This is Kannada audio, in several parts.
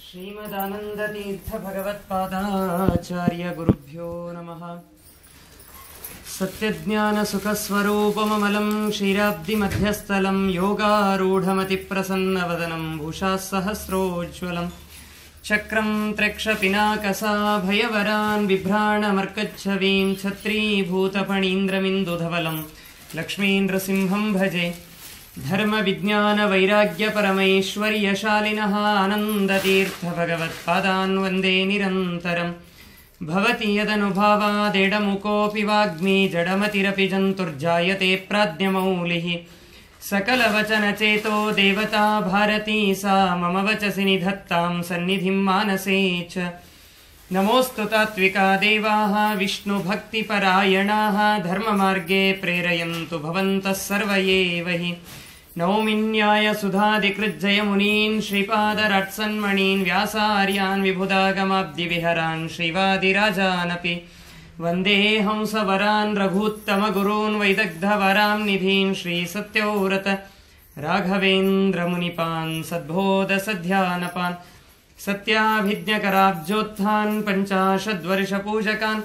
ಶ್ರೀಮದಾನಂದತೀರ್ಥ ಭಗವತ್ಪಾದಾಚಾರ್ಯ ಗುರುಭ್ಯೋ ನಮಃ. ಸತ್ಯಜ್ಞಾನ ಸುಖಸ್ವರೂಪಮಮಲಂ ಕ್ಷೀರಾಬ್ಧಿ ಮಧ್ಯಸ್ಥಲಂ ಯೋಗಾರೂಢಮತಿ ಪ್ರಸನ್ನವದನಂ ಭೂಷಾ ಸಹಸ್ರೋಜ್ವಲಂ ಚಕ್ರಂ ತ್ರಕ್ಷಪಿನಾಕಸಾ ಭಯವರಾನ್ ಬಿಭ್ರಾಣಮರ್ಕಚ್ಛವೀಂ ಛತ್ರೀಭೂತಫಣೀಂದ್ರಮಿಂದುಧವಲಂ ಲಕ್ಷ್ಮೀನೃಸಿಂಹಂ ಭಜೆ. ಧರ್ಮ ವಿಜ್ಞಾನ ವೈರಾಗ್ಯ ಪರಮೈಶ್ವರ್ಯಶಾಲಿನಃ ಆನಂದತೀರ್ಥ ಭಗವತ್ಪಾದಾನ್ ವಂದೇ ನಿರಂತರಂ. ಭವತಿ ಯದನುಭಾವಾದೇಡಮುಕೋಪಿ ವಾಗ್ಮಿ ಜಡಮತಿರಪಿ ಜಂತುರ್ಜಾಯತೆ ಪ್ರಾಜ್ಞಮೌಲಿಃ. ಸಕಲವಚನಚೇತೋ ದೇವತಾ ಭಾರತೀ ಸಾ ಮಮ ವಚಸಿ ನಿಧತ್ತಾಂ ಸನ್ನಿಧಿಂ ಮಾನಸೇ ಚ. ನಮೋऽस्तु ತಾತ್ವಿಕಾ ದೇವಾಃ ವಿಷ್ಣುಭಕ್ತಿಪರಾಯಣಾಃ ಧರ್ಮಮಾರ್ಗೇ ಪ್ರೇರಯन्तु ಭವಂತಃ ಸರ್ವ ಏವ ಹಿ. ನೌಮಿನ್ಯಾಯ ಸುಧಾಧಿಕೃಜ್ಜಯಮುನೀನ್ ಶ್ರೀಪಾದರಾಟ್ಸನ್ಮಣೀನ್ ವ್ಯಾಸಾರ್ಯಾನ್ ವಿಬುಧಾಗಮಾಬ್ಧಿವಿಹರಾನ್ ಶ್ರೀವಾದಿರಾಜಾನಪಿ ವಂದೇ ಹಂಸವರಾನ್ ರಘೂತ್ತಮಗುರೂನ್ ವೈದಗ್ಧವರಾಂ ನಿಧೀನ್ ಶ್ರೀಸತ್ಯವ್ರತ ರಾಘವೇಂದ್ರಮುನಿಪಾನ್ ಸದ್ಬೋಧಸಧ್ಯಾನಪಾನ್ ಸತ್ಯಾಭಿಜ್ಞಕರಾಬ್ಜೋತ್ಥಾನ್ ಪಂಚಾಶದ್ವರ್ಷಪೂಜಕಾನ್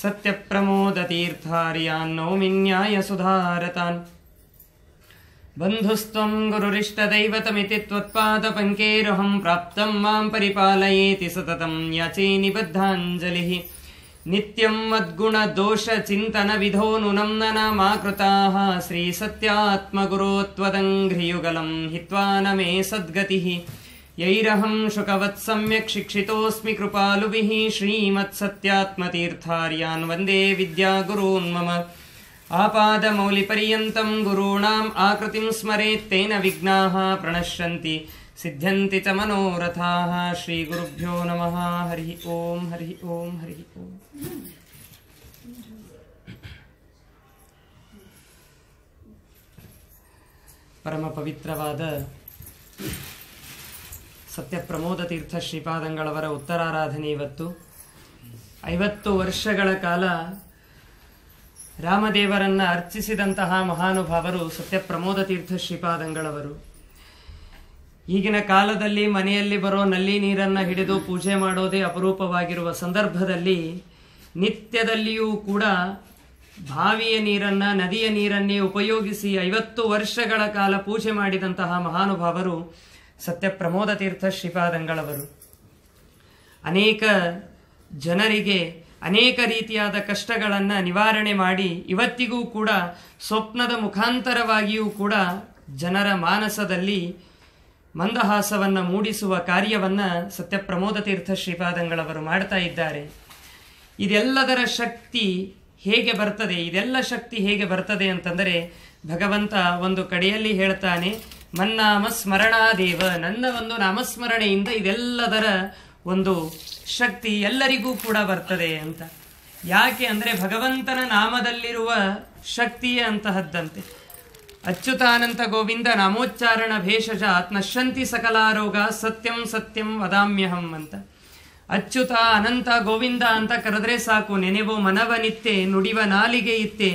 ಸತ್ಯಪ್ರಮೋದತೀರ್ಥಾರ್ಯಾನ್ ನೌಮಿನ್ಯಾಯ ಸುಧಾರತಾನ್. ಬಂಧುಸ್ತ್ವಂ ಗುರುರಿಷ್ಟದೈವತಮಿತಿ ತ್ವತ್ಪಾದಪಂಕೇರುಹಂ ಪ್ರಾಪ್ತಂ ಮಾಂ ಪರಿಪಾಲಯೇತಿ ಸತತಂ ಯಾಚೇ ನಿಬದ್ಧಾಂಜಲಿಃ. ನಿತ್ಯಂ ಮದ್ಗುಣದೋಷಚಿಂತನ ವಿಧೋ ನೂನಂ ನನಾಮಾಕೃತಾಃ ಶ್ರೀಸತ್ಯಾತ್ಮಗುರೋ ತ್ವದಂಘ್ರಿಯುಗಲಂ ಹಿತ್ವಾ ನ ಮೇ ಸದ್ಗತಿಃ. ಯೈರಹಂ ಶುಕವತ್ ಸಮ್ಯಕ್ ಶಿಕ್ಷಿತೋಸ್ಮಿ ಕೃಪಾಲುಭಿಃ ಶ್ರೀಮತ್ಸತ್ಯಾತ್ಮತೀರ್ಥಾರ್ಯಾನ್ ವಂದೇ ವಿದ್ಯಾಗುರೂನ್ ಮಮ. ಆಪಾದಮೌಲಿಪರ್ಯಂತಂ ಗುರುಣಾಂ ಆಕೃತಿಂ ಸ್ಮರೇತ್ ತೇನ ವಿಘ್ನಾಃ ಪ್ರಣಶ್ಯಂತಿ ಸಿದ್ಧ್ಯಂತಿ ಚ ಮನೋರಥಾಃ. ಶ್ರೀ ಗುರುಭ್ಯೋ ನಮಃ. ಹರಿ ಓಂ ಹರಿ ಓಂ ಹರಿ ಓಂ. ಪರಮ ಪವಿತ್ರವಾದ ಸತ್ಯಪ್ರಮೋದ ತೀರ್ಥ ಶ್ರೀಪಾದಂಗಳವರ ಉತ್ತರಾರಾಧನೆ ಇವತ್ತು. 50 ವರ್ಷಗಳ ಕಾಲ ರಾಮದೇವರನ್ನ ಅರ್ಚಿಸಿದಂತಹ ಮಹಾನುಭಾವರು ಸತ್ಯಪ್ರಮೋದ ತೀರ್ಥ ಶ್ರೀಪಾದಂಗಳವರು. ಈಗಿನ ಕಾಲದಲ್ಲಿ ಮನೆಯಲ್ಲಿ ಬರೋ ನಲ್ಲಿ ನೀರನ್ನು ಹಿಡಿದು ಪೂಜೆ ಮಾಡೋದೇ ಅಪರೂಪವಾಗಿರುವ ಸಂದರ್ಭದಲ್ಲಿ ನಿತ್ಯದಲ್ಲಿಯೂ ಕೂಡ ಬಾವಿಯ ನೀರನ್ನ, ನದಿಯ ನೀರನ್ನೇ ಉಪಯೋಗಿಸಿ 50 ವರ್ಷಗಳ ಕಾಲ ಪೂಜೆ ಮಾಡಿದಂತಹ ಮಹಾನುಭಾವರು ಸತ್ಯಪ್ರಮೋದ ತೀರ್ಥ ಶ್ರೀಪಾದಂಗಳವರು. ಅನೇಕ ಜನರಿಗೆ ಅನೇಕ ರೀತಿಯಾದ ಕಷ್ಟಗಳನ್ನು ನಿವಾರಣೆ ಮಾಡಿ ಇವತ್ತಿಗೂ ಕೂಡ ಸ್ವಪ್ನದ ಮುಖಾಂತರವಾಗಿಯೂ ಕೂಡ ಜನರ ಮಾನಸದಲ್ಲಿ ಮಂದಹಾಸವನ್ನು ಮೂಡಿಸುವ ಕಾರ್ಯವನ್ನು ಸತ್ಯಪ್ರಮೋದ ತೀರ್ಥ ಶ್ರೀಪಾದಂಗಳವರು ಮಾಡ್ತಾ ಇದ್ದಾರೆ. ಇದೆಲ್ಲದರ ಶಕ್ತಿ ಹೇಗೆ ಬರ್ತದೆ? ಇದೆಲ್ಲ ಶಕ್ತಿ ಹೇಗೆ ಬರ್ತದೆ ಅಂತಂದರೆ, ಭಗವಂತ ಒಂದು ಕಡೆಯಲ್ಲಿ ಹೇಳ್ತಾನೆ, ಮನ್ನಾಮ ಸ್ಮರಣಾದೇವ, ನನ್ನ ಒಂದು ನಾಮಸ್ಮರಣೆಯಿಂದ ಇದೆಲ್ಲದರ ಒಂದು ಶಕ್ತಿ ಎಲ್ಲರಿಗೂ ಕೂಡ ಬರ್ತದೆ ಅಂತ. ಯಾಕೆ ಅಂದರೆ ಭಗವಂತನ ನಾಮದಲ್ಲಿರುವ ಶಕ್ತಿಯೇ ಅಂತಹದ್ದಂತೆ. ಅಚ್ಯುತಾನಂತ ಗೋವಿಂದ ನಾಮೋಚ್ಚಾರಣ ಭೇಷಜಾತ್ ನಶ್ಯಂತಿ ಸಕಲಾರೋಗ ಸತ್ಯಂ ಸತ್ಯಂ ವದಾಮ್ಯಹಂ ಅಂತ. ಅಚ್ಯುತ ಅನಂತ ಗೋವಿಂದ ಅಂತ ಕರೆದ್ರೆ ಸಾಕು, ನೆನೆವೋ ಮನವನಿತ್ತೆ, ನುಡಿವ ನಾಲಿಗೆ ಇತ್ತೆ,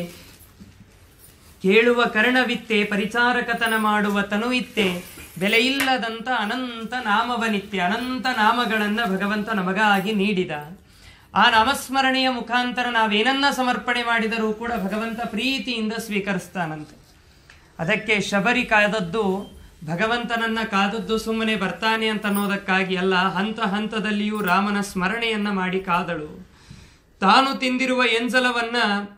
ಕೇಳುವ ಕರ್ಣವಿತ್ತೆ, ಪರಿಚಾರಕತನ ಮಾಡುವ ತನು ಇತ್ತೆ, ಬೆಲೆಯಿಲ್ಲದಂತ ಅನಂತ ನಾಮವನಿತ್ತೆ. ಅನಂತ ನಾಮಗಳನ್ನು ಭಗವಂತ ನಮಗಾಗಿ ನೀಡಿದ. ಆ ನಾಮಸ್ಮರಣೆಯ ಮುಖಾಂತರ ನಾವೇನನ್ನ ಸಮರ್ಪಣೆ ಮಾಡಿದರೂ ಕೂಡ ಭಗವಂತ ಪ್ರೀತಿಯಿಂದ ಸ್ವೀಕರಿಸ್ತಾನಂತೆ. ಅದಕ್ಕೆ ಶಬರಿ ಕಾದದ್ದು, ಭಗವಂತನನ್ನ ಕಾದದ್ದು ಸುಮ್ಮನೆ ಬರ್ತಾನೆ ಅಂತ ಅನ್ನೋದಕ್ಕಾಗಿ ಅಲ್ಲ, ಹಂತ ಹಂತದಲ್ಲಿಯೂ ರಾಮನ ಸ್ಮರಣೆಯನ್ನ ಮಾಡಿ ಕಾದಳು. ತಾನು ತಿಂದಿರುವ ಎಂಜಲವನ್ನ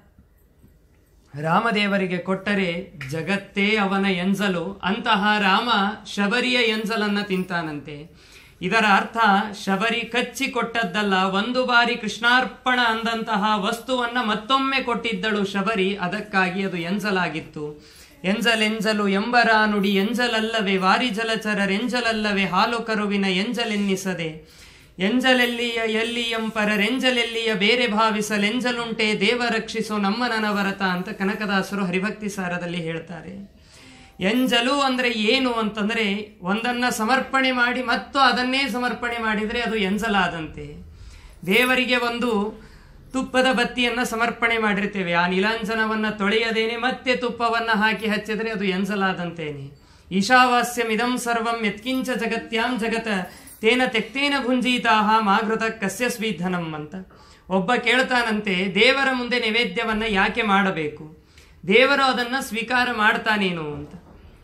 ರಾಮದೇವರಿಗೆ ಕೊಟ್ಟರೆ ಜಗತ್ತೇ ಅವನ ಎಂಜಲು. ಅಂತಹ ರಾಮ ಶಬರಿಯ ಎಂಜಲನ್ನ ತಿಂತಾನಂತೆ. ಇದರ ಅರ್ಥ ಶಬರಿ ಕಚ್ಚಿ ಕೊಟ್ಟದ್ದಲ್ಲ, ಒಂದು ಬಾರಿ ಕೃಷ್ಣಾರ್ಪಣ ಅಂದಂತಹ ವಸ್ತುವನ್ನ ಮತ್ತೊಮ್ಮೆ ಕೊಟ್ಟಿದ್ದಳು ಶಬರಿ. ಅದಕ್ಕಾಗಿ ಅದು ಎಂಜಲಾಗಿತ್ತು. ಎಂಜಲೆಂಜಲು ಎಂಬರ ನುಡಿ ಎಂಜಲಲ್ಲವೇ, ವಾರಿ ಜಲಚರರೆಂಜಲಲ್ಲವೇ, ಹಾಲು ಕರುವಿನ ಎಂಜಲೆನ್ನಿಸದೆ, ಎಂಜಲೆಲ್ಲಿಯ ಎಲ್ಲಿಯಂ ಪರರೆಂಜಲೆಲ್ಲಿಯ ಬೇರೆ ಭಾವಿಸಲೆಂಜಲುಂಟೆ, ದೇವ ರಕ್ಷಿಸೋ ನಮ್ಮ ನನವರತ ಅಂತ ಕನಕದಾಸರು ಹರಿಭಕ್ತಿ ಸಾರದಲ್ಲಿ ಹೇಳ್ತಾರೆ. ಎಂಜಲು ಅಂದ್ರೆ ಏನು ಅಂತಂದ್ರೆ, ಒಂದನ್ನ ಸಮರ್ಪಣೆ ಮಾಡಿ ಮತ್ತು ಅದನ್ನೇ ಸಮರ್ಪಣೆ ಮಾಡಿದರೆ ಅದು ಎಂಜಲಾದಂತೆ. ದೇವರಿಗೆ ಒಂದು ತುಪ್ಪದ ಬತ್ತಿಯನ್ನ ಸಮರ್ಪಣೆ ಮಾಡಿರ್ತೇವೆ, ಆ ನೀಲಾಂಜನವನ್ನ ತೊಳೆಯದೇನೆ ಮತ್ತೆ ತುಪ್ಪವನ್ನ ಹಾಕಿ ಹಚ್ಚಿದರೆ ಅದು ಎಂಜಲಾದಂತೇನೆ. ಈಶಾವಾಸ್ಯಂ ಇದಂ ಸರ್ವಂ ಯತ್ಕಿಂಚ ಜಗತ್ಯಾಂ ಜಗತ ತೇನ ತೆಕ್ತೇನ ಭುಂಜೀತಾಹ ಮಾಘೃತ ಕಸ್ಯ ಸ್ವೀಧನಂ ಅಂತ. ಒಬ್ಬ ಕೇಳ್ತಾನಂತೆ, ದೇವರ ಮುಂದೆ ನೈವೇದ್ಯವನ್ನ ಯಾಕೆ ಮಾಡಬೇಕು, ದೇವರು ಅದನ್ನ ಸ್ವೀಕಾರ ಮಾಡ್ತಾನೇನು ಅಂತ.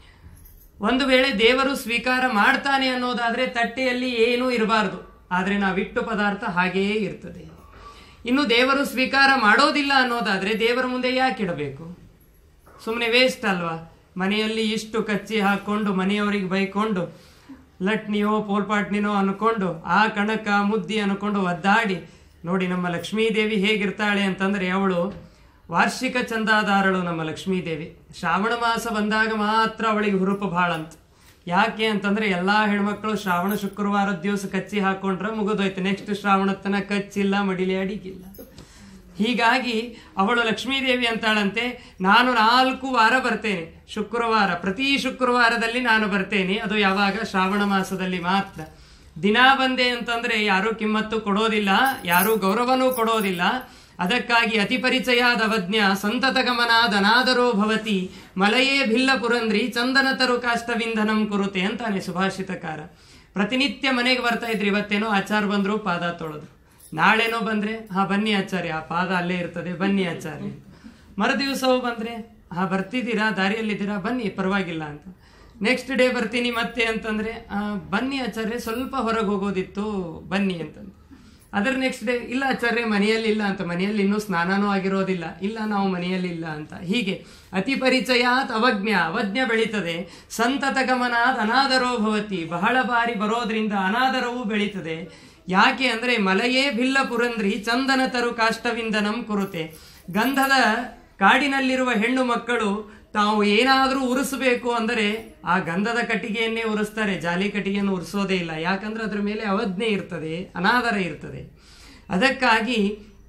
ಒಂದು ವೇಳೆ ದೇವರು ಸ್ವೀಕಾರ ಮಾಡ್ತಾನೆ ಅನ್ನೋದಾದ್ರೆ ತಟ್ಟೆಯಲ್ಲಿ ಏನೂ ಇರಬಾರ್ದು, ಆದ್ರೆ ನಾವಿಟ್ಟು ಪದಾರ್ಥ ಹಾಗೆಯೇ ಇರ್ತದೆ. ಇನ್ನು ದೇವರು ಸ್ವೀಕಾರ ಮಾಡೋದಿಲ್ಲ ಅನ್ನೋದಾದ್ರೆ ದೇವರ ಮುಂದೆ ಯಾಕೆ ಇಡಬೇಕು, ಸುಮ್ಮನೆ ವೇಸ್ಟ್ ಅಲ್ವಾ. ಮನೆಯಲ್ಲಿ ಇಷ್ಟು ಕಚ್ಚಿ ಹಾಕೊಂಡು ಮನೆಯವರಿಗೆ ಬೈಕೊಂಡು ಲಟ್ನಿಯೋ ಪೋಲ್ಪಾಟ್ನಿನೋ ಅನ್ಕೊಂಡು ಆ ಕಣಕ ಮುದ್ದಿ ಅನ್ಕೊಂಡು ಒದ್ದಾಡಿ ನೋಡಿ. ನಮ್ಮ ಲಕ್ಷ್ಮೀದೇವಿ ಹೇಗಿರ್ತಾಳೆ ಅಂತಂದ್ರೆ, ಅವಳು ವಾರ್ಷಿಕ ಚಂದಾದಾರಳು ನಮ್ಮ ಲಕ್ಷ್ಮೀದೇವಿ. ಶ್ರಾವಣ ಮಾಸ ಬಂದಾಗ ಮಾತ್ರ ಅವಳಿಗೆ ಹುರುಪು ಭಾಳ ಅಂತ. ಯಾಕೆ ಅಂತಂದ್ರೆ ಎಲ್ಲಾ ಹೆಣ್ಮಕ್ಳು ಶ್ರಾವಣ ಶುಕ್ರವಾರದ ದಿವಸ ಕಚ್ಚಿ ಹಾಕೊಂಡ್ರೆ ಮುಗಿದೋಯ್ತು, ನೆಕ್ಸ್ಟ್ ಶ್ರಾವಣತನ ಕಚ್ಚಿಲ್ಲ, ಮಡಿಲಿ ಅಡಿಗಿಲ್ಲ. ಹೀಗಾಗಿ ಅವಳು ಲಕ್ಷ್ಮೀದೇವಿ ಅಂತಾಳಂತೆ, ನಾನು 4 ವಾರ ಬರ್ತೇನೆ, ಶುಕ್ರವಾರ, ಪ್ರತಿ ಶುಕ್ರವಾರದಲ್ಲಿ ನಾನು ಬರ್ತೇನೆ. ಅದು ಯಾವಾಗ, ಶ್ರಾವಣ ಮಾಸದಲ್ಲಿ ಮಾತ್ರ. ದಿನ ಬಂದೆ ಅಂತಂದ್ರೆ ಯಾರೂ ಕಿಮ್ಮತ್ತು ಕೊಡೋದಿಲ್ಲ, ಯಾರೂ ಗೌರವನೂ ಕೊಡೋದಿಲ್ಲ. ಅದಕ್ಕಾಗಿ ಅತಿ ಪರಿಚಯಾದ ಅವಜ್ಞ ಸಂತತ ಗಮನಾದ ಅನಾದರೋ ಭವತಿ ಮಲಯೇ ಭಿಲ್ಲ ಪುರಂದ್ರಿ ಚಂದನ ತರು ಕಾಷ್ಟವಿಂಧನಂ ಕುರುತೆ ಅಂತಾನೆ ಸುಭಾಷಿತಕಾರ. ಪ್ರತಿನಿತ್ಯ ಮನೆಗೆ ಬರ್ತಾ ಇದ್ರಿ, ಇವತ್ತೇನೋ ಆಚಾರ ಬಂದ್ರು ಪಾದ ತೊಳೆದ್ರು, ನಾಳೆನೋ ಬಂದ್ರೆ ಬನ್ನಿ ಆಚಾರ್ಯ, ಆ ಪಾದ ಅಲ್ಲೇ ಇರ್ತದೆ, ಬನ್ನಿ ಆಚಾರ್ಯ. ಮರುದಿವಸವು ಬಂದ್ರೆ ಬರ್ತಿದ್ದೀರಾ, ದಾರಿಯಲ್ಲಿದ್ದೀರಾ, ಬನ್ನಿ ಪರವಾಗಿಲ್ಲ ಅಂತ. ನೆಕ್ಸ್ಟ್ ಡೇ ಬರ್ತೀನಿ ಮತ್ತೆ ಅಂತಂದ್ರೆ ಬನ್ನಿ ಆಚಾರ್ಯ, ಸ್ವಲ್ಪ ಹೊರಗೆ ಹೋಗೋದಿತ್ತು, ಬನ್ನಿ ಅಂತಂದ್ರೆ. ಅದರ ನೆಕ್ಸ್ಟ್ ಡೇ, ಇಲ್ಲ ಆಚಾರ್ಯ ಮನೆಯಲ್ಲಿ ಇಲ್ಲ ಅಂತ, ಮನೆಯಲ್ಲಿ ಇನ್ನೂ ಸ್ನಾನನೂ ಆಗಿರೋದಿಲ್ಲ, ಇಲ್ಲ ನಾವು ಮನೆಯಲ್ಲಿ ಇಲ್ಲ ಅಂತ. ಹೀಗೆ ಅತಿ ಪರಿಚಯಾತ್ ಅವಜ್ಞ ಬೆಳೀತದೆ. ಸಂತತ ಗಮನಾತ್ ಅನಾದರೋ ಭವತಿ, ಬಹಳ ಬಾರಿ ಬರೋದ್ರಿಂದ ಅನಾದರವೂ ಬೆಳೀತದೆ. ಯಾಕೆ ಅಂದ್ರೆ ಮಲಯೇ ಭಿಲ್ಲ ಪುರಂದ್ರಿ ಚಂದನ ತರು ಕಾಷ್ಟವಿಂಧನಂ ಕುರುತೆ. ಗಂಧದ ಕಾಡಿನಲ್ಲಿರುವ ಹೆಣ್ಣು ಮಕ್ಕಳು ತಾವು ಏನಾದರೂ ಉರಿಸಬೇಕು ಅಂದರೆ ಆ ಗಂಧದ ಕಟ್ಟಿಗೆಯನ್ನೇ ಉರಿಸ್ತಾರೆ, ಜಾಲಿ ಕಟ್ಟಿಗೆಯನ್ನು ಉರಿಸೋದೇ ಇಲ್ಲ. ಯಾಕಂದ್ರೆ ಅದ್ರ ಮೇಲೆ ಅವಜ್ಞೆ ಇರ್ತದೆ, ಅನಾದರ ಇರ್ತದೆ. ಅದಕ್ಕಾಗಿ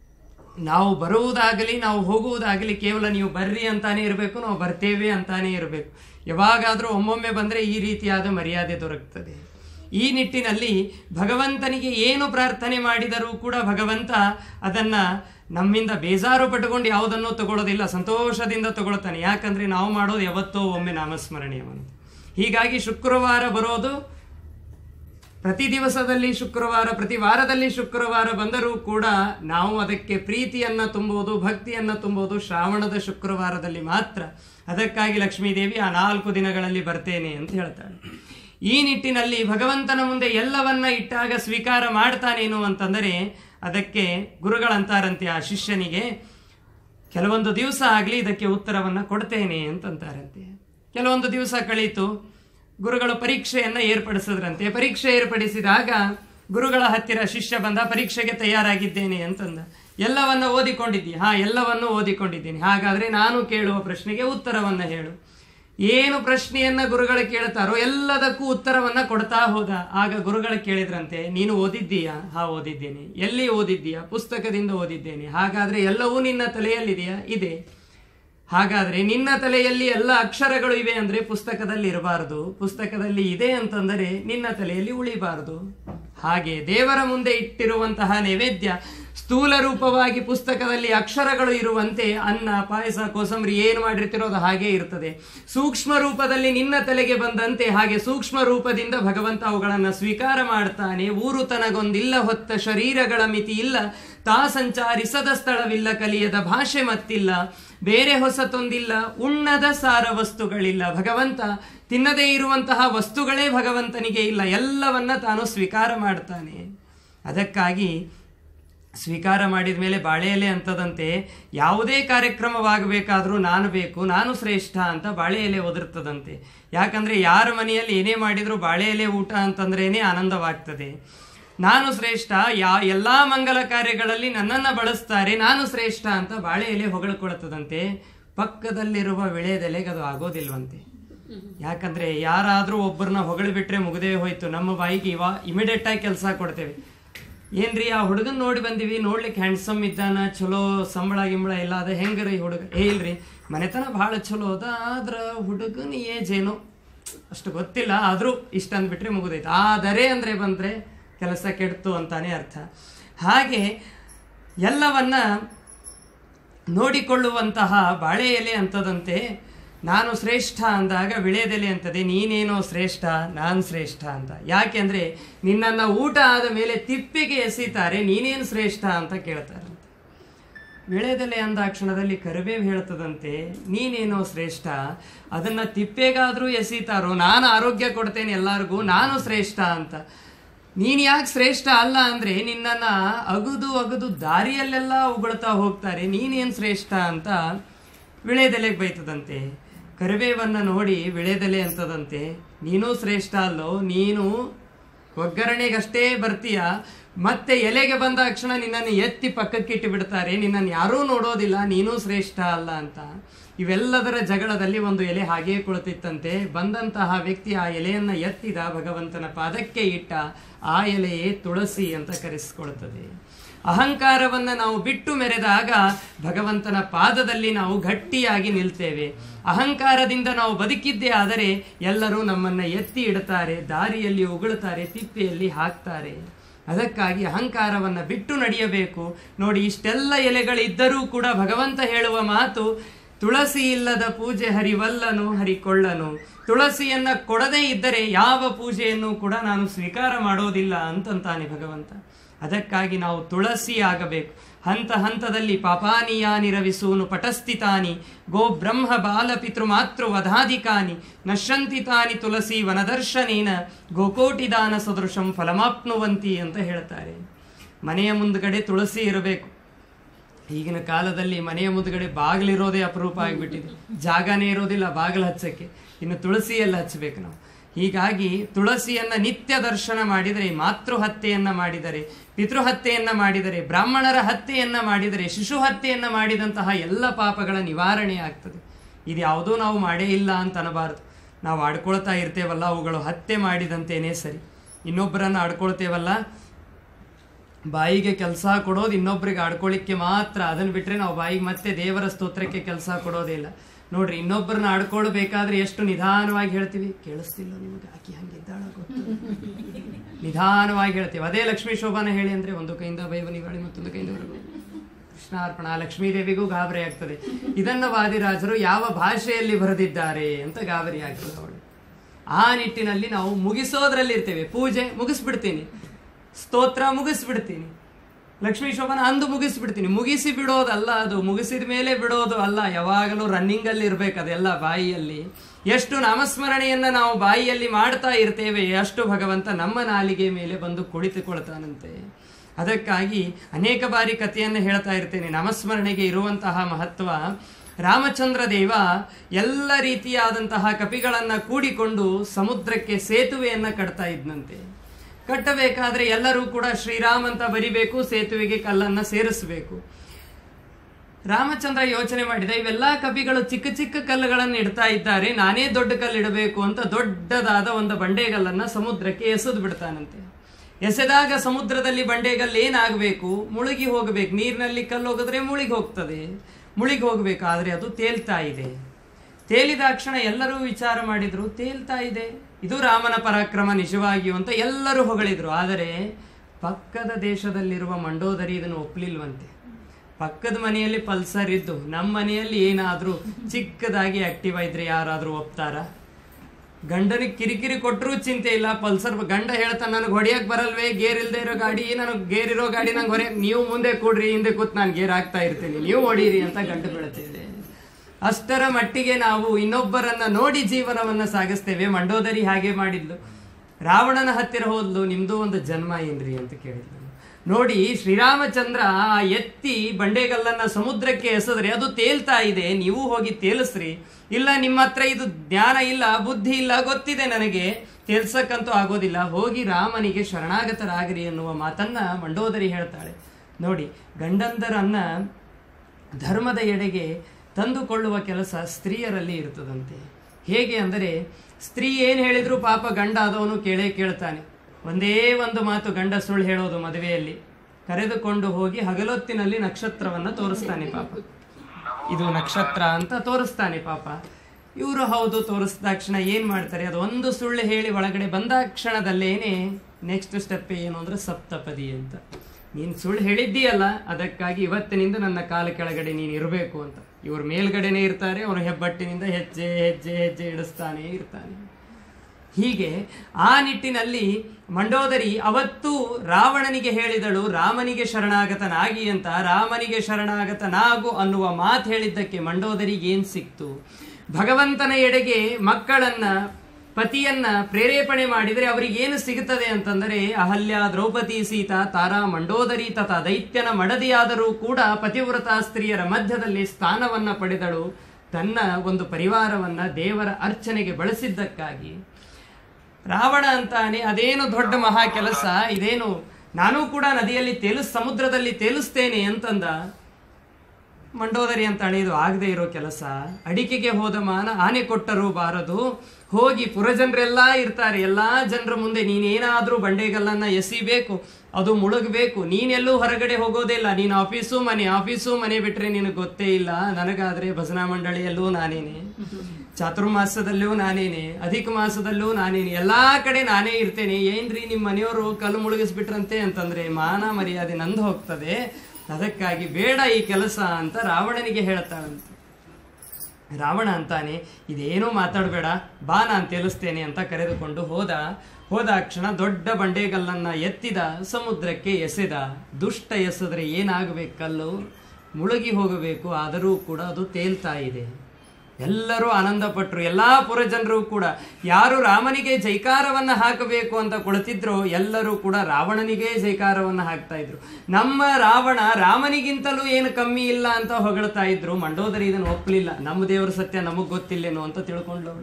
ನಾವು ಬರುವುದಾಗಲಿ ನಾವು ಹೋಗುವುದಾಗಲಿ ಕೇವಲ ನೀವು ಬರ್ರಿ ಅಂತಾನೆ ಇರಬೇಕು, ನಾವು ಬರ್ತೇವೆ ಅಂತಾನೆ ಇರಬೇಕು. ಯಾವಾಗಾದರೂ ಒಮ್ಮೊಮ್ಮೆ ಬಂದರೆ ಈ ರೀತಿಯಾದ ಮರ್ಯಾದೆ ದೊರಕುತ್ತದೆ. ಈ ನಿಟ್ಟಿನಲ್ಲಿ ಭಗವಂತನಿಗೆ ಏನು ಪ್ರಾರ್ಥನೆ ಮಾಡಿದರೂ ಕೂಡ ಭಗವಂತ ಅದನ್ನ ನಮ್ಮಿಂದ ಬೇಜಾರು ಪಟ್ಟುಕೊಂಡು ಯಾವುದನ್ನೂ ತಗೊಳ್ಳೋದಿಲ್ಲ, ಸಂತೋಷದಿಂದ ತಗೊಳ್ತಾನೆ. ಯಾಕಂದ್ರೆ ನಾವು ಮಾಡೋದು ಯಾವತ್ತೋ ಒಮ್ಮೆ ನಾಮಸ್ಮರಣೆಯವನು. ಹೀಗಾಗಿ ಶುಕ್ರವಾರ ಬರೋದು, ಪ್ರತಿ ದಿವಸದಲ್ಲಿ ಶುಕ್ರವಾರ, ಪ್ರತಿ ವಾರದಲ್ಲಿ ಶುಕ್ರವಾರ ಬಂದರೂ ಕೂಡ ನಾವು ಅದಕ್ಕೆ ಪ್ರೀತಿಯನ್ನ ತುಂಬುವುದು, ಭಕ್ತಿಯನ್ನ ತುಂಬುವುದು ಶ್ರಾವಣದ ಶುಕ್ರವಾರದಲ್ಲಿ ಮಾತ್ರ. ಅದಕ್ಕಾಗಿ ಲಕ್ಷ್ಮೀದೇವಿ ಆ 4 ದಿನಗಳಲ್ಲಿ ಬರ್ತೇನೆ ಅಂತ ಹೇಳ್ತಾಳೆ. ಈ ನಿಟ್ಟಿನಲ್ಲಿ ಭಗವಂತನ ಮುಂದೆ ಎಲ್ಲವನ್ನ ಇಟ್ಟಾಗ ಸ್ವೀಕಾರ ಮಾಡ್ತಾನೇನು ಅಂತಂದರೆ, ಅದಕ್ಕೆ ಗುರುಗಳಂತಾರಂತೆ ಆ ಶಿಷ್ಯನಿಗೆ, ಕೆಲವೊಂದು ದಿವಸ ಆಗಲಿ ಇದಕ್ಕೆ ಉತ್ತರವನ್ನು ಕೊಡ್ತೇನೆ ಅಂತಂತಾರಂತೆ. ಕೆಲವೊಂದು ದಿವಸ ಕಳೀತು, ಗುರುಗಳು ಪರೀಕ್ಷೆಯನ್ನು ಏರ್ಪಡಿಸಿದ್ರಂತೆ. ಪರೀಕ್ಷೆ ಏರ್ಪಡಿಸಿದಾಗ ಗುರುಗಳ ಹತ್ತಿರ ಶಿಷ್ಯ ಬಂದ, ಪರೀಕ್ಷೆಗೆ ತಯಾರಾಗಿದ್ದೇನೆ ಅಂತಂದ. ಎಲ್ಲವನ್ನ ಓದಿಕೊಂಡಿದ್ದೀಯ? ಎಲ್ಲವನ್ನು ಓದಿಕೊಂಡಿದ್ದೀನಿ. ಹಾಗಾದ್ರೆ ನಾನು ಕೇಳುವ ಪ್ರಶ್ನೆಗೆ ಉತ್ತರವನ್ನ ಹೇಳು. ಏನು ಪ್ರಶ್ನೆಯನ್ನ ಗುರುಗಳು ಕೇಳ್ತಾರೋ ಎಲ್ಲದಕ್ಕೂ ಉತ್ತರವನ್ನ ಕೊಡ್ತಾ ಹೋದ. ಆಗ ಗುರುಗಳು ಕೇಳಿದ್ರಂತೆ, ನೀನು ಓದಿದ್ದೀಯಾ? ಓದಿದ್ದೇನೆ. ಎಲ್ಲಿ ಓದಿದ್ದೀಯಾ? ಪುಸ್ತಕದಿಂದ ಓದಿದ್ದೇನೆ. ಹಾಗಾದ್ರೆ ಎಲ್ಲವೂ ನಿನ್ನ ತಲೆಯಲ್ಲಿದೆಯಾ? ಇದೆ. ಹಾಗಾದ್ರೆ ನಿನ್ನ ತಲೆಯಲ್ಲಿ ಎಲ್ಲ ಅಕ್ಷರಗಳು ಇವೆ ಅಂದ್ರೆ ಪುಸ್ತಕದಲ್ಲಿ ಇರಬಾರದು, ಪುಸ್ತಕದಲ್ಲಿ ಇದೆ ಅಂತಂದರೆ ನಿನ್ನ ತಲೆಯಲ್ಲಿ ಉಳಿಬಾರದು. ಹಾಗೆ ದೇವರ ಮುಂದೆ ಇಟ್ಟಿರುವಂತಹ ನೈವೇದ್ಯ ಸ್ಥೂಲ ರೂಪವಾಗಿ ಪುಸ್ತಕದಲ್ಲಿ ಅಕ್ಷರಗಳು ಇರುವಂತೆ ಅನ್ನ, ಪಾಯಸ, ಕೋಸಂಬರಿ ಏನು ಮಾಡಿರ್ತಿರೋ ಅದು ಹಾಗೆ ಇರ್ತದೆ. ಸೂಕ್ಷ್ಮ ರೂಪದಲ್ಲಿ ನಿನ್ನ ತಲೆಗೆ ಬಂದಂತೆ ಹಾಗೆ ಸೂಕ್ಷ್ಮ ರೂಪದಿಂದ ಭಗವಂತ ಅವುಗಳನ್ನು ಸ್ವೀಕಾರ ಮಾಡ್ತಾನೆ. ಊರು ತನಗೊಂದಿಲ್ಲ ಹೊತ್ತ ಶರೀರಗಳ ಮಿತಿ ಇಲ್ಲ, ತಾ ಸಂಚಾರಿಸದ ಸ್ಥಳವಿಲ್ಲ, ಕಲಿಯದ ಭಾಷೆ ಮತ್ತಿಲ್ಲ, ಬೇರೆ ಹೊಸತೊಂದಿಲ್ಲ, ಉಣ್ಣದ ಸಾರ ವಸ್ತುಗಳಿಲ್ಲ. ಭಗವಂತ ತಿನ್ನದೇ ಇರುವಂತಹ ವಸ್ತುಗಳೇ ಭಗವಂತನಿಗೆ ಇಲ್ಲ, ಎಲ್ಲವನ್ನ ತಾನು ಸ್ವೀಕಾರ ಮಾಡ್ತಾನೆ. ಅದಕ್ಕಾಗಿ ಸ್ವೀಕಾರ ಮಾಡಿದ ಮೇಲೆ ಬಾಳೆ ಎಲೆ ಅಂತದಂತೆ ಯಾವುದೇ ಕಾರ್ಯಕ್ರಮವಾಗಬೇಕಾದ್ರೂ ನಾನು ಬೇಕು, ನಾನು ಶ್ರೇಷ್ಠ ಅಂತ ಬಾಳೆ ಎಲೆ ಒದರ್ತದಂತೆ. ಯಾಕಂದ್ರೆ ಯಾರ ಮನೆಯಲ್ಲಿ ಏನೇ ಮಾಡಿದ್ರು ಬಾಳೆ ಎಲೆ ಊಟ ಅಂತಂದ್ರೇನೆ ಆನಂದವಾಗ್ತದೆ. ನಾನು ಶ್ರೇಷ್ಠ, ಎಲ್ಲಾ ಮಂಗಲ ಕಾರ್ಯಗಳಲ್ಲಿ ನನ್ನನ್ನು ಬಳಸ್ತಾರೆ, ನಾನು ಶ್ರೇಷ್ಠ ಅಂತ ಬಾಳೆ ಎಲೆ ಹೊಗಳ್ಕೊಳ್ತದಂತೆ. ಪಕ್ಕದಲ್ಲಿರುವ ವಿಳೆದೆಲೆಗೆ ಅದು ಆಗೋದಿಲ್ವಂತೆ. ಯಾಕಂದ್ರೆ ಯಾರಾದ್ರೂ ಒಬ್ಬರನ್ನ ಹೊಗಳು ಬಿಟ್ರೆ ಮುಗದೇ ಹೋಯ್ತು. ನಮ್ಮ ಬಾಯಿಗೆ ಇಮಿಡಿಯೇಟ್ ಆಗಿ ಕೆಲಸ ಕೊಡ್ತೇವೆ. ಏನ್ರಿ ಆ ಹುಡುಗನ್ ನೋಡಿ ಬಂದಿವಿ, ನೋಡ್ಲಿಕ್ಕೆ ಹ್ಯಾಂಡ್ಸಮ್ ಇದ್ದಾನ, ಚಲೋ ಸಂಬಳ ಗಿಂಬಳ ಇಲ್ಲ, ಅದ ಹೆಂಗ್ರಿ ಹುಡುಗ? ಇಲ್ರಿ ಮನೆತನ ಬಹಳ ಚಲೋ ಅದ, ಆದ್ರ ಹುಡುಗನ ಏಜ್ ಏನೋ ಅಷ್ಟು ಗೊತ್ತಿಲ್ಲ, ಆದ್ರೂ ಇಷ್ಟ ಅಂದ್ಬಿಟ್ರೆ ಮುಗಿದೈತೆ. ಆದರೆ ಅಂದ್ರೆ ಬಂದ್ರೆ ಕೆಲಸ ಕೆಡ್ತು ಅಂತಾನೆ ಅರ್ಥ. ಹಾಗೆ ಎಲ್ಲವನ್ನ ನೋಡಿಕೊಳ್ಳುವಂತಹ ಬಾಳೆ ಎಲೆ ಅಂತದಂತೆ ನಾನು ಶ್ರೇಷ್ಠ ಅಂದಾಗ ವಿಳೆದೆಲೆ ಅಂತದೆ ನೀನೇನೋ ಶ್ರೇಷ್ಠ, ನಾನು ಶ್ರೇಷ್ಠ ಅಂತ. ಯಾಕೆಂದ್ರೆ ನಿನ್ನನ್ನು ಊಟ ಆದ ಮೇಲೆ ತಿಪ್ಪಿಗೆ ಎಸೀತಾರೆ, ನೀನೇನು ಶ್ರೇಷ್ಠ ಅಂತ ಕೇಳ್ತಾರಂತೆ. ವಿಳೆದೆಲೆ ಅಂದ ಕ್ಷಣದಲ್ಲಿ ಕರಿಬೇವು ಹೇಳ್ತದಂತೆ ನೀನೇನೋ ಶ್ರೇಷ್ಠ, ಅದನ್ನ ತಿಪ್ಪೆಗಾದ್ರೂ ಎಸೀತಾರೋ, ನಾನು ಆರೋಗ್ಯ ಕೊಡ್ತೇನೆ ಎಲ್ಲರಿಗೂ, ನಾನು ಶ್ರೇಷ್ಠ ಅಂತ. ನೀನ್ ಯಾಕೆ ಶ್ರೇಷ್ಠ ಅಲ್ಲ ಅಂದ್ರೆ ನಿನ್ನನ್ನ ಅಗದು ಅಗದು ದಾರಿಯಲ್ಲೆಲ್ಲ ಉಗುಳ್ತಾ ಹೋಗ್ತಾರೆ, ನೀನೇನು ಶ್ರೇಷ್ಠ ಅಂತ ವಿಳೆದೆಲೆಗೆ ಬೈತದಂತೆ. ಕರಿಬೇವನ್ನ ನೋಡಿ ವಿಳೆದೆಲೆ ಅಂತದಂತೆ ನೀನು ಶ್ರೇಷ್ಠ ಅಲ್ಲೋ, ನೀನು ಒಗ್ಗರಣೆಗಷ್ಟೇ ಬರ್ತೀಯ, ಮತ್ತೆ ಎಲೆಗೆ ಬಂದ ಕ್ಷಣ ನಿನ್ನನ್ನು ಎತ್ತಿ ಪಕ್ಕಕ್ಕಿಟ್ಟು ಬಿಡ್ತಾರೆ, ನಿನ್ನನ್ನು ಯಾರೂ ನೋಡೋದಿಲ್ಲ, ನೀನೂ ಶ್ರೇಷ್ಠ ಅಲ್ಲ ಅಂತ. ಇವೆಲ್ಲದರ ಜಗಳದಲ್ಲಿ ಒಂದು ಎಲೆ ಹಾಗೆಯೇ ಕುಳಿತಿತ್ತಂತೆ. ಬಂದಂತಹ ವ್ಯಕ್ತಿ ಆ ಎಲೆಯನ್ನು ಎತ್ತಿದ, ಭಗವಂತನ ಪಾದಕ್ಕೆ ಇಟ್ಟ. ಆ ಎಲೆಯೇ ತುಳಸಿ ಅಂತ ಕರೆಸಿಕೊಳ್ತದೆ. ಅಹಂಕಾರವನ್ನು ನಾವು ಬಿಟ್ಟು ಮೆರೆದಾಗ ಭಗವಂತನ ಪಾದದಲ್ಲಿ ನಾವು ಗಟ್ಟಿಯಾಗಿ ನಿಲ್ತೇವೆ. ಅಹಂಕಾರದಿಂದ ನಾವು ಬದುಕಿದ್ದೇ ಆದರೆ ಎಲ್ಲರೂ ನಮ್ಮನ್ನು ಎತ್ತಿ ಇಡ್ತಾರೆ, ದಾರಿಯಲ್ಲಿ ಉಗುಳುತ್ತಾರೆ, ತಿಪ್ಪೆಯಲ್ಲಿ ಹಾಕ್ತಾರೆ. ಅದಕ್ಕಾಗಿ ಅಹಂಕಾರವನ್ನು ಬಿಟ್ಟು ನಡೆಯಬೇಕು. ನೋಡಿ, ಇಷ್ಟೆಲ್ಲ ಎಲೆಗಳಿದ್ದರೂ ಕೂಡ ಭಗವಂತ ಹೇಳುವ ಮಾತು, ತುಳಸಿ ಇಲ್ಲದ ಪೂಜೆ ಹರಿವಲ್ಲನು ಹರಿಕೊಳ್ಳನು. ತುಳಸಿಯನ್ನ ಕೊಡದೇ ಇದ್ದರೆ ಯಾವ ಪೂಜೆಯನ್ನು ಕೂಡ ನಾನು ಸ್ವೀಕಾರ ಮಾಡೋದಿಲ್ಲ ಅಂತಂತಾನೆ ಭಗವಂತ. ಅದಕ್ಕಾಗಿ ನಾವು ತುಳಸಿ ಆಗಬೇಕು. ಹಂತ ಹಂತದಲ್ಲಿ ಪಾಪಾನಿಯಾನಿ ರವಿಸೂನು ಪಟಸ್ಥಿತಾನಿ ಗೋ ಬ್ರಹ್ಮ ಬಾಲ ಪಿತೃ ಮಾತೃ ವಧಾಧಿಕಾನಿ ನಶ್ಯಂತಿತಾನಿ ತುಳಸಿ ವನದರ್ಶನೇನ ಗೋಕೋಟಿದಾನ ಸದೃಶಂ ಫಲಮಾಪ್ನುವಂತಿ ಅಂತ ಹೇಳ್ತಾರೆ. ಮನೆಯ ಮುಂದ್ಗಡೆ ತುಳಸಿ ಇರಬೇಕು. ಈಗಿನ ಕಾಲದಲ್ಲಿ ಮನೆಯ ಮುಂದ್ಗಡೆ ಬಾಗಿಲಿರೋದೇ ಅಪರೂಪ ಆಗಿಬಿಟ್ಟಿದೆ, ಜಾಗನೇ ಇರೋದಿಲ್ಲ ಬಾಗಿಲು ಹಚ್ಚಕ್ಕೆ, ಇನ್ನು ತುಳಸಿಯೆಲ್ಲ ಹಚ್ಚಬೇಕು ನಾವು. ಹೀಗಾಗಿ ತುಳಸಿಯನ್ನ ನಿತ್ಯ ದರ್ಶನ ಮಾಡಿದರೆ, ಮಾತೃ ಹತ್ಯೆಯನ್ನ ಮಾಡಿದರೆ, ಪಿತೃ ಹತ್ಯೆಯನ್ನ ಮಾಡಿದರೆ, ಬ್ರಾಹ್ಮಣರ ಹತ್ಯೆಯನ್ನ ಮಾಡಿದರೆ, ಶಿಶು ಹತ್ಯೆಯನ್ನ ಮಾಡಿದಂತಹ ಎಲ್ಲ ಪಾಪಗಳ ನಿವಾರಣೆ ಆಗ್ತದೆ. ಇದು ಯಾವುದೂ ನಾವು ಮಾಡೇ ಇಲ್ಲ ಅಂತ ಅನ್ನಬಾರದು. ನಾವು ಆಡ್ಕೊಳ್ತಾ ಇರ್ತೇವಲ್ಲ, ಅವುಗಳು ಹತ್ಯೆ ಮಾಡಿದಂತೇನೆ ಸರಿ. ಇನ್ನೊಬ್ಬರನ್ನು ಆಡ್ಕೊಳ್ತೇವಲ್ಲ, ಬಾಯಿಗೆ ಕೆಲಸ ಕೊಡೋದು ಇನ್ನೊಬ್ರಿಗೆ ಆಡ್ಕೊಳ್ಳಿಕ್ಕೆ ಮಾತ್ರ, ಅದನ್ನು ಬಿಟ್ಟರೆ ನಾವು ಬಾಯಿಗೆ ಮತ್ತೆ ದೇವರ ಸ್ತೋತ್ರಕ್ಕೆ ಕೆಲಸ ಕೊಡೋದೇ ಇಲ್ಲ. ನೋಡ್ರಿ, ಇನ್ನೊಬ್ಬರನ್ನ ಆಡ್ಕೊಳ್ಬೇಕಾದ್ರೆ ಎಷ್ಟು ನಿಧಾನವಾಗಿ ಹೇಳ್ತೀವಿ, ಕೇಳಿಸ್ತಿಲ್ಲ ನಿಮಗೆ, ಆಕಿ ಹಂಗಿದ್ದಾಳ ಗೊತ್ತು, ನಿಧಾನವಾಗಿ ಹೇಳ್ತೀವಿ. ಅದೇ ಲಕ್ಷ್ಮೀ ಶೋಭಾನ ಹೇಳಿ ಅಂದ್ರೆ ಒಂದು ಕೈಯಿಂದ ಬೈವನಿ ಗಾಳಿ ಮತ್ತೊಂದು ಕೈಯಿಂದ ಕೃಷ್ಣಾರ್ಪಣ. ಲಕ್ಷ್ಮೀ ದೇವಿಗೂ ಗಾಬರಿ ಆಗ್ತದೆ. ಇದನ್ನ ವಾದಿರಾಜರು ಯಾವ ಭಾಷೆಯಲ್ಲಿ ಬರೆದಿದ್ದಾರೆ ಅಂತ ಗಾಬರಿ ಆಗ್ತದೆ ಅವಳು. ಆ ನಿಟ್ಟಿನಲ್ಲಿ ನಾವು ಮುಗಿಸೋದ್ರಲ್ಲಿ ಇರ್ತೇವೆ. ಪೂಜೆ ಮುಗಿಸ್ಬಿಡ್ತೀನಿ, ಸ್ತೋತ್ರ ಮುಗಿಸ್ಬಿಡ್ತೀನಿ, ಲಕ್ಷ್ಮೀ ಶೋಭನ ಅಂದು ಮುಗಿಸ್ಬಿಡ್ತೀನಿ. ಮುಗಿಸಿ ಬಿಡೋದಲ್ಲ ಅದು, ಮುಗಿಸಿದ ಮೇಲೆ ಬಿಡೋದು ಅಲ್ಲ, ಯಾವಾಗಲೂ ರನ್ನಿಂಗಲ್ಲಿ ಇರ್ಬೇಕು ಅದೆಲ್ಲ ಬಾಯಿಯಲ್ಲಿ. ಎಷ್ಟು ನಾಮಸ್ಮರಣೆಯನ್ನ ನಾವು ಬಾಯಿಯಲ್ಲಿ ಮಾಡ್ತಾ ಇರ್ತೇವೆ, ಅಷ್ಟು ಭಗವಂತ ನಮ್ಮ ನಾಲಿಗೆ ಮೇಲೆ ಬಂದು ಕುಳಿತುಕೊಳ್ತಾನಂತೆ. ಅದಕ್ಕಾಗಿ ಅನೇಕ ಬಾರಿ ಕಥೆಯನ್ನು ಹೇಳ್ತಾ ಇರ್ತೇನೆ. ನಾಮಸ್ಮರಣೆಗೆ ಇರುವಂತಹ ಮಹತ್ವ. ರಾಮಚಂದ್ರ ದೇವ ಎಲ್ಲ ರೀತಿಯಾದಂತಹ ಕಪಿಗಳನ್ನ ಕೂಡಿಕೊಂಡು ಸಮುದ್ರಕ್ಕೆ ಸೇತುವೆಯನ್ನ ಕಟ್ತಾ ಇದ್ನಂತೆ. ಕಟ್ಟಬೇಕಾದ್ರೆ ಎಲ್ಲರೂ ಕೂಡ ಶ್ರೀರಾಮ್ ಅಂತ ಬರಿಬೇಕು, ಸೇತುವೆಗೆ ಕಲ್ಲನ್ನ ಸೇರಿಸಬೇಕು. ರಾಮಚಂದ್ರ ಯೋಚನೆ ಮಾಡಿದ, ಇವೆಲ್ಲ ಕಪಿಗಳು ಚಿಕ್ಕ ಚಿಕ್ಕ ಕಲ್ಲುಗಳನ್ನು ಇಡ್ತಾ ಇದ್ದಾರೆ, ನಾನೇ ದೊಡ್ಡ ಕಲ್ಲು ಇಡಬೇಕು ಅಂತ ದೊಡ್ಡದಾದ ಒಂದು ಬಂಡೆಗಲ್ಲನ್ನ ಸಮುದ್ರಕ್ಕೆ ಎಸೆದು ಬಿಡ್ತಾನಂತೆ. ಎಸೆದಾಗ ಸಮುದ್ರದಲ್ಲಿ ಬಂಡೆಗಲ್ಲು ಏನಾಗಬೇಕು, ಮುಳುಗಿ ಹೋಗಬೇಕು. ನೀರಿನಲ್ಲಿ ಕಲ್ಲು ಹೋಗಿದ್ರೆ ಮುಳುಗಿ ಹೋಗ್ತದೆ, ಮುಳುಗಿ ಹೋಗ್ಬೇಕು. ಆದ್ರೆ ಅದು ತೇಲ್ತಾ ಇದೆ. ತೇಲಿದ ಕ್ಷಣ ಎಲ್ಲರೂ ವಿಚಾರ ಮಾಡಿದ್ರು, ತೇಲ್ತಾ ಇದೆ, ಇದು ರಾಮನ ಪರಾಕ್ರಮ ನಿಜವಾಗಿಯೂ ಅಂತ ಎಲ್ಲರೂ ಹೊಗಳಿದ್ರು. ಆದರೆ ಪಕ್ಕದ ದೇಶದಲ್ಲಿರುವ ಮಂಡೋದರಿ ಇದನ್ನು ಒಪ್ಪಲಿಲ್ವಂತೆ. ಪಕ್ಕದ ಮನೆಯಲ್ಲಿ ಪಲ್ಸರ್ ಇದ್ದು ನಮ್ಮ ಮನೆಯಲ್ಲಿ ಏನಾದ್ರೂ ಚಿಕ್ಕದಾಗಿ ಆಕ್ಟಿವ್ ಇದ್ರೆ ಯಾರಾದ್ರೂ ಒಪ್ತಾರ? ಗಂಡನಿಗೆ ಕಿರಿಕಿರಿ ಕೊಟ್ಟರೂ ಚಿಂತೆ ಇಲ್ಲ, ಪಲ್ಸರ್ ಗಂಡ ಹೇಳ್ತಾನೆ ನನಗೆ ಹೊಡಿಯಕ್ ಬರಲ್ವೇ, ಗೇರ್ ಇಲ್ದೇ ಇರೋ ಗಾಡಿ, ನನಗೆ ಗೇರ್ ಇರೋ ಗಾಡಿ ನಂಗೆ ಹೊರೆಯಕ್, ನೀವು ಮುಂದೆ ಕೂಡ್ರಿ, ಹಿಂದೆ ಕೂತ್ ನಾನು ಗೇರ್ ಹಾಕ್ತಾ ಇರ್ತೀನಿ, ನೀವು ಹೊಡೀರಿ ಅಂತ ಗಂಡ ಬೀಳ್ತೇವೆ. ಅಷ್ಟರ ಮಟ್ಟಿಗೆ ನಾವು ಇನ್ನೊಬ್ಬರನ್ನ ನೋಡಿ ಜೀವನವನ್ನ ಸಾಗಿಸ್ತೇವೆ. ಮಂಡೋದರಿ ಹಾಗೆ ಮಾಡಿದ್ಲು. ರಾವಣನ ಹತ್ತಿರ ಹೋದ್ಲು, ನಿಮ್ದು ಒಂದು ಜನ್ಮ ಏನ್ರಿ ಅಂತ ಕೇಳಿದ್ಲು. ನೋಡಿ, ಶ್ರೀರಾಮಚಂದ್ರ ಎತ್ತಿ ಬಂಡೆಗಲ್ಲನ್ನ ಸಮುದ್ರಕ್ಕೆ ಎಸೆದ್ರೆ ಅದು ತೇಲ್ತಾ ಇದೆ, ನೀವು ಹೋಗಿ ತೇಲಿಸ್ರಿ. ಇಲ್ಲ, ನಿಮ್ಮ ಹತ್ರ ಇದು ಜ್ಞಾನ ಇಲ್ಲ, ಬುದ್ಧಿ ಇಲ್ಲ, ಗೊತ್ತಿದೆ ನನಗೆ, ತೇಲ್ಸಕ್ಕಂತೂ ಆಗೋದಿಲ್ಲ, ಹೋಗಿ ರಾಮನಿಗೆ ಶರಣಾಗತರಾಗಿರಿ ಎನ್ನುವ ಮಾತನ್ನ ಮಂಡೋದರಿ ಹೇಳ್ತಾಳೆ. ನೋಡಿ, ಗಂಡಂದರನ್ನ ಧರ್ಮದ ಎಡೆಗೆ ತಂದುಕೊಳ್ಳುವ ಕೆಲಸ ಸ್ತ್ರೀಯರಲ್ಲಿ ಇರ್ತದಂತೆ. ಹೇಗೆ ಅಂದರೆ, ಸ್ತ್ರೀ ಏನು ಹೇಳಿದ್ರು ಪಾಪ ಗಂಡ ಆದವನು ಕೇಳ್ತಾನೆ. ಒಂದೇ ಒಂದು ಮಾತು ಗಂಡ ಸುಳ್ಳು ಹೇಳೋದು ಮದುವೆಯಲ್ಲಿ. ಕರೆದುಕೊಂಡು ಹೋಗಿ ಹಗಲೊತ್ತಿನಲ್ಲಿ ನಕ್ಷತ್ರವನ್ನ ತೋರಿಸ್ತಾನೆ ಪಾಪ, ಇದು ನಕ್ಷತ್ರ ಅಂತ ತೋರಿಸ್ತಾನೆ ಪಾಪ. ಇವರು ಹೌದು ತೋರಿಸಿದ ಕ್ಷಣ ಏನ್ ಮಾಡ್ತಾರೆ, ಅದು ಒಂದು ಸುಳ್ಳು ಹೇಳಿ ಒಳಗಡೆ ಬಂದ ಕ್ಷಣದಲ್ಲೇನೆ ನೆಕ್ಸ್ಟ್ ಸ್ಟೆಪ್ ಏನು ಅಂದ್ರೆ ಸಪ್ತಪದಿ ಅಂತ. ನೀನು ಸುಳ್ಳು ಹೇಳಿದ್ದೀಯಲ್ಲ, ಅದಕ್ಕಾಗಿ ಇವತ್ತಿನಿಂದ ನನ್ನ ಕಾಲ ಕೆಳಗಡೆ ನೀನು ಇರಬೇಕು ಅಂತ. ಇವರು ಮೇಲ್ಗಡೆನೇ ಇರ್ತಾರೆ, ಅವನು ಹೆಬ್ಬಟ್ಟಿನಿಂದ ಹೆಜ್ಜೆ ಹೆಜ್ಜೆ ಹೆಜ್ಜೆ ಇಡಿಸ್ತಾನೇ ಇರ್ತಾನೆ. ಹೀಗೆ ಆ ನಿಟ್ಟಿನಲ್ಲಿ ಮಂಡೋದರಿ ಅವತ್ತು ರಾವಣನಿಗೆ ಹೇಳಿದಳು, ರಾಮನಿಗೆ ಶರಣಾಗತನಾಗಿ ಅಂತ. ರಾಮನಿಗೆ ಶರಣಾಗತನಾಗು ಅನ್ನುವ ಮಾತು ಹೇಳಿದ್ದಕ್ಕೆ ಮಂಡೋದರಿಗೆ ಏನ್ ಸಿಕ್ತು? ಭಗವಂತನ ಎಡೆಗೆ ಮಕ್ಕಳನ್ನ, ಪತಿಯನ್ನ ಪ್ರೇರೇಪಣೆ ಮಾಡಿದರೆ ಅವರಿಗೇನು ಸಿಗುತ್ತದೆ ಅಂತಂದರೆ, ಅಹಲ್ಯ, ದ್ರೌಪದಿ, ಸೀತಾ, ತಾರಾ, ಮಂಡೋದರಿ ತಥಾ ದೈತ್ಯನ ಮಡದಿಯಾದರೂ ಕೂಡ ಪತಿವ್ರತ ಸ್ತ್ರೀಯರ ಮಧ್ಯದಲ್ಲಿ ಸ್ಥಾನವನ್ನ ಪಡೆದಳು. ತನ್ನ ಒಂದು ಪರಿವಾರವನ್ನ ದೇವರ ಅರ್ಚನೆಗೆ ಬಳಸಿದ್ದಕ್ಕಾಗಿ. ರಾವಣ ಅಂತಾನೆ ಅದೇನು ದೊಡ್ಡ ಮಹಾ ಕೆಲಸ, ಇದೇನು ನಾನೂ ಕೂಡ ನದಿಯಲ್ಲಿ ಸಮುದ್ರದಲ್ಲಿ ತೇಲಿಸ್ತೇನೆ ಅಂತಂದ. ಮಂಡೋದರಿ ಅಂತಾಳೆ, ಇದು ಆಗದೆ ಇರೋ ಕೆಲಸ. ಅಡಿಕೆಗೆ ಹೋದ ಮಾನ ಆನೆ ಕೊಟ್ಟರೂ ಬಾರದು. ಹೋಗಿ ಪುರಜನರೆಲ್ಲ ಇರ್ತಾರೆ, ಎಲ್ಲಾ ಜನರ ಮುಂದೆ ನೀನೇನಾದ್ರೂ ಬಂಡೆಗಲ್ಲನ್ನ ಎಸಿಬೇಕು, ಅದು ಮುಳುಗಬೇಕು. ನೀನೆಲ್ಲೂ ಹೊರಗಡೆ ಹೋಗೋದೇ ಇಲ್ಲ, ನೀನು ಆಫೀಸು ಮನೆ ಬಿಟ್ರೆ ನಿನಗೆ ಗೊತ್ತೇ ಇಲ್ಲ. ನನಗಾದ್ರೆ ಭಜನಾ ಮಂಡಳಿಯಲ್ಲೂ ನಾನೇನೆ, ಚಾತುರ್ಮಾಸದಲ್ಲೂ ನಾನೇನೆ, ಅಧಿಕ ಮಾಸದಲ್ಲೂ ನಾನೇನೆ, ಎಲ್ಲಾ ಕಡೆ ನಾನೇ ಇರ್ತೇನೆ. ಏನ್ರಿ ನಿಮ್ಮ ಮನೆಯವರು ಕಲ್ಲು ಮುಳುಗಿಸ್ಬಿಟ್ರಂತೆ ಅಂತಂದ್ರೆ ಮಾನ ಮರ್ಯಾದೆ ನಂದು ಹೋಗ್ತದೆ, ಅದಕ್ಕಾಗಿ ಬೇಡ ಈ ಕೆಲಸ ಅಂತ ರಾವಣನಿಗೆ ಹೇಳ್ತಾಳಂತೆ. ರಾವಣ ಅಂತಾನೆ, ಇದೇನೂ ಮಾತಾಡಬೇಡ, ಬಾ ನಾನು ತೇಲಿಸ್ತೇನೆ ಅಂತ ಕರೆದುಕೊಂಡು ಹೋದ ಕ್ಷಣ ದೊಡ್ಡ ಬಂಡೆಗಲ್ಲನ್ನ ಎತ್ತಿದ, ಸಮುದ್ರಕ್ಕೆ ಎಸೆದ. ದುಷ್ಟ ಎಸೆದ್ರೆ ಏನಾಗಬೇಕು? ಕಲ್ಲು ಮುಳುಗಿ ಹೋಗಬೇಕು, ಆದರೂ ಕೂಡ ಅದು ತೇಲ್ತಾ ಇದೆ. ಎಲ್ಲರೂ ಆನಂದ ಪಟ್ರು, ಎಲ್ಲಾ ಪುರಜನರು ಕೂಡ. ಯಾರು ರಾಮನಿಗೆ ಜೈಕಾರವನ್ನ ಹಾಕಬೇಕು ಅಂತ ಕುಳಿತಿದ್ರು, ಎಲ್ಲರೂ ಕೂಡ ರಾವಣನಿಗೆ ಜೈಕಾರವನ್ನ ಹಾಕ್ತಾ ಇದ್ರು. ನಮ್ಮ ರಾವಣ ರಾಮನಿಗಿಂತಲೂ ಏನು ಕಮ್ಮಿ ಇಲ್ಲ ಅಂತ ಹೊಗಳ್ತಾ ಇದ್ರು. ಮಂಡೋದರಿ ಇದನ್ನು ಒಪ್ಪಲಿಲ್ಲ. ನಮ್ಮ ದೇವ್ರ ಸತ್ಯ ನಮಗ್ ಗೊತ್ತಿಲ್ಲೇನೋ ಅಂತ ತಿಳ್ಕೊಂಡವಳು.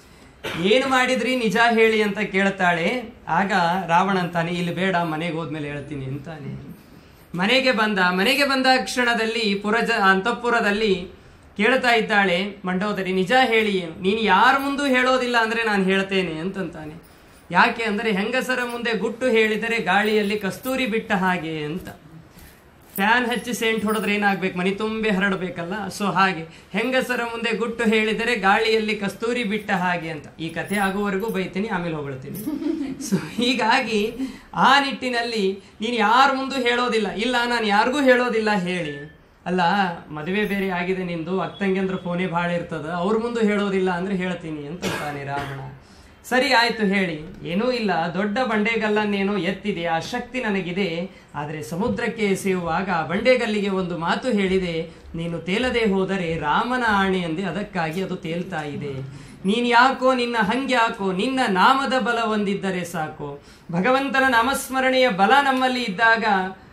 ಏನು ಮಾಡಿದ್ರಿ ನಿಜ ಹೇಳಿ ಅಂತ ಕೇಳ್ತಾಳೆ. ಆಗ ರಾವಣ ಅಂತಾನೆ, ಇಲ್ಲಿ ಬೇಡ, ಮನೆಗೆ ಹೋದ್ಮೇಲೆ ಹೇಳ್ತೀನಿ ಅಂತಾನೆ. ಮನೆಗೆ ಬಂದ ಕ್ಷಣದಲ್ಲಿ ಅಂತಃಪುರದಲ್ಲಿ ಕೇಳ್ತಾ ಇದ್ದಾಳೆ ಮಂಡೋದರಿ, ನಿಜ ಹೇಳಿ ಏನು? ನೀನು ಯಾರ ಮುಂದೂ ಹೇಳೋದಿಲ್ಲ ಅಂದ್ರೆ ನಾನು ಹೇಳ್ತೇನೆ ಅಂತಂತಾನೆ. ಯಾಕೆ ಅಂದರೆ ಹೆಂಗಸರ ಮುಂದೆ ಗುಟ್ಟು ಹೇಳಿದರೆ ಗಾಳಿಯಲ್ಲಿ ಕಸ್ತೂರಿ ಬಿಟ್ಟ ಹಾಗೆ ಅಂತ. ಫ್ಯಾನ್ ಹಚ್ಚಿ ಸೆಂಟ್ ಹೊಡೆದ್ರೆ ಏನಾಗ್ಬೇಕು? ಮನೆ ತುಂಬೆ ಹರಡಬೇಕಲ್ಲ. ಸೊ ಹಾಗೆ ಹೆಂಗಸರ ಮುಂದೆ ಗುಟ್ಟು ಹೇಳಿದರೆ ಗಾಳಿಯಲ್ಲಿ ಕಸ್ತೂರಿ ಬಿಟ್ಟ ಹಾಗೆ ಅಂತ. ಈ ಕಥೆ ಆಗುವವರೆಗೂ ಬೈತೀನಿ, ಆಮೇಲೆ ಹೊಗಳ್ತೀನಿ. ಸೊ ಹೀಗಾಗಿ ಆ ನಿಟ್ಟಿನಲ್ಲಿ ನೀನು ಯಾರ ಮುಂದೂ ಹೇಳೋದಿಲ್ಲ. ಇಲ್ಲ, ನಾನು ಯಾರಿಗೂ ಹೇಳೋದಿಲ್ಲ ಹೇಳಿ. ಅಲ್ಲ, ಮದುವೆ ಬೇರೆ ಆಗಿದೆ ನಿಂದು, ಅಕ್ಕಂಗೆಂದ್ರೆ ಫೋನೇ ಭಾಳ ಇರ್ತದ, ಅವ್ರ ಮುಂದೆ ಹೇಳೋದಿಲ್ಲ ಅಂದ್ರೆ ಹೇಳ್ತೀನಿ ಅಂತಾನೆ ರಾವಣ. ಸರಿ ಆಯ್ತು ಹೇಳಿ. ಏನೂ ಇಲ್ಲ, ದೊಡ್ಡ ಬಂಡೆಗಲ್ಲನ್ನೇನೋ ಎತ್ತಿದೆ, ಆ ಶಕ್ತಿ ನನಗಿದೆ. ಆದರೆ ಸಮುದ್ರಕ್ಕೆ ಎಸೆಯುವಾಗ ಆ ಬಂಡೆಗಲ್ಲಿಗೆ ಒಂದು ಮಾತು ಹೇಳಿದೆ, ನೀನು ತೇಲದೆ ಹೋದರೆ ರಾಮನ ಆಣೆ ಅಂದೆ, ಅದಕ್ಕಾಗಿ ಅದು ತೇಲ್ತಾ ಇದೆ. ನೀನ್ ಯಾಕೋ, ನಿನ್ನ ಹಂಗ್ಯಾಕೋ, ನಿನ್ನ ನಾಮದ ಬಲ ಒಂದಿದ್ದರೆ ಸಾಕು. ಭಗವಂತನ ನಾಮಸ್ಮರಣೆಯ ಬಲ ನಮ್ಮಲ್ಲಿ ಇದ್ದಾಗ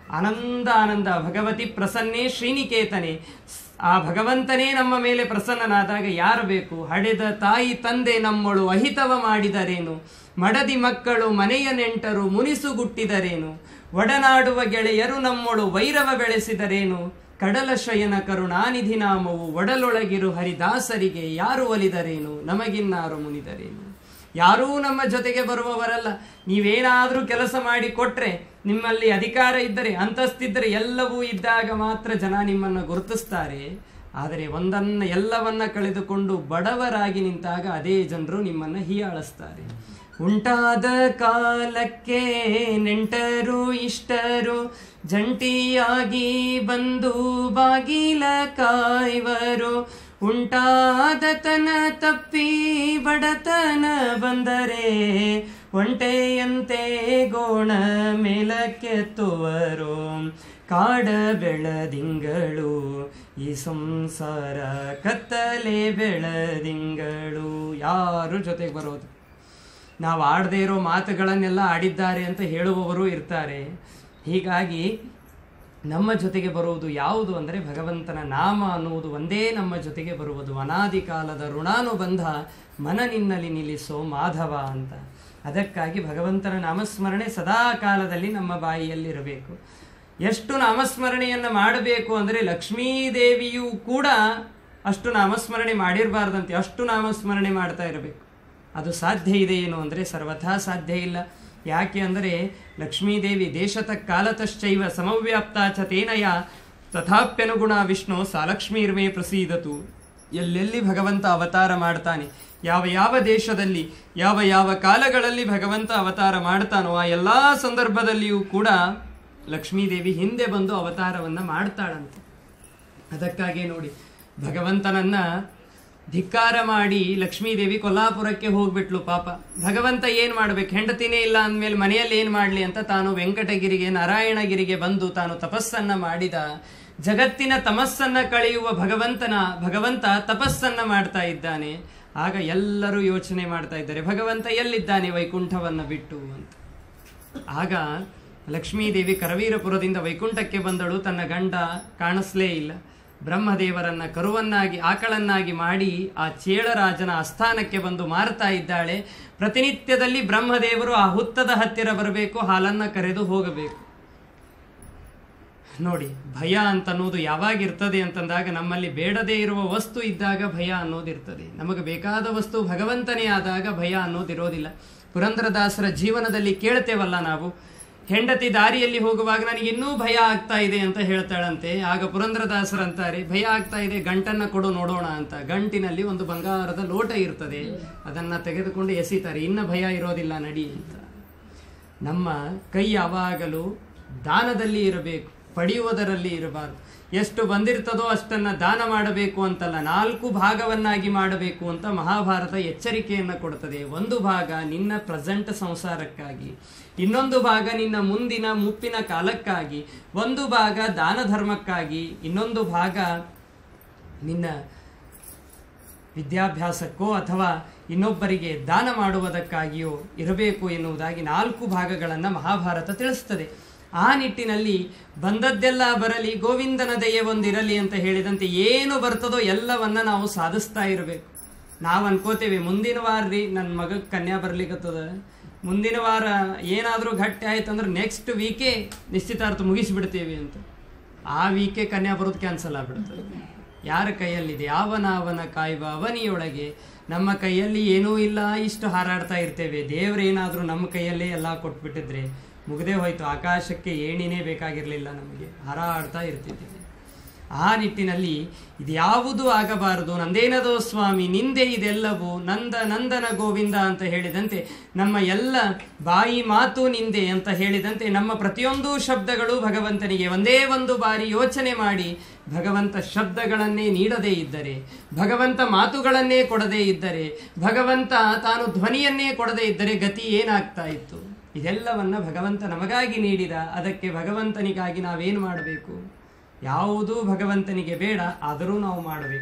ಆನಂದ. ಭಗವತಿ ಪ್ರಸನ್ನೇ ಶ್ರೀನಿಕೇತನೆ. ಆ ಭಗವಂತನೇ ನಮ್ಮ ಮೇಲೆ ಪ್ರಸನ್ನನಾದಾಗ ಯಾರು ಬೇಕು? ಹಡೆದ ತಾಯಿ ತಂದೆ ನಮ್ಮಳು ಅಹಿತವ ಮಾಡಿದರೇನು? ಮಡದಿ ಮಕ್ಕಳು ಮನೆಯ ನೆಂಟರು ಮುನಿಸುಗುಟ್ಟಿದರೇನು? ಒಡನಾಡುವ ಗೆಳೆಯರು ನಮ್ಮಳು ವೈರವ ಬೆಳೆಸಿದರೇನು? ಕಡಲ ಶಯನ ಕರುಣಾನಿಧಿ ನಾಮವು ಒಡಲೊಳಗಿರು ಹರಿದಾಸರಿಗೆ ಯಾರು ಒಲಿದರೇನು? ನಮಗಿನ್ನಾರು ಮುನಿದರೇನು? ಯಾರೂ ನಮ್ಮ ಜೊತೆಗೆ ಬರುವವರಲ್ಲ. ನೀವೇನಾದ್ರೂ ಕೆಲಸ ಮಾಡಿ ಕೊಟ್ರೆ, ನಿಮ್ಮಲ್ಲಿ ಅಧಿಕಾರ ಇದ್ದರೆ, ಅಂತಸ್ತಿದ್ದರೆ, ಎಲ್ಲವೂ ಇದ್ದಾಗ ಮಾತ್ರ ಜನ ನಿಮ್ಮನ್ನು ಗುರುತಿಸ್ತಾರೆ. ಆದರೆ ಎಲ್ಲವನ್ನ ಕಳೆದುಕೊಂಡು ಬಡವರಾಗಿ ನಿಂತಾಗ ಅದೇ ಜನರು ನಿಮ್ಮನ್ನ ಹೀಯಾಳಿಸ್ತಾರೆ. ಉಂಟಾದ ಕಾಲಕ್ಕೆ ನೆಂಟರು ಇಷ್ಟರು ಜಂಟಿಯಾಗಿ ಬಂದು ಬಾಗಿಲ ಕಾಯ್ವರು. ಉಂಟಾದತನ ತಪ್ಪಿ ಬಡತನ ಬಂದರೆ ಒಂಟೆಯಂತೆ ಗೋಣ ಮೇಲಕ್ಕೆತ್ತುವರು. ಕಾಡ ಬೆಳದಿಂಗಳು ಈ ಸಂಸಾರ ಕತ್ತಲೆ ಬೆಳದಿಂಗಳು. ಯಾರು ಜೊತೆಗೆ ಬರೋದು? ನಾವು ಆಡದೇ ಇರೋ ಮಾತುಗಳನ್ನೆಲ್ಲ ಆಡಿದ್ದಾರೆ ಅಂತ ಹೇಳುವವರು ಇರ್ತಾರೆ. ಹೀಗಾಗಿ ನಮ್ಮ ಜೊತೆಗೆ ಬರುವುದು ಯಾವುದು ಅಂದರೆ ಭಗವಂತನ ನಾಮ ಅನ್ನುವುದು ಒಂದೇ ನಮ್ಮ ಜೊತೆಗೆ ಬರುವುದು. ಅನಾದಿ ಕಾಲದ ಋಣಾನುಬಂಧ ಮನ ನಿನ್ನಲ್ಲಿ ನಿಲ್ಲಿಸೋ ಮಾಧವ ಅಂತ. ಅದಕ್ಕಾಗಿ ಭಗವಂತನ ನಾಮಸ್ಮರಣೆ ಸದಾ ಕಾಲದಲ್ಲಿ ನಮ್ಮ ಬಾಯಿಯಲ್ಲಿರಬೇಕು. ಎಷ್ಟು ನಾಮಸ್ಮರಣೆಯನ್ನು ಮಾಡಬೇಕು ಅಂದರೆ ಲಕ್ಷ್ಮೀದೇವಿಯೂ ಕೂಡ ಅಷ್ಟು ನಾಮಸ್ಮರಣೆ ಮಾಡಿರಬಾರ್ದಂತೆ, ಅಷ್ಟು ನಾಮಸ್ಮರಣೆ ಮಾಡ್ತಾ ಇರಬೇಕು. ಅದು ಸಾಧ್ಯ ಇದೆ ಏನು ಅಂದರೆ ಸರ್ವಥಾ ಸಾಧ್ಯ ಇಲ್ಲ. ಯಾಕೆ ಅಂದರೆ ಲಕ್ಷ್ಮೀದೇವಿ ದೇಶತ ಕಾಲತಶ್ಚೈವ ಸಮವ್ಯಾಪ್ತ ಚ ತೇನಯ ತಥಾಪ್ಯನುಗುಣ ವಿಷ್ಣು ಸಾಲಕ್ಷ್ಮೀರ್ಮೇ ಪ್ರಸೀದತು. ಎಲ್ಲೆಲ್ಲಿ ಭಗವಂತ ಅವತಾರ ಮಾಡ್ತಾನೆ, ಯಾವ ದೇಶದಲ್ಲಿ ಯಾವ ಕಾಲಗಳಲ್ಲಿ ಭಗವಂತ ಅವತಾರ ಮಾಡ್ತಾನೋ ಆ ಎಲ್ಲ ಸಂದರ್ಭದಲ್ಲಿಯೂ ಕೂಡ ಲಕ್ಷ್ಮೀದೇವಿ ಹಿಂದೆ ಬಂದು ಅವತಾರವನ್ನ ಮಾಡ್ತಾಳಂತೆ. ಅದಕ್ಕಾಗಿ ನೋಡಿ, ಭಗವಂತನನ್ನ ಧಿಕ್ಕಾರ ಮಾಡಿ ಲಕ್ಷ್ಮೀದೇವಿ ಕೊಲ್ಲಾಪುರಕ್ಕೆ ಹೋಗ್ಬಿಟ್ಲು. ಪಾಪ ಭಗವಂತ ಏನ್ ಮಾಡ್ಬೇಕು, ಹೆಂಡತಿನೇ ಇಲ್ಲ ಅಂದ್ಮೇಲೆ ಮನೆಯಲ್ಲಿ ಏನ್ ಮಾಡ್ಲಿ ಅಂತ ತಾನು ವೆಂಕಟಗಿರಿಗೆ ನಾರಾಯಣಗಿರಿಗೆ ಬಂದು ತಾನು ತಪಸ್ಸನ್ನ ಮಾಡಿದ. ಜಗತ್ತಿನ ತಮಸ್ಸನ್ನ ಕಳೆಯುವ ಭಗವಂತ ತಪಸ್ಸನ್ನ ಮಾಡ್ತಾ ಇದ್ದಾನೆ. ಆಗ ಎಲ್ಲರೂ ಯೋಚನೆ ಮಾಡ್ತಾ ಇದ್ದಾರೆ, ಭಗವಂತ ಎಲ್ಲಿದ್ದಾನೆ ವೈಕುಂಠವನ್ನ ಬಿಟ್ಟು ಅಂತ. ಆಗ ಲಕ್ಷ್ಮೀದೇವಿ ಕರವೀರಪುರದಿಂದ ವೈಕುಂಠಕ್ಕೆ ಬಂದಳು. ತನ್ನ ಗಂಡ ಕಾಣಿಸ್ಲೇ ಇಲ್ಲ. ಬ್ರಹ್ಮದೇವರನ್ನ ಕರುವನ್ನಾಗಿ ಆಕಳನ್ನಾಗಿ ಮಾಡಿ ಆ ಚೇಳರಾಜನ ಆಸ್ಥಾನಕ್ಕೆ ಬಂದು ಮಾರ್ತಾ ಇದ್ದಾಳೆ. ಪ್ರತಿನಿತ್ಯದಲ್ಲಿ ಬ್ರಹ್ಮದೇವರು ಆ ಹುತ್ತದ ಹತ್ತಿರ ಬರಬೇಕು, ಹಾಲನ್ನ ಕರೆದು ಹೋಗಬೇಕು. ನೋಡಿ, ಭಯ ಅಂತನ್ನೋದು ಯಾವಾಗಿರ್ತದೆ ಅಂತಂದಾಗ, ನಮ್ಮಲ್ಲಿ ಬೇಡದೇ ಇರುವ ವಸ್ತು ಇದ್ದಾಗ ಭಯ ಅನ್ನೋದಿರ್ತದೆ. ನಮಗೆ ಬೇಕಾದ ವಸ್ತು ಭಗವಂತನೇ ಆದಾಗ ಭಯ ಅನ್ನೋದಿರೋದಿಲ್ಲ. ಪುರಂದರದಾಸರ ಜೀವನದಲ್ಲಿ ಕೇಳ್ತೇವಲ್ಲ ನಾವು, ಹೆಂಡತಿ ದಾರಿಯಲ್ಲಿ ಹೋಗುವಾಗ ನನಗೆ ಇನ್ನೂ ಭಯ ಆಗ್ತಾ ಇದೆ ಅಂತ ಹೇಳ್ತಾಳಂತೆ. ಆಗ ಪುರಂದರದಾಸರಂತಾರೆ, ಭಯ ಆಗ್ತಾ ಇದೆ, ಗಂಟನ್ನ ಕೊಡು ನೋಡೋಣ ಅಂತ. ಗಂಟಿನಲ್ಲಿ ಒಂದು ಬಂಗಾರದ ಲೋಟ ಇರ್ತದೆ, ಅದನ್ನ ತೆಗೆದುಕೊಂಡು ಎಸಿತಾರೆ, ಇನ್ನ ಭಯ ಇರೋದಿಲ್ಲ ನಡಿ ಅಂತ. ನಮ್ಮ ಕೈ ಯಾವಾಗಲೂ ದಾನದಲ್ಲಿ ಇರಬೇಕು, ಪಡೆಯುವುದರಲ್ಲಿ ಇರಬಾರದು. ಎಷ್ಟು ಬಂದಿರ್ತದೋ ಅಷ್ಟನ್ನ ದಾನ ಮಾಡಬೇಕು ಅಂತಲ್ಲ, 4 ಭಾಗವನ್ನಾಗಿ ಮಾಡಬೇಕು ಅಂತ ಮಹಾಭಾರತ ಎಚ್ಚರಿಕೆಯನ್ನು ಕೊಡ್ತದೆ. ಒಂದು ಭಾಗ ನಿನ್ನ ಪ್ರೆಸೆಂಟ್ ಸಂಸಾರಕ್ಕಾಗಿ, ಇನ್ನೊಂದು ಭಾಗ ನಿನ್ನ ಮುಂದಿನ ಮುಪ್ಪಿನ ಕಾಲಕ್ಕಾಗಿ, ಒಂದು ಭಾಗ ದಾನ ಧರ್ಮಕ್ಕಾಗಿ, ಇನ್ನೊಂದು ಭಾಗ ನಿನ್ನ ವಿದ್ಯಾಭ್ಯಾಸಕ್ಕೋ ಅಥವಾ ಇನ್ನೊಬ್ಬರಿಗೆ ದಾನ ಮಾಡುವುದಕ್ಕಾಗಿಯೋ ಇರಬೇಕು ಎನ್ನುವುದಾಗಿ 4 ಭಾಗಗಳನ್ನು ಮಹಾಭಾರತ ತಿಳಿಸ್ತದೆ. ಆ ನಿಟ್ಟಿನಲ್ಲಿ ಬಂದದ್ದೆಲ್ಲ ಬರಲಿ, ಗೋವಿಂದನ ದಯೆ ಒಂದಿರಲಿ ಅಂತ ಹೇಳಿದಂತೆ ಏನು ಬರ್ತದೋ ಎಲ್ಲವನ್ನ ನಾವು ಸಾಧಿಸ್ತಾ ಇರಬೇಕು. ನಾವು ಅನ್ಕೋತೇವೆ, ಮುಂದಿನ ವಾರ ರೀ ನನ್ನ ಮಗಕ್ಕೆ ಕನ್ಯಾ ಬರ್ಲಿಕ್ಕತ್ತದ, ಮುಂದಿನ ವಾರ ಏನಾದರೂ ಗಟ್ಟಿ ಆಯ್ತಂದ್ರೆ ನೆಕ್ಸ್ಟ್ ವೀಕೇ ನಿಶ್ಚಿತಾರ್ಥ ಮುಗಿಸಿಬಿಡ್ತೇವೆ ಅಂತ. ಆ ವೀಕೆ ಕನ್ಯಾ ಬರೋದು ಕ್ಯಾನ್ಸಲ್ ಆಗ್ಬಿಡ್ತದೆ. ಯಾರ ಕೈಯಲ್ಲಿದೆ? ಅವನ ಕಾಯುವ ಅವನಿಯೊಳಗೆ. ನಮ್ಮ ಕೈಯಲ್ಲಿ ಏನೂ ಇಲ್ಲ, ಇಷ್ಟು ಹಾರಾಡ್ತಾ ಇರ್ತೇವೆ. ದೇವರೇನಾದರೂ ನಮ್ಮ ಕೈಯಲ್ಲೇ ಎಲ್ಲ ಕೊಟ್ಬಿಟ್ಟಿದ್ರೆ ಮುಗದೇ ಹೋಯ್ತು, ಆಕಾಶಕ್ಕೆ ಏಣಿನೇ ಬೇಕಾಗಿರಲಿಲ್ಲ, ನಮಗೆ ಹಾರಾಡ್ತಾ ಇರ್ತಿದ್ದೀವಿ. ಆ ನಿಟ್ಟಿನಲ್ಲಿ ಇದ್ಯಾವುದೂ ಆಗಬಾರದು. ನಂದೇನದೋ ಸ್ವಾಮಿ ನಿಂದೆ ಇದೆಲ್ಲವೂ, ನಂದನ ಗೋವಿಂದ ಅಂತ ಹೇಳಿದಂತೆ ನಮ್ಮ ಎಲ್ಲ ಬಾಯಿ ಮಾತು ನಿಂದೆ ಅಂತ ಹೇಳಿದಂತೆ ನಮ್ಮ ಪ್ರತಿಯೊಂದು ಶಬ್ದಗಳು ಭಗವಂತನಿಗೆ. ಒಂದೇ ಒಂದು ಬಾರಿ ಯೋಚನೆ ಮಾಡಿ, ಭಗವಂತ ಶಬ್ದಗಳನ್ನೇ ನೀಡದೇ ಇದ್ದರೆ, ಭಗವಂತ ಮಾತುಗಳನ್ನೇ ಕೊಡದೇ ಇದ್ದರೆ, ಭಗವಂತ ತಾನು ಧ್ವನಿಯನ್ನೇ ಕೊಡದೇ ಇದ್ದರೆ ಗತಿ ಏನಾಗ್ತಾ ಇತ್ತು? ಇದೆಲ್ಲವನ್ನ ಭಗವಂತ ನಮಗಾಗಿ ನೀಡಿದ. ಅದಕ್ಕೆ ಭಗವಂತನಿಗಾಗಿ ನಾವೇನು ಮಾಡಬೇಕು? ಯಾವುದೂ ಭಗವಂತನಿಗೆ ಬೇಡ, ಆದರೂ ನಾವು ಮಾಡಬೇಕು.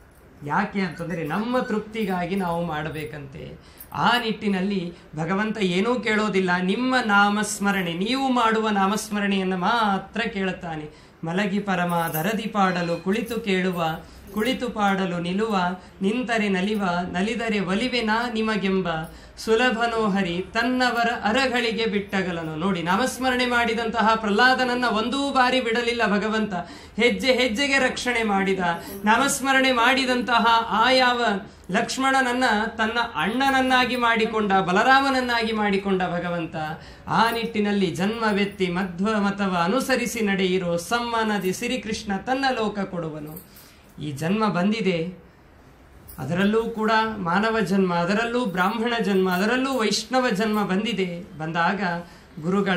ಯಾಕೆ ಅಂತಂದರೆ ನಮ್ಮ ತೃಪ್ತಿಗಾಗಿ ನಾವು ಮಾಡಬೇಕಂತೆ. ಆ ನಿಟ್ಟಿನಲ್ಲಿ ಭಗವಂತ ಏನೂ ಕೇಳೋದಿಲ್ಲ, ನಿಮ್ಮ ನಾಮಸ್ಮರಣೆ, ನೀವು ಮಾಡುವ ನಾಮಸ್ಮರಣೆಯನ್ನು ಮಾತ್ರ ಕೇಳುತ್ತಾನೆ. ಮಲಗಿ ಪರಮ ದರದಿ ಪಾಡಲು ಕುಳಿತು ಕೇಳುವ, ಕುಳಿತು ಪಾಡಲು ನಿಲುವ, ನಿಂತರೆ ನಲಿವ, ನಲಿದರೆ ಒಲಿವೆನಾ ನಿಮಗೆಂಬ ಸುಲಭನೋ ಹರಿ ತನ್ನವರ ಅರಗಳಿಗೆ ಬಿಟ್ಟಗಲನು. ನೋಡಿ, ನಾಮಸ್ಮರಣೆ ಮಾಡಿದಂತಹ ಪ್ರಹ್ಲಾದನನ್ನ ಒಂದೂ ಬಾರಿ ಬಿಡಲಿಲ್ಲ ಭಗವಂತ. ಹೆಜ್ಜೆ ಹೆಜ್ಜೆಗೆ ರಕ್ಷಣೆ ಮಾಡಿದ. ನಾಮಸ್ಮರಣೆ ಮಾಡಿದಂತಹ ಆ ಯಾವ ಲಕ್ಷ್ಮಣನನ್ನ ತನ್ನ ಅಣ್ಣನನ್ನಾಗಿ ಮಾಡಿಕೊಂಡ, ಬಲರಾಮನನ್ನಾಗಿ ಮಾಡಿಕೊಂಡ ಭಗವಂತ. ಆ ನಿಟ್ಟಿನಲ್ಲಿ ಜನ್ಮವೆತ್ತಿ ಮಧ್ವ ಮತವ ಅನುಸರಿಸಿ ನಡೆಯಿರೋ ಸಮ್ಮನದಿ ಸಿರಿಕೃಷ್ಣ ತನ್ನ ಲೋಕ ಕೊಡುವನು. ಈ ಜನ್ಮ ಬಂದಿದೆ, ಅದರಲ್ಲೂ ಕೂಡ ಮಾನವ ಜನ್ಮ, ಅದರಲ್ಲೂ ಬ್ರಾಹ್ಮಣ ಜನ್ಮ, ಅದರಲ್ಲೂ ವೈಷ್ಣವ ಜನ್ಮ ಬಂದಿದೆ. ಬಂದಾಗ ಗುರುಗಳ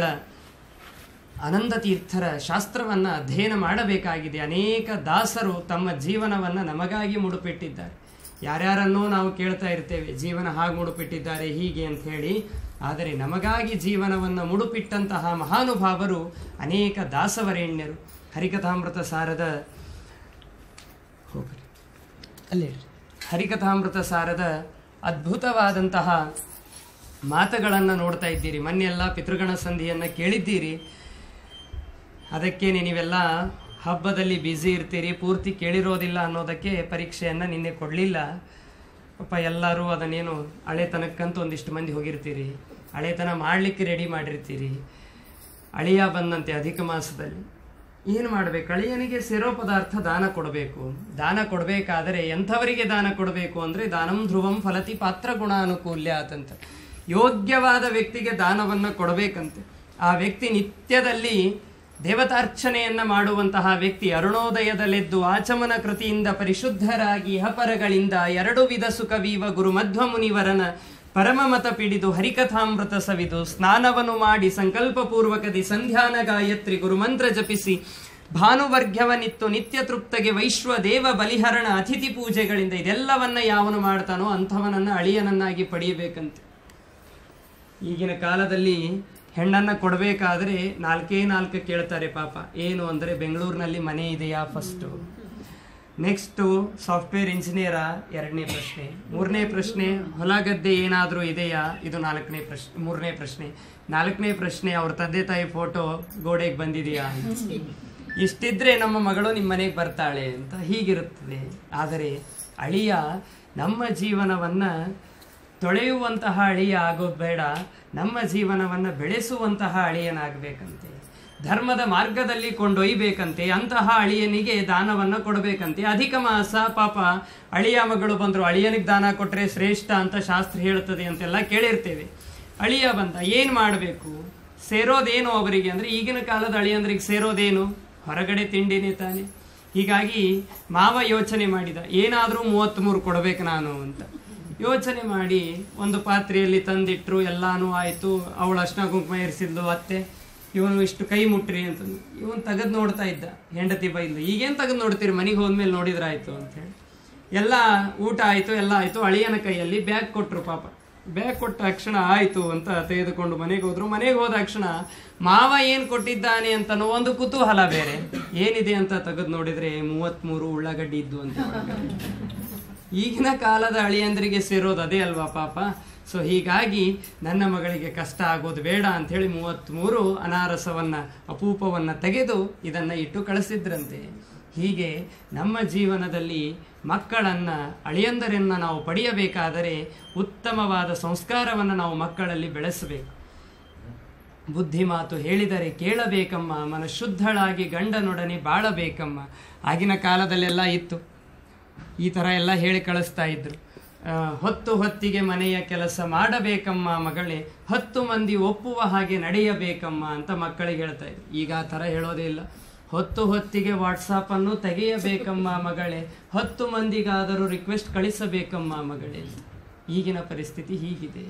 ಆನಂದ ತೀರ್ಥರ ಶಾಸ್ತ್ರವನ್ನು ಅಧ್ಯಯನ ಮಾಡಬೇಕಾಗಿದೆ. ಅನೇಕ ದಾಸರು ತಮ್ಮ ಜೀವನವನ್ನು ನಮಗಾಗಿ ಮುಡುಪಿಟ್ಟಿದ್ದಾರೆ. ಯಾರ್ಯಾರನ್ನೋ ನಾವು ಕೇಳ್ತಾ ಇರ್ತೇವೆ, ಜೀವನ ಹಾಗೆ ಮುಡುಪಿಟ್ಟಿದ್ದಾರೆ ಹೀಗೆ ಅಂತ ಹೇಳಿ. ಆದರೆ ನಮಗಾಗಿ ಜೀವನವನ್ನು ಮುಡುಪಿಟ್ಟಂತಹ ಮಹಾನುಭಾವರು ಅನೇಕ ದಾಸವರೇಣ್ಯರು. ಹರಿಕಥಾಮೃತ ಸಾರದ ಹರಿಕಥಾಮೃತ ಸಾರದ ಅದ್ಭುತವಾದಂತಹ ಮಾತುಗಳನ್ನು ನೋಡ್ತಾ ಇದ್ದೀರಿ. ಮೊನ್ನೆಲ್ಲ ಪಿತೃಗಣ ಸಂಧಿಯನ್ನು ಕೇಳಿದ್ದೀರಿ. ಅದಕ್ಕೇನೆ ನೀವೆಲ್ಲ ಹಬ್ಬದಲ್ಲಿ ಬ್ಯುಸಿ ಇರ್ತೀರಿ, ಪೂರ್ತಿ ಕೇಳಿರೋದಿಲ್ಲ ಅನ್ನೋದಕ್ಕೆ ಪರೀಕ್ಷೆಯನ್ನು ನಿನ್ನೆ ಕೊಡಲಿಲ್ಲ. ಪಾಪ ಎಲ್ಲರೂ ಅದನ್ನೇನು ಹಳೆತನಕ್ಕಂತೂ ಒಂದಿಷ್ಟು ಮಂದಿ ಹೋಗಿರ್ತೀರಿ, ಹಳೆತನ ಮಾಡಲಿಕ್ಕೆ ರೆಡಿ ಮಾಡಿರ್ತೀರಿ. ಅಳಿಯ ಬಂದಂತೆ ಅಧಿಕ ಮಾಸದಲ್ಲಿ ಏನು ಮಾಡಬೇಕು? ಅಳಿಯನಿಗೆ ಸೇರೋ ಪದಾರ್ಥ ದಾನ ಕೊಡಬೇಕು. ದಾನ ಕೊಡಬೇಕಾದರೆ ಎಂಥವರಿಗೆ ದಾನ ಕೊಡಬೇಕು ಅಂದರೆ, ದಾನಂ ಧ್ರುವಂ ಫಲತಿ ಪಾತ್ರ ಗುಣಾನುಕೂಲ್ಯ ಆತಂತ. ಯೋಗ್ಯವಾದ ವ್ಯಕ್ತಿಗೆ ದಾನವನ್ನು ಕೊಡಬೇಕಂತೆ. ಆ ವ್ಯಕ್ತಿ ನಿತ್ಯದಲ್ಲಿ ದೇವತಾರ್ಚನೆಯನ್ನ ಮಾಡುವಂತಹ ವ್ಯಕ್ತಿ ಅರುಣೋದಯದಲ್ಲೆದ್ದು ಆಚಮನ ಕೃತಿಯಿಂದ ಪರಿಶುದ್ಧರಾಗಿ ಹಪರಗಳಿಂದ 2 ವಿಧ ಸುಖವೀವ ಗುರು ಮಧ್ವ ಮುನಿವರನ ಪರಮ ಮತ ಪಿಡಿದು ಹರಿಕಥಾಮೃತ ಸವಿದು ಸ್ನಾನವನ್ನು ಮಾಡಿ ಸಂಕಲ್ಪಪೂರ್ವಕದಿ ಸಂಧ್ಯಾನ ಗಾಯತ್ರಿ ಗುರುಮಂತ್ರ ಜಪಿಸಿ ಭಾನುವರ್ಘ್ಯವನಿತ್ತು ನಿತ್ಯ ತೃಪ್ತಗೆ ವೈಶ್ವದೇವ ಬಲಿಹರಣ ಅತಿಥಿ ಪೂಜೆಗಳಿಂದ ಇದೆಲ್ಲವನ್ನ ಯಾವನು ಮಾಡ್ತಾನೋ ಅಂಥವನನ್ನ ಅಳಿಯನನ್ನಾಗಿ ಪಡೆಯಬೇಕಂತೆ. ಈಗಿನ ಕಾಲದಲ್ಲಿ ಹೆಣ್ಣನ್ನ ಕೊಡಬೇಕಾದ್ರೆ 4 ಕೇಳ್ತಾರೆ ಪಾಪ. ಏನು ಅಂದರೆ ಬೆಂಗಳೂರಿನಲ್ಲಿ ಮನೆ ಇದೆಯಾ ಫಸ್ಟು, ನೆಕ್ಸ್ಟು ಸಾಫ್ಟ್ವೇರ್ ಇಂಜಿನಿಯರ 2ನೇ ಪ್ರಶ್ನೆ, 3ನೇ ಪ್ರಶ್ನೆ ಹೊಲ ಗದ್ದೆ ಏನಾದರೂ ಇದೆಯಾ, ಇದು 3ನೇ ಪ್ರಶ್ನೆ, 4ನೇ ಪ್ರಶ್ನೆ ಅವ್ರ ತಂದೆ ತಾಯಿ ಫೋಟೋ ಗೋಡೆಗೆ ಬಂದಿದೆಯಾ. ಇಷ್ಟಿದ್ರೆ ನಮ್ಮ ಮಗಳು ನಿಮ್ಮ ಮನೆಗೆ ಬರ್ತಾಳೆ ಅಂತ ಹೀಗಿರುತ್ತದೆ. ಆದರೆ ಅಳಿಯ ನಮ್ಮ ಜೀವನವನ್ನ ತೊಳೆಯುವಂತಹ ಅಳಿಯ ಆಗೋದು ಬೇಡ, ನಮ್ಮ ಜೀವನವನ್ನ ಬೆಳೆಸುವಂತಹ ಅಳಿಯನಾಗಬೇಕಂತೆ, ಧರ್ಮದ ಮಾರ್ಗದಲ್ಲಿ ಕೊಂಡೊಯ್ಯಬೇಕಂತೆ, ಅಂತಹ ಅಳಿಯನಿಗೆ ದಾನವನ್ನ ಕೊಡಬೇಕಂತೆ. ಅಧಿಕ ಮಾಸ ಪಾಪ ಅಳಿಯ ಮಗಳು ಬಂದ್ರು, ಅಳಿಯನಿಗೆ ದಾನ ಕೊಟ್ರೆ ಶ್ರೇಷ್ಠ ಅಂತ ಶಾಸ್ತ್ರ ಹೇಳ್ತದೆ ಅಂತೆಲ್ಲ ಕೇಳಿರ್ತೇವೆ. ಅಳಿಯ ಬಂದ ಏನ್ ಮಾಡಬೇಕು, ಸೇರೋದೇನು ಅವರಿಗೆ ಅಂದ್ರೆ ಈಗಿನ ಕಾಲದ ಅಳಿಯಂದ್ರಿಗೆ ಸೇರೋದೇನು, ಹೊರಗಡೆ ತಿಂಡಿನೇ ತಾನೆ. ಹೀಗಾಗಿ ಮಾವ ಯೋಚನೆ ಮಾಡಿದ, ಏನಾದರೂ 33 ಕೊಡಬೇಕು ನಾನು ಅಂತ ಯೋಚನೆ ಮಾಡಿ ಒಂದು ಪಾತ್ರೆಯಲ್ಲಿ ತಂದಿಟ್ರು. ಎಲ್ಲಾನು ಆಯ್ತು, ಅವಳು ಅರ್ಶಿನ ಕುಂಕುಮ ಇರಿಸಿದ್ಲು ಅತ್ತೆ, ಇವನು ಇಷ್ಟು ಕೈ ಮುಟ್ರಿ ಅಂತಂದು ಇವನು ತೆಗೆದು ನೋಡ್ತಾ ಇದ್ದ. ಹೆಂಡತಿ ಬೈದ್ಲು, ಈಗೇನು ತೆಗೆದು ನೋಡ್ತೀರಿ, ಮನೆಗೆ ಹೋದ್ಮೇಲೆ ನೋಡಿದ್ರಾಯ್ತು ಅಂತ ಹೇಳಿ. ಎಲ್ಲ ಊಟ ಆಯ್ತು, ಎಲ್ಲ ಆಯ್ತು. ಅಳಿಯನ ಕೈಯಲ್ಲಿ ಬ್ಯಾಗ್ ಕೊಟ್ರು. ಪಾಪ ಬ್ಯಾಗ್ ಕೊಟ್ಟ ತಕ್ಷಣ ಆಯ್ತು ಅಂತ ತೆಗೆದುಕೊಂಡು ಮನೆಗೆ ಹೋದ್ರು. ಮನೆಗೆ ಹೋದ ತಕ್ಷಣ ಮಾವ ಏನ್ ಕೊಟ್ಟಿದ್ದಾನೆ ಅಂತನೋ ಒಂದು ಕುತೂಹಲ ಬೇರೆ. ಏನಿದೆ ಅಂತ ತೆಗೆದು ನೋಡಿದ್ರೆ 33 ಉಳ್ಳಾಗಡ್ಡಿ ಇದ್ದು ಅಂತ. ಈಗಿನ ಕಾಲದ ಅಳಿಯಂದ್ರಿಗೆ ಸೇರೋದು ಅದೇ ಅಲ್ವಾ ಪಾಪ. ಸೊ ಹೀಗಾಗಿ ನನ್ನ ಮಗಳಿಗೆ ಕಷ್ಟ ಆಗೋದು ಬೇಡ ಅಂತ ಹೇಳಿ 33 ಅನಾರಸವನ್ನ ಅಪೂಪವನ್ನ ತೆಗೆದು ಇದನ್ನ ಇಟ್ಟು ಕಳಿಸಿದ್ರಂತೆ. ಹೀಗೆ ನಮ್ಮ ಜೀವನದಲ್ಲಿ ಮಕ್ಕಳನ್ನ ಅಳಿಯಂದರನ್ನ ನಾವು ಪಡೆಯಬೇಕಾದರೆ ಉತ್ತಮವಾದ ಸಂಸ್ಕಾರವನ್ನು ನಾವು ಮಕ್ಕಳಲ್ಲಿ ಬೆಳೆಸಬೇಕು. ಬುದ್ಧಿ ಮಾತು ಹೇಳಿದರೆ ಕೇಳಬೇಕಮ್ಮ, ಮನಶುದ್ಧಳಾಗಿ ಗಂಡನೊಡನೆ ಬಾಳಬೇಕಮ್ಮ. ಆಗಿನ ಕಾಲದಲ್ಲೆಲ್ಲ ಇತ್ತು, ಈ ಥರ ಎಲ್ಲ ಹೇಳಿ ಕಳಿಸ್ತಾ ಇದ್ರು. ಹೊತ್ತಿಗೆ ಮನೆಯ ಕೆಲಸ ಮಾಡಬೇಕಮ್ಮ ಮಗಳೇ, 10 ಮಂದಿ ಒಪ್ಪುವ ಹಾಗೆ ನಡೆಯಬೇಕಮ್ಮ ಅಂತ ಮಕ್ಕಳಿಗೆ ಹೇಳ್ತಾ ಇದ್ರು. ಈಗ ಆ ಥರ ಹೇಳೋದೇ ಇಲ್ಲ. ಹೊತ್ತಿಗೆ ವಾಟ್ಸಾಪ್ ಅನ್ನು ತೆಗೆಯಬೇಕಮ್ಮ ಮಗಳೇ, 10 ಮಂದಿಗಾದರೂ ರಿಕ್ವೆಸ್ಟ್ ಕಳಿಸಬೇಕಮ್ಮ ಮಗಳೇ. ಈಗಿನ ಪರಿಸ್ಥಿತಿ ಹೀಗಿದೆ.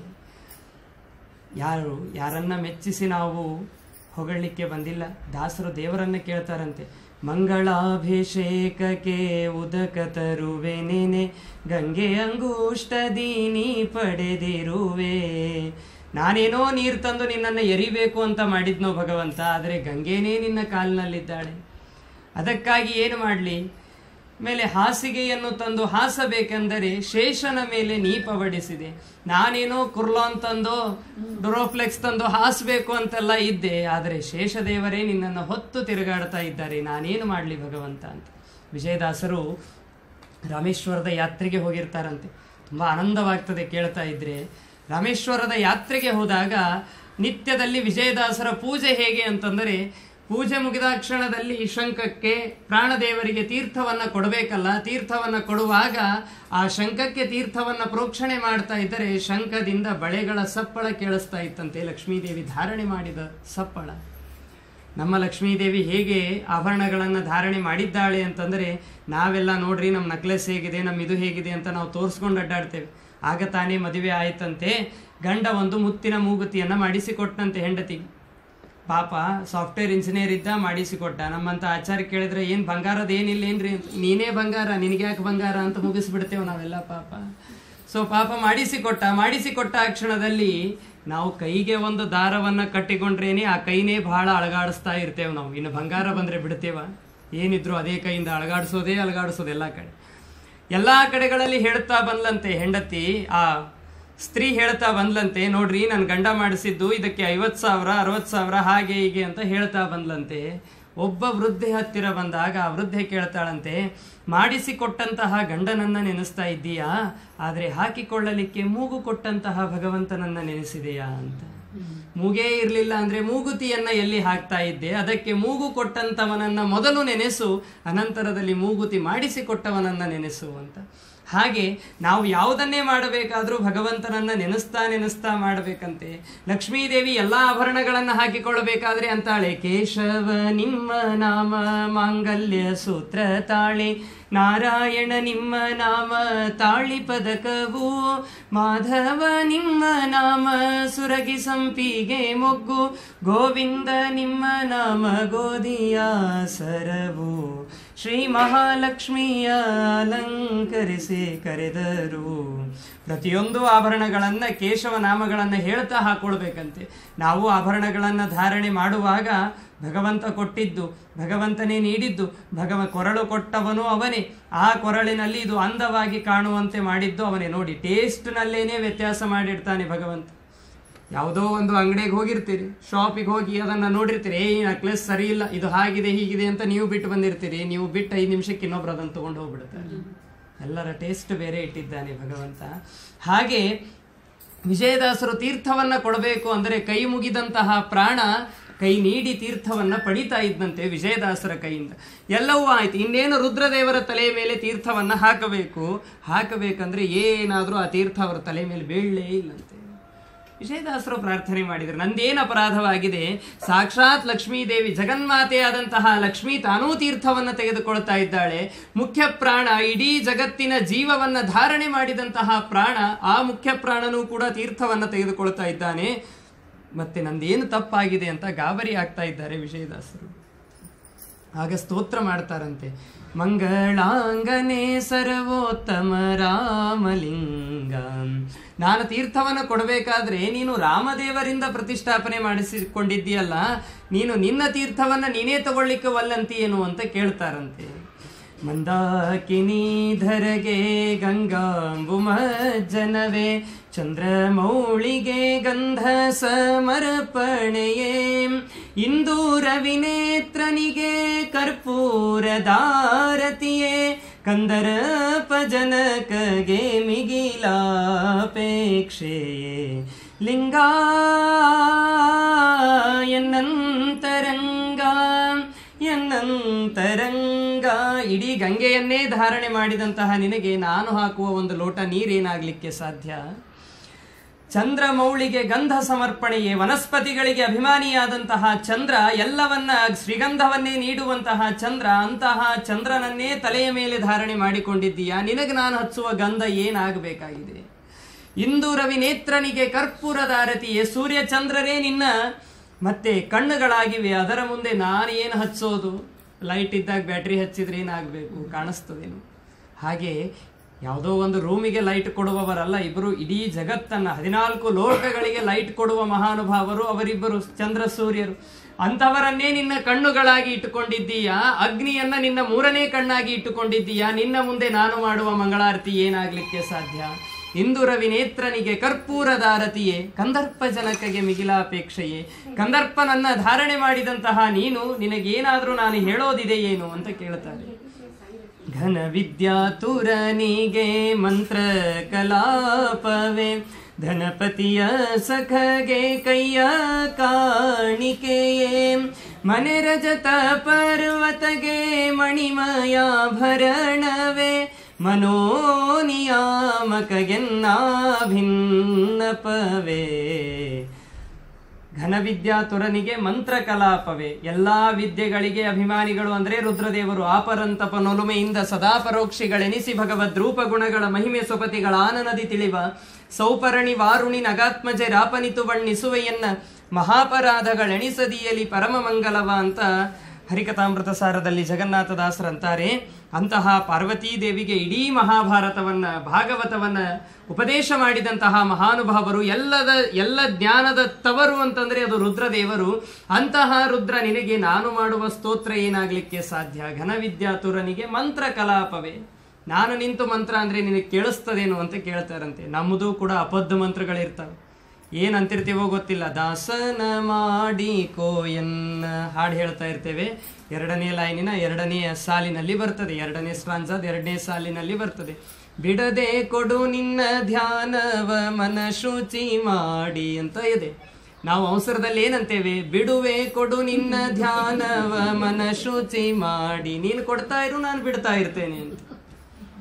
ಯಾರನ್ನ ಮೆಚ್ಚಿಸಿ ನಾವು ಹೊಗಳಲಿಕ್ಕೆ ಬಂದಿಲ್ಲ. ದಾಸರು ದೇವರನ್ನ ಕೇಳ್ತಾರಂತೆ, ಮಂಗಳಾಭಿಷೇಕಕ್ಕೆ ಉದಕ ತರುವೆನೇನೆ, ಗಂಗೆ ಅಂಗುಷ್ಟದೀನಿ ಪಡೆದಿರುವೆ. ನಾನೇನೋ ನೀರು ತಂದು ನಿನ್ನನ್ನು ಎರಿಬೇಕು ಅಂತ ಮಾಡಿದ್ನೋ ಭಗವಂತ, ಆದರೆ ಗಂಗೆನೇ ನಿನ್ನ ಕಾಲಿನಲ್ಲಿದ್ದಾಳೆ. ಅದಕ್ಕಾಗಿ ಏನು ಮಾಡಲಿ, ಮೇಲೆ ಹಾಸಿಗೆಯನ್ನು ತಂದು ಹಾಸಬೇಕೆಂದರೆ ಶೇಷನ ಮೇಲೆ ನೀ ಪವಡಿಸಿದೆ. ನಾನೇನೋ ಕುರ್ಲಾನ್ ತಂದು ಡ್ರೋಫ್ಲೆಕ್ಸ್ ತಂದು ಹಾಸಬೇಕು ಅಂತೆಲ್ಲ ಇದ್ದೆ, ಆದರೆ ಶೇಷದೇವರೇ ನಿನ್ನನ್ನು ಹೊತ್ತು ತಿರುಗಾಡ್ತಾ ಇದ್ದಾರೆ, ನಾನೇನು ಮಾಡಲಿ ಭಗವಂತ ಅಂತ. ವಿಜಯದಾಸರು ರಾಮೇಶ್ವರದ ಯಾತ್ರೆಗೆ ಹೋಗಿರ್ತಾರಂತೆ. ತುಂಬ ಆನಂದವಾಗ್ತದೆ ಕೇಳ್ತಾ ಇದ್ರೆ. ರಾಮೇಶ್ವರದ ಯಾತ್ರೆಗೆ ಹೋದಾಗ ನಿತ್ಯದಲ್ಲಿ ವಿಜಯದಾಸರ ಪೂಜೆ ಹೇಗೆ ಅಂತಂದರೆ, ಪೂಜೆ ಮುಗಿದ ಕ್ಷಣದಲ್ಲಿ ಶಂಖಕ್ಕೆ ಪ್ರಾಣದೇವರಿಗೆ ತೀರ್ಥವನ್ನ ಕೊಡಬೇಕಲ್ಲ, ತೀರ್ಥವನ್ನ ಕೊಡುವಾಗ ಆ ಶಂಖಕ್ಕೆ ತೀರ್ಥವನ್ನ ಪ್ರೋಕ್ಷಣೆ ಮಾಡ್ತಾ ಇದ್ದರೆ ಶಂಖದಿಂದ ಬಳೆಗಳ ಸಪ್ಪಳ ಕೇಳಿಸ್ತಾ ಇತ್ತಂತೆ. ಲಕ್ಷ್ಮೀದೇವಿ ಧಾರಣೆ ಮಾಡಿದ ಸಪ್ಪಳ. ನಮ್ಮ ಲಕ್ಷ್ಮೀದೇವಿ ಹೇಗೆ ಆಭರಣಗಳನ್ನು ಧಾರಣೆ ಮಾಡಿದ್ದಾಳೆ ಅಂತಂದರೆ, ನಾವೆಲ್ಲ ನೋಡ್ರಿ ನಮ್ಮ ನಕ್ಲೆಸ್ ಹೇಗಿದೆ, ನಮ್ಮ ಇದು ಹೇಗಿದೆ ಅಂತ ನಾವು ತೋರಿಸ್ಕೊಂಡು ಅಡ್ಡಾಡ್ತೇವೆ. ಆಗ ತಾನೇ ಮದುವೆ ಆಯ್ತಂತೆ. ಗಂಡ ಒಂದು ಮುತ್ತಿನ ಮೂಗುತಿಯನ್ನ ಮಾಡಿಸಿಕೊಟ್ಟಂತೆ ಹೆಂಡತಿಗೆ. ಪಾಪ ಸಾಫ್ಟ್ವೇರ್ ಇಂಜಿನಿಯರ್ ಇದ್ದ, ಮಾಡಿಸಿಕೊಟ್ಟ. ನಮ್ಮಂತ ಆಚಾರ್ಯ ಕೇಳಿದ್ರೆ ಏನ್ ಬಂಗಾರದ ಏನಿಲ್ಲ ಏನ್ರಿ ಅಂತ, ನೀನೇ ಬಂಗಾರ, ನಿನಗೆ ಯಾಕೆ ಬಂಗಾರ ಅಂತ ಮುಗಿಸ್ಬಿಡ್ತೇವೆ ನಾವೆಲ್ಲ ಪಾಪ. ಸೊ ಪಾಪ ಮಾಡಿಸಿಕೊಟ್ಟ ಕ್ಷಣದಲ್ಲಿ ನಾವು ಕೈಗೆ ಒಂದು ದಾರವನ್ನ ಕಟ್ಟಿಕೊಂಡ್ರೇನೆ ಆ ಕೈನೇ ಬಹಳ ಅಳಗಾಡಿಸ್ತಾ ಇರ್ತೇವೆ ನಾವು. ಇನ್ನು ಬಂಗಾರ ಬಂದ್ರೆ ಬಿಡ್ತೇವ? ಏನಿದ್ರು ಅದೇ ಕೈಯಿಂದ ಅಳಗಾಡಿಸೋದು ಎಲ್ಲಾ ಕಡೆಗಳಲ್ಲಿ ಹೇಳ್ತಾ ಬಂದ್ಲಂತೆ ಹೆಂಡತಿ. ಆ ಸ್ತ್ರೀ ಹೇಳ್ತಾ ಬಂದ್ಲಂತೆ, ನೋಡ್ರಿ ನನ್ನ ಗಂಡ ಮಾಡಿಸಿದ್ದು ಇದಕ್ಕೆ 50,000 60,000 ಹಾಗೆ ಹೀಗೆ ಅಂತ ಹೇಳ್ತಾ ಬಂದ್ಲಂತೆ. ಒಬ್ಬ ವೃದ್ಧೆ ಹತ್ತಿರ ಬಂದಾಗ ಆ ವೃದ್ಧೆ ಕೇಳ್ತಾಳಂತೆ, ಮಾಡಿಸಿಕೊಟ್ಟಂತಹ ಗಂಡನನ್ನ ನೆನೆಸ್ತಾ ಇದ್ದೀಯಾ, ಆದರೆ ಹಾಕಿಕೊಳ್ಳಲಿಕ್ಕೆ ಮೂಗು ಕೊಟ್ಟಂತಹ ಭಗವಂತನನ್ನ ನೆನೆಸಿದೆಯಾ ಅಂತ. ಮೂಗೇ ಇರಲಿಲ್ಲ ಅಂದ್ರೆ ಮೂಗುತಿಯನ್ನ ಎಲ್ಲಿ ಹಾಕ್ತಾ ಇದ್ದೆ, ಅದಕ್ಕೆ ಮೂಗು ಕೊಟ್ಟಂತವನನ್ನ ಮೊದಲು ನೆನೆಸು, ಅನಂತರದಲ್ಲಿ ಮೂಗುತಿ ಮಾಡಿಸಿಕೊಟ್ಟವನನ್ನ ನೆನೆಸು ಅಂತ. ಹಾಗೆ ನಾವು ಯಾವುದನ್ನೇ ಮಾಡಬೇಕಾದ್ರೂ ಭಗವಂತನನ್ನ ನೆನೆಸ್ತಾ ಮಾಡಬೇಕಂತೆ. ಲಕ್ಷ್ಮೀದೇವಿ ಎಲ್ಲಾ ಆಭರಣಗಳನ್ನ ಹಾಕಿಕೊಳ್ಳಬೇಕಾದ್ರೆ ಅಂತಾಳೆ, ಕೇಶವ ನಿಮ್ಮ ನಾಮ ಮಾಂಗಲ್ಯ ಸೂತ್ರ ತಾಳೆ, ನಾರಾಯಣ ನಿಮ್ಮ ನಾಮ ತಾಳಿ ಪದಕವು, ಮಾಧವ ನಿಮ್ಮ ನಾಮ ಸುರಗಿ ಸಂಪಿಗೆ ಮೊಗ್ಗು, ಗೋವಿಂದ ನಿಮ್ಮ ನಾಮ ಗೋಧಿಯ ಸರವು, ಶ್ರೀ ಮಹಾಲಕ್ಷ್ಮಿಯ ಅಲಂಕರಿಸಿ ಕರೆದರು. ಪ್ರತಿಯೊಂದು ಆಭರಣಗಳನ್ನ ಕೇಶವ ನಾಮಗಳನ್ನ ಹೇಳ್ತಾ ಹಾಕೊಳ್ಬೇಕಂತೆ. ನಾವು ಆಭರಣಗಳನ್ನ ಧಾರಣೆ ಮಾಡುವಾಗ ಭಗವಂತ ಕೊಟ್ಟಿದ್ದು, ಭಗವಂತನೇ ನೀಡಿದ್ದು, ಕೊರಳು ಕೊಟ್ಟವನು ಅವನೇ, ಆ ಕೊರಳಿನಲ್ಲಿ ಇದು ಅಂದವಾಗಿ ಕಾಣುವಂತೆ ಮಾಡಿದ್ದು ಅವನೇ. ನೋಡಿ, ಟೇಸ್ಟ್ನಲ್ಲೇನೆ ವ್ಯತ್ಯಾಸ ಮಾಡಿಡ್ತಾನೆ ಭಗವಂತ. ಯಾವುದೋ ಒಂದು ಅಂಗಡಿಗೆ ಹೋಗಿರ್ತೀರಿ, ಶಾಪಿಗೆ ಹೋಗಿ ಅದನ್ನ ನೋಡಿರ್ತೀರಿ, ಈ ನೆಕ್ಲೆಸ್ ಸರಿ ಇಲ್ಲ, ಇದು ಹಾಗಿದೆ ಹೀಗಿದೆ ಅಂತ ನೀವು ಬಿಟ್ಟು ಬಂದಿರ್ತೀರಿ. ನೀವು ಬಿಟ್ಟು 5 ನಿಮಿಷಕ್ಕೆ ಇನ್ನೊಬ್ರು ಅದನ್ನು ತಗೊಂಡು ಹೋಗ್ಬಿಡ್ತಾರೆ. ಎಲ್ಲರ ಟೇಸ್ಟ್ ಬೇರೆ ಇಟ್ಟಿದ್ದಾನೆ ಭಗವಂತ. ಹಾಗೆ ವಿಜಯದಾಸರು ತೀರ್ಥವನ್ನ ಕೊಡಬೇಕು ಅಂದರೆ ಕೈ ಮುಗಿದಂತಹ ಪ್ರಾಣ ಕೈ ನೀಡಿ ತೀರ್ಥವನ್ನ ಪಡಿತಾ ಇದ್ದಂತೆ ವಿಜಯದಾಸರ ಕೈಯಿಂದ. ಎಲ್ಲವೂ ಆಯ್ತು, ಇನ್ನೇನು ರುದ್ರದೇವರ ತಲೆಯ ಮೇಲೆ ತೀರ್ಥವನ್ನ ಹಾಕಬೇಕಂದ್ರೆ ಏನಾದ್ರೂ ಆ ತೀರ್ಥ ಅವರ ತಲೆ ಮೇಲೆ ಬೀಳಲೇ ಇಲ್ಲಂತೆ. ವಿಜಯದಾಸರು ಪ್ರಾರ್ಥನೆ ಮಾಡಿದರು, ನಂದೇನು ಅಪರಾಧವಾಗಿದೆ, ಸಾಕ್ಷಾತ್ ಲಕ್ಷ್ಮೀದೇವಿ ಜಗನ್ಮಾತೆಯಾದಂತಹ ಲಕ್ಷ್ಮೀ ತಾನೂ ತೀರ್ಥವನ್ನ ತೆಗೆದುಕೊಳ್ತಾ ಇದ್ದಾಳೆ. ಮುಖ್ಯ ಪ್ರಾಣ, ಇಡೀ ಜಗತ್ತಿನ ಜೀವವನ್ನ ಧಾರಣೆ ಮಾಡಿದಂತಹ ಪ್ರಾಣ, ಆ ಮುಖ್ಯ ಪ್ರಾಣನೂ ಕೂಡ ತೀರ್ಥವನ್ನ ತೆಗೆದುಕೊಳ್ತಾ ಇದ್ದಾನೆ, ಮತ್ತೆ ನಂದೇನು ತಪ್ಪಾಗಿದೆ ಅಂತ ಗಾಬರಿ ಆಗ್ತಾ ಇದ್ದಾರೆ ವಿಜಯದಾಸರು. ಆಗ ಸ್ತೋತ್ರ ಮಾಡ್ತಾರಂತೆ, ಮಂಗಳಾಂಗನೆ ಸರ್ವೋತ್ತಮ ರಾಮಲಿಂಗ, ನಾನು ತೀರ್ಥವನ್ನು ಕೊಡಬೇಕಾದ್ರೆ ನೀನು ರಾಮದೇವರಿಂದ ಪ್ರತಿಷ್ಠಾಪನೆ ಮಾಡಿಸಿಕೊಂಡಿದ್ದೀಯಲ್ಲ, ನೀನು ನಿನ್ನ ತೀರ್ಥವನ್ನ ನೀನೇ ತಗೊಳ್ಳಿಕ್ಕೆ ವಲ್ಲಂತೀಯೇನು ಅಂತ ಕೇಳ್ತಾರಂತೆ. ಮಂದಾಕಿನಿ ಧರಗೆ ಗಂಗಾಂಬುಮಜ್ಜನವೇ, ಚಂದ್ರಮೌಳಿಗೆ ಗಂಧ ಸಮರ್ಪಣೆಯೇ, ಇಂದು ರವಿನೇತ್ರನಿಗೆ ಕರ್ಪೂರದಾರತಿಯೇ, ಕಂದರಪ ಜನಕಗೆ ಮಿಗಿಲಾಪೇಕ್ಷೆಯೇ, ಲಿಂಗ ಎನ್ನಂತರಂಗ ಇಡೀ ಗಂಗೆಯನ್ನೇ ಧಾರಣೆ ಮಾಡಿದಂತಹ ನಿನಗೆ ನಾನು ಹಾಕುವ ಒಂದು ಲೋಟ ನೀರೇನಾಗ್ಲಿಕ್ಕೆ ಸಾಧ್ಯ? ಚಂದ್ರಮೌಳಿಗೆ ಗಂಧ ಸಮರ್ಪಣೆಯೇ, ವನಸ್ಪತಿಗಳಿಗೆ ಅಭಿಮಾನಿಯಾದಂತಹ ಚಂದ್ರ, ಎಲ್ಲವನ್ನ ಶ್ರೀಗಂಧವನ್ನೇ ನೀಡುವಂತಹ ಚಂದ್ರ, ಅಂತಹ ಚಂದ್ರನನ್ನೇ ತಲೆಯ ಮೇಲೆ ಧಾರಣೆ ಮಾಡಿಕೊಂಡಿದ್ದೀಯಾ, ನಿನಗೆ ನಾನು ಹಚ್ಚುವ ಗಂಧ ಏನಾಗಬೇಕಾಗಿದೆ? ಇಂದು ರವಿ ನೇತ್ರನಿಗೆ ಕರ್ಪೂರದಾರತಿಯೇ, ಸೂರ್ಯ ಚಂದ್ರರೇ ನಿನ್ನ ಮತ್ತೆ ಕಣ್ಣುಗಳಾಗಿವೆ, ಅದರ ಮುಂದೆ ನಾನು ಏನು ಹಚ್ಚೋದು? ಲೈಟ್ ಇದ್ದಾಗ ಬ್ಯಾಟ್ರಿ ಹಚ್ಚಿದ್ರೆ ಏನಾಗಬೇಕು, ಕಾಣಿಸ್ತದೇನು? ಹಾಗೆ ಯಾವುದೋ ಒಂದು ರೂಮಿಗೆ ಲೈಟ್ ಕೊಡುವವರಲ್ಲ ಇಬ್ಬರು, ಇಡೀ ಜಗತ್ತನ್ನ 14 ಲೋಕಗಳಿಗೆ ಲೈಟ್ ಕೊಡುವ ಮಹಾನುಭಾವರು ಅವರಿಬ್ಬರು, ಚಂದ್ರ ಸೂರ್ಯರು. ಅಂತವರನ್ನೇ ನಿನ್ನ ಕಣ್ಣುಗಳಾಗಿ ಇಟ್ಟುಕೊಂಡಿದ್ದೀಯಾ, ಅಗ್ನಿಯನ್ನ ನಿನ್ನ 3ನೇ ಕಣ್ಣಾಗಿ ಇಟ್ಟುಕೊಂಡಿದ್ದೀಯಾ, ನಿನ್ನ ಮುಂದೆ ನಾನು ಮಾಡುವ ಮಂಗಳಾರತಿ ಏನಾಗ್ಲಿಕ್ಕೆ ಸಾಧ್ಯ? ಇಂದು ರವಿ ನೇತ್ರನಿಗೆ ಕರ್ಪೂರದಾರತಿಯೇ, ಕಂದರ್ಪ ಜನಕಗೆ ಮಿಗಿಲಾಪೇಕ್ಷೆಯೇ, ಕಂದರ್ಪನನ್ನ ಧಾರಣೆ ಮಾಡಿದಂತಹ ನೀನು, ನಿನಗೇನಾದ್ರೂ ನಾನು ಹೇಳೋದಿದೆಯೇನು ಅಂತ ಕೇಳ್ತಾರೆ. ಘನ ವಿದ್ಯಾತುರನಿಗೆ ಮಂತ್ರ ಕಲಾಪವೇ, ಧನಪತಿಯ ಸಖಗೆ ಕೈಯ ಕಾಣಿಕೆಯೇ, ಮನೆ ರಜತ ಪರ್ವತಗೆ ಮಣಿಮಯಾಭರಣವೇ, ಮನೋನಿಯಾಮಕಗೆನ್ನ ಭಿನ್ನಪವೇ. ಘನವಿದ್ಯಾತುರನಿಗೆ ಮಂತ್ರ ಕಲಾಪವೇ, ಎಲ್ಲಾ ವಿದ್ಯೆಗಳಿಗೆ ಅಭಿಮಾನಿಗಳು ಅಂದ್ರೆ ರುದ್ರದೇವರು. ಆಪರಂತಪ ನೊಲುಮೆಯಿಂದ ಸದಾ ಪರೋಕ್ಷಿಗಳೆನಿಸಿ ಭಗವದ್ ರೂಪ ಗುಣಗಳ ಮಹಿಮೆ ಸೊಪತಿಗಳ ಆನನದಿ ತಿಳಿವ, ಸೌಪರಣಿ ವಾರುಣಿ ನಗಾತ್ಮಜೆ ರಾಪನಿತು ಬಣ್ಣಿಸುವೆಯನ್ನ, ಮಹಾಪರಾಧಗಳೆಣಿಸದಿಯಲಿ ಪರಮ ಮಂಗಲವ ಅಂತ ಹರಿಕಥಾಮೃತ ಸಾರದಲ್ಲಿ ಜಗನ್ನಾಥದಾಸರಂತಾರೆ. ಅಂತಹ ಪಾರ್ವತೀ ದೇವಿಗೆ ಇಡೀ ಮಹಾಭಾರತವನ್ನ, ಭಾಗವತವನ್ನ ಉಪದೇಶ ಮಾಡಿದಂತಹ ಮಹಾನುಭಾವರು, ಎಲ್ಲ ಜ್ಞಾನದ ತವರು ಅಂತಂದ್ರೆ ಅದು ರುದ್ರದೇವರು. ಅಂತಹ ರುದ್ರ ನಿನಗೆ ನಾನು ಮಾಡುವ ಸ್ತೋತ್ರ ಏನಾಗ್ಲಿಕ್ಕೆ ಸಾಧ್ಯ? ಘನವಿದ್ಯಾತುರನಿಗೆ ಮಂತ್ರ ಕಲಾಪವೇ, ನಾನು ನಿಂತು ಮಂತ್ರ ಅಂದ್ರೆ ನಿನಗೆ ಕೇಳಿಸ್ತದೇನು ಅಂತ ಕೇಳ್ತಾರಂತೆ. ನಮ್ಮದು ಕೂಡ ಅಪದ್ಧ ಮಂತ್ರಗಳಿರ್ತವೆ, ಏನಂತಿರ್ತೀವೋ ಗೊತ್ತಿಲ್ಲ. ದಾಸನ ಮಾಡಿಕೋ ಎನ್ನ ಹಾಡು ಹೇಳ್ತಾ ಇರ್ತೇವೆ, 2ನೇ ಲೈನಿನ 2ನೇ ಸಾಲಿನಲ್ಲಿ ಬರ್ತದೆ, 2ನೇ ಸ್ಟ್ರಾಂಜಾದ 2ನೇ ಸಾಲಿನಲ್ಲಿ ಬರ್ತದೆ. ಬಿಡದೆ ಕೊಡು ನಿನ್ನ ಧ್ಯಾನವ ಮನ ಶುಚಿ ಮಾಡಿ ಅಂತ ಇದೆ. ನಾವು ಅವಸರದಲ್ಲಿ ಏನಂತೇವೆ? ಬಿಡುವೆ ಕೊಡು ನಿನ್ನ ಧ್ಯಾನವ ಮನ ಶುಚಿ ಮಾಡಿ, ನೀನು ಕೊಡ್ತಾ ಇರು ನಾನು ಬಿಡ್ತಾ ಇರ್ತೇನೆ ಅಂತ.